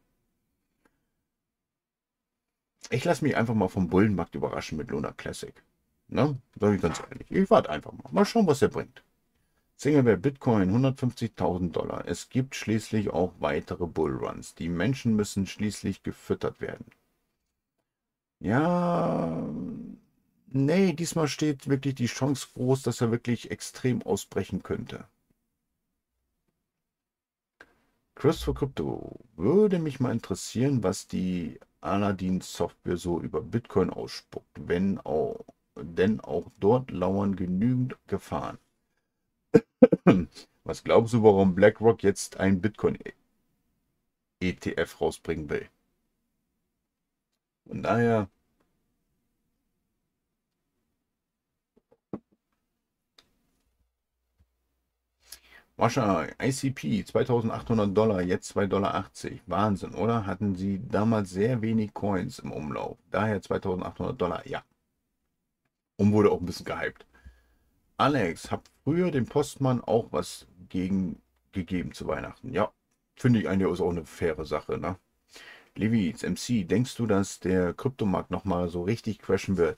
Ich lasse mich einfach mal vom Bullenmarkt überraschen mit Luna Classic. Ne? Sag ich ganz ehrlich. Ich warte einfach mal. Mal schauen, was er bringt. Singleware Bitcoin 150.000 Dollar. Es gibt schließlich auch weitere Bullruns. Die Menschen müssen schließlich gefüttert werden. Ja, nee, diesmal steht wirklich die Chance groß, dass er wirklich extrem ausbrechen könnte. Christopher Crypto, würde mich mal interessieren, was die Aladdin-Software so über Bitcoin ausspuckt, denn auch dort lauern genügend Gefahren. Was glaubst du, warum BlackRock jetzt ein Bitcoin-ETF rausbringen will? Von daher, Mascha, ICP 2.800 Dollar, jetzt 2,80 Dollar. Wahnsinn, oder? Hatten sie damals sehr wenig Coins im Umlauf. Daher 2.800 Dollar, ja. Und wurde auch ein bisschen gehypt. Alex, hab früher dem Postmann auch was gegeben zu Weihnachten. Ja, finde ich eigentlich ist auch eine faire Sache, ne? Levi, MC, denkst du, dass der Kryptomarkt nochmal so richtig crashen wird?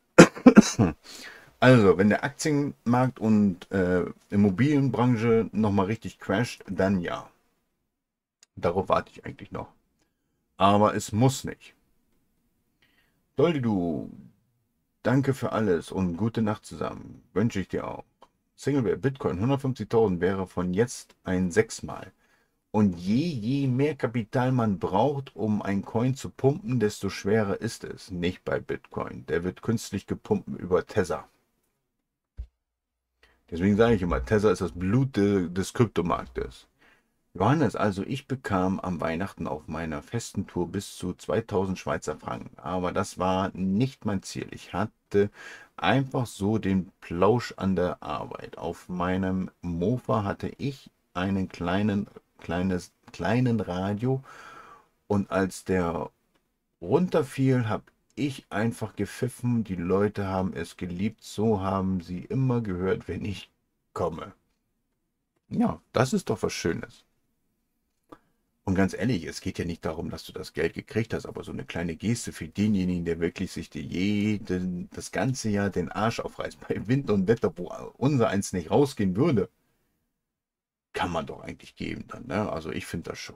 Also, wenn der Aktienmarkt und Immobilienbranche nochmal richtig crasht, dann ja. Darauf warte ich eigentlich noch. Aber es muss nicht. Sollte du, danke für alles und gute Nacht zusammen. Wünsche ich dir auch. Singleware Bitcoin 150.000 wäre von jetzt ein sechsmal. Und je mehr Kapital man braucht, um ein Coin zu pumpen, desto schwerer ist es. Nicht bei Bitcoin. Der wird künstlich gepumpt über Tether. Deswegen sage ich immer, Tether ist das Blut des Kryptomarktes. Johannes, also ich bekam am Weihnachten auf meiner festen Tour bis zu 2000 Schweizer Franken. Aber das war nicht mein Ziel. Ich hatte einfach so den Plausch an der Arbeit. Auf meinem Mofa hatte ich einen kleinen Radio und als der runterfiel, habe ich einfach gepfiffen. Die Leute haben es geliebt. So haben sie immer gehört, wenn ich komme. Ja, das ist doch was Schönes. Und ganz ehrlich, es geht ja nicht darum, dass du das Geld gekriegt hast, aber so eine kleine Geste für denjenigen, der wirklich sich das ganze Jahr den Arsch aufreißt, bei Wind und Wetter, wo unser eins nicht rausgehen würde, kann man doch eigentlich geben dann, ne? Also ich finde das schon.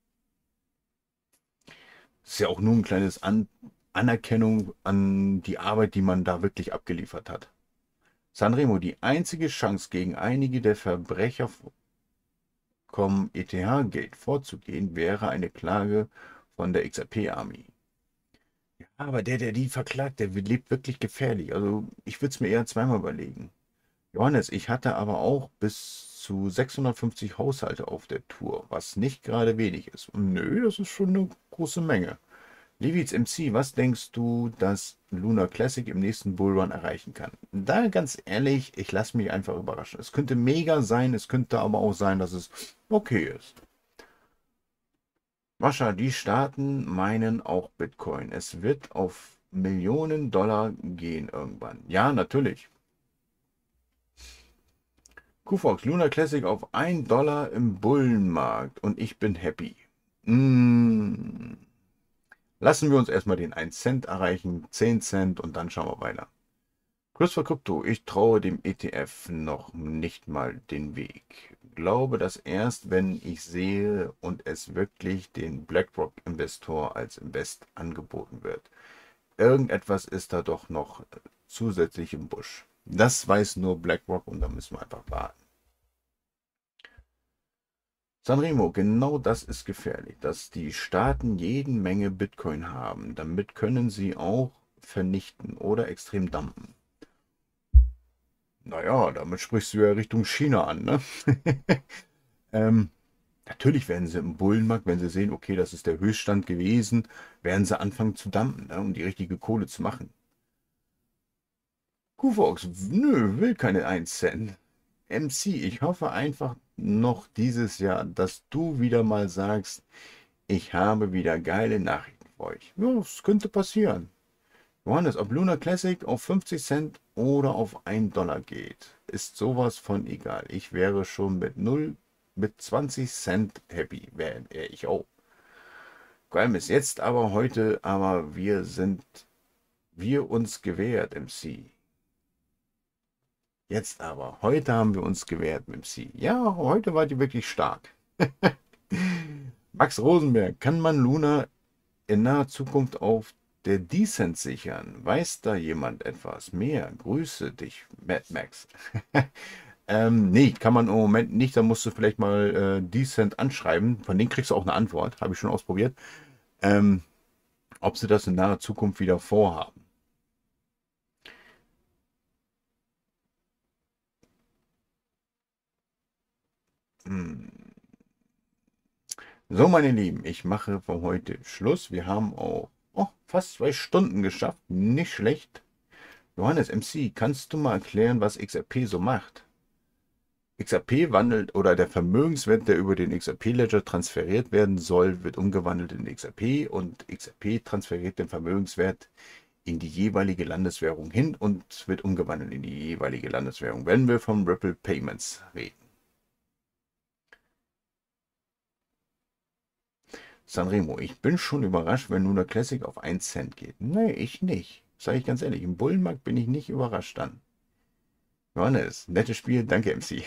Es ist ja auch nur ein kleines Anerkennung an die Arbeit, die man da wirklich abgeliefert hat. Sanremo, die einzige Chance gegen einige der Verbrecher vom ETH-Gate vorzugehen, wäre eine Klage von der XRP-Army. Ja, aber der die verklagt, der lebt wirklich gefährlich. Also ich würde es mir eher zweimal überlegen. Johannes, ich hatte aber auch bis zu 650 Haushalte auf der Tour, was nicht gerade wenig ist. Und nö, das ist schon eine große Menge. Levits MC, was denkst du, dass Luna Classic im nächsten Bullrun erreichen kann? Da ganz ehrlich, ich lasse mich einfach überraschen. Es könnte mega sein, es könnte aber auch sein, dass es okay ist. Mascha, die Staaten meinen auch Bitcoin. Es wird auf Millionen Dollar gehen irgendwann. Ja, natürlich. QFox, Luna Classic auf 1 Dollar im Bullenmarkt und ich bin happy. Mm. Lassen wir uns erstmal den 1 Cent erreichen, 10 Cent und dann schauen wir weiter. Christopher Krypto, ich traue dem ETF noch nicht mal den Weg. Glaube das erst, wenn ich sehe und es wirklich den BlackRock-Investor als Invest angeboten wird. Irgendetwas ist da doch noch zusätzlich im Busch. Das weiß nur BlackRock und da müssen wir einfach warten. Sanremo, genau das ist gefährlich, dass die Staaten jede Menge Bitcoin haben. Damit können sie auch vernichten oder extrem dumpen. Naja, damit sprichst du ja Richtung China an, ne? ähm, natürlich werden sie im Bullenmarkt, wenn sie sehen, okay, das ist der Höchststand gewesen, werden sie anfangen zu dumpen, ne, um die richtige Kohle zu machen. Kufox, nö, will keine 1 Cent. MC, ich hoffe einfach noch dieses Jahr, dass du wieder mal sagst, ich habe wieder geile Nachrichten für euch. Ja, das könnte passieren. Johannes, ob Luna Classic auf 50 Cent oder auf 1 Dollar geht, ist sowas von egal. Ich wäre schon mit 20 Cent happy, wäre ich auch. Geil ist jetzt aber heute, aber wir uns gewehrt, MC. Jetzt aber, heute haben wir uns gewehrt, MC. Ja, heute war die wirklich stark. Max Rosenberg, kann man Luna in naher Zukunft auf der Decent sichern? Weiß da jemand etwas mehr? Grüße dich, Mad Max. Nee, kann man im Moment nicht. Da musst du vielleicht mal Decent anschreiben. Von denen kriegst du auch eine Antwort. Habe ich schon ausprobiert. Ähm, ob sie das in naher Zukunft wieder vorhaben. Hm. So, meine Lieben, ich mache für heute Schluss. Wir haben auch fast 2 Stunden geschafft. Nicht schlecht. Johannes MC, kannst du mal erklären, was XRP so macht? XRP wandelt oder der Vermögenswert, der über den XRP-Ledger transferiert werden soll, wird umgewandelt in XRP und XRP transferiert den Vermögenswert in die jeweilige Landeswährung hin und wird umgewandelt in die jeweilige Landeswährung, wenn wir von Ripple Payments reden. Sanremo, ich bin schon überrascht, wenn Luna Classic auf 1 Cent geht. Nee, ich nicht. Sage ich ganz ehrlich, im Bullenmarkt bin ich nicht überrascht dann. Johannes, nettes Spiel, danke MC.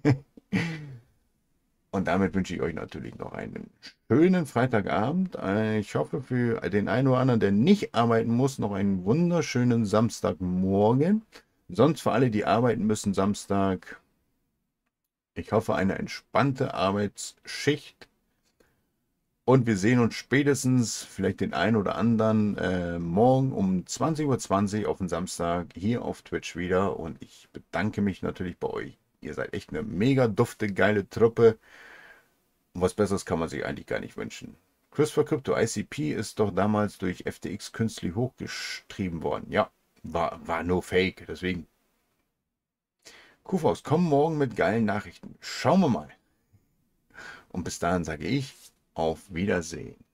Und damit wünsche ich euch natürlich noch einen schönen Freitagabend. Ich hoffe für den einen oder anderen, der nicht arbeiten muss, noch einen wunderschönen Samstagmorgen. Sonst für alle, die arbeiten müssen, Samstag. Ich hoffe, eine entspannte Arbeitsschicht. Und wir sehen uns spätestens, vielleicht den einen oder anderen, morgen um 20:20 Uhr auf den Samstag hier auf Twitch wieder. Und ich bedanke mich natürlich bei euch. Ihr seid echt eine mega dufte, geile Truppe. Und was Besseres kann man sich eigentlich gar nicht wünschen. CRISPR Crypto ICP ist doch damals durch FTX künstlich hochgetrieben worden. Ja, war nur Fake. Deswegen. Kufaus, komm morgen mit geilen Nachrichten. Schauen wir mal. Und bis dahin sage ich auf Wiedersehen.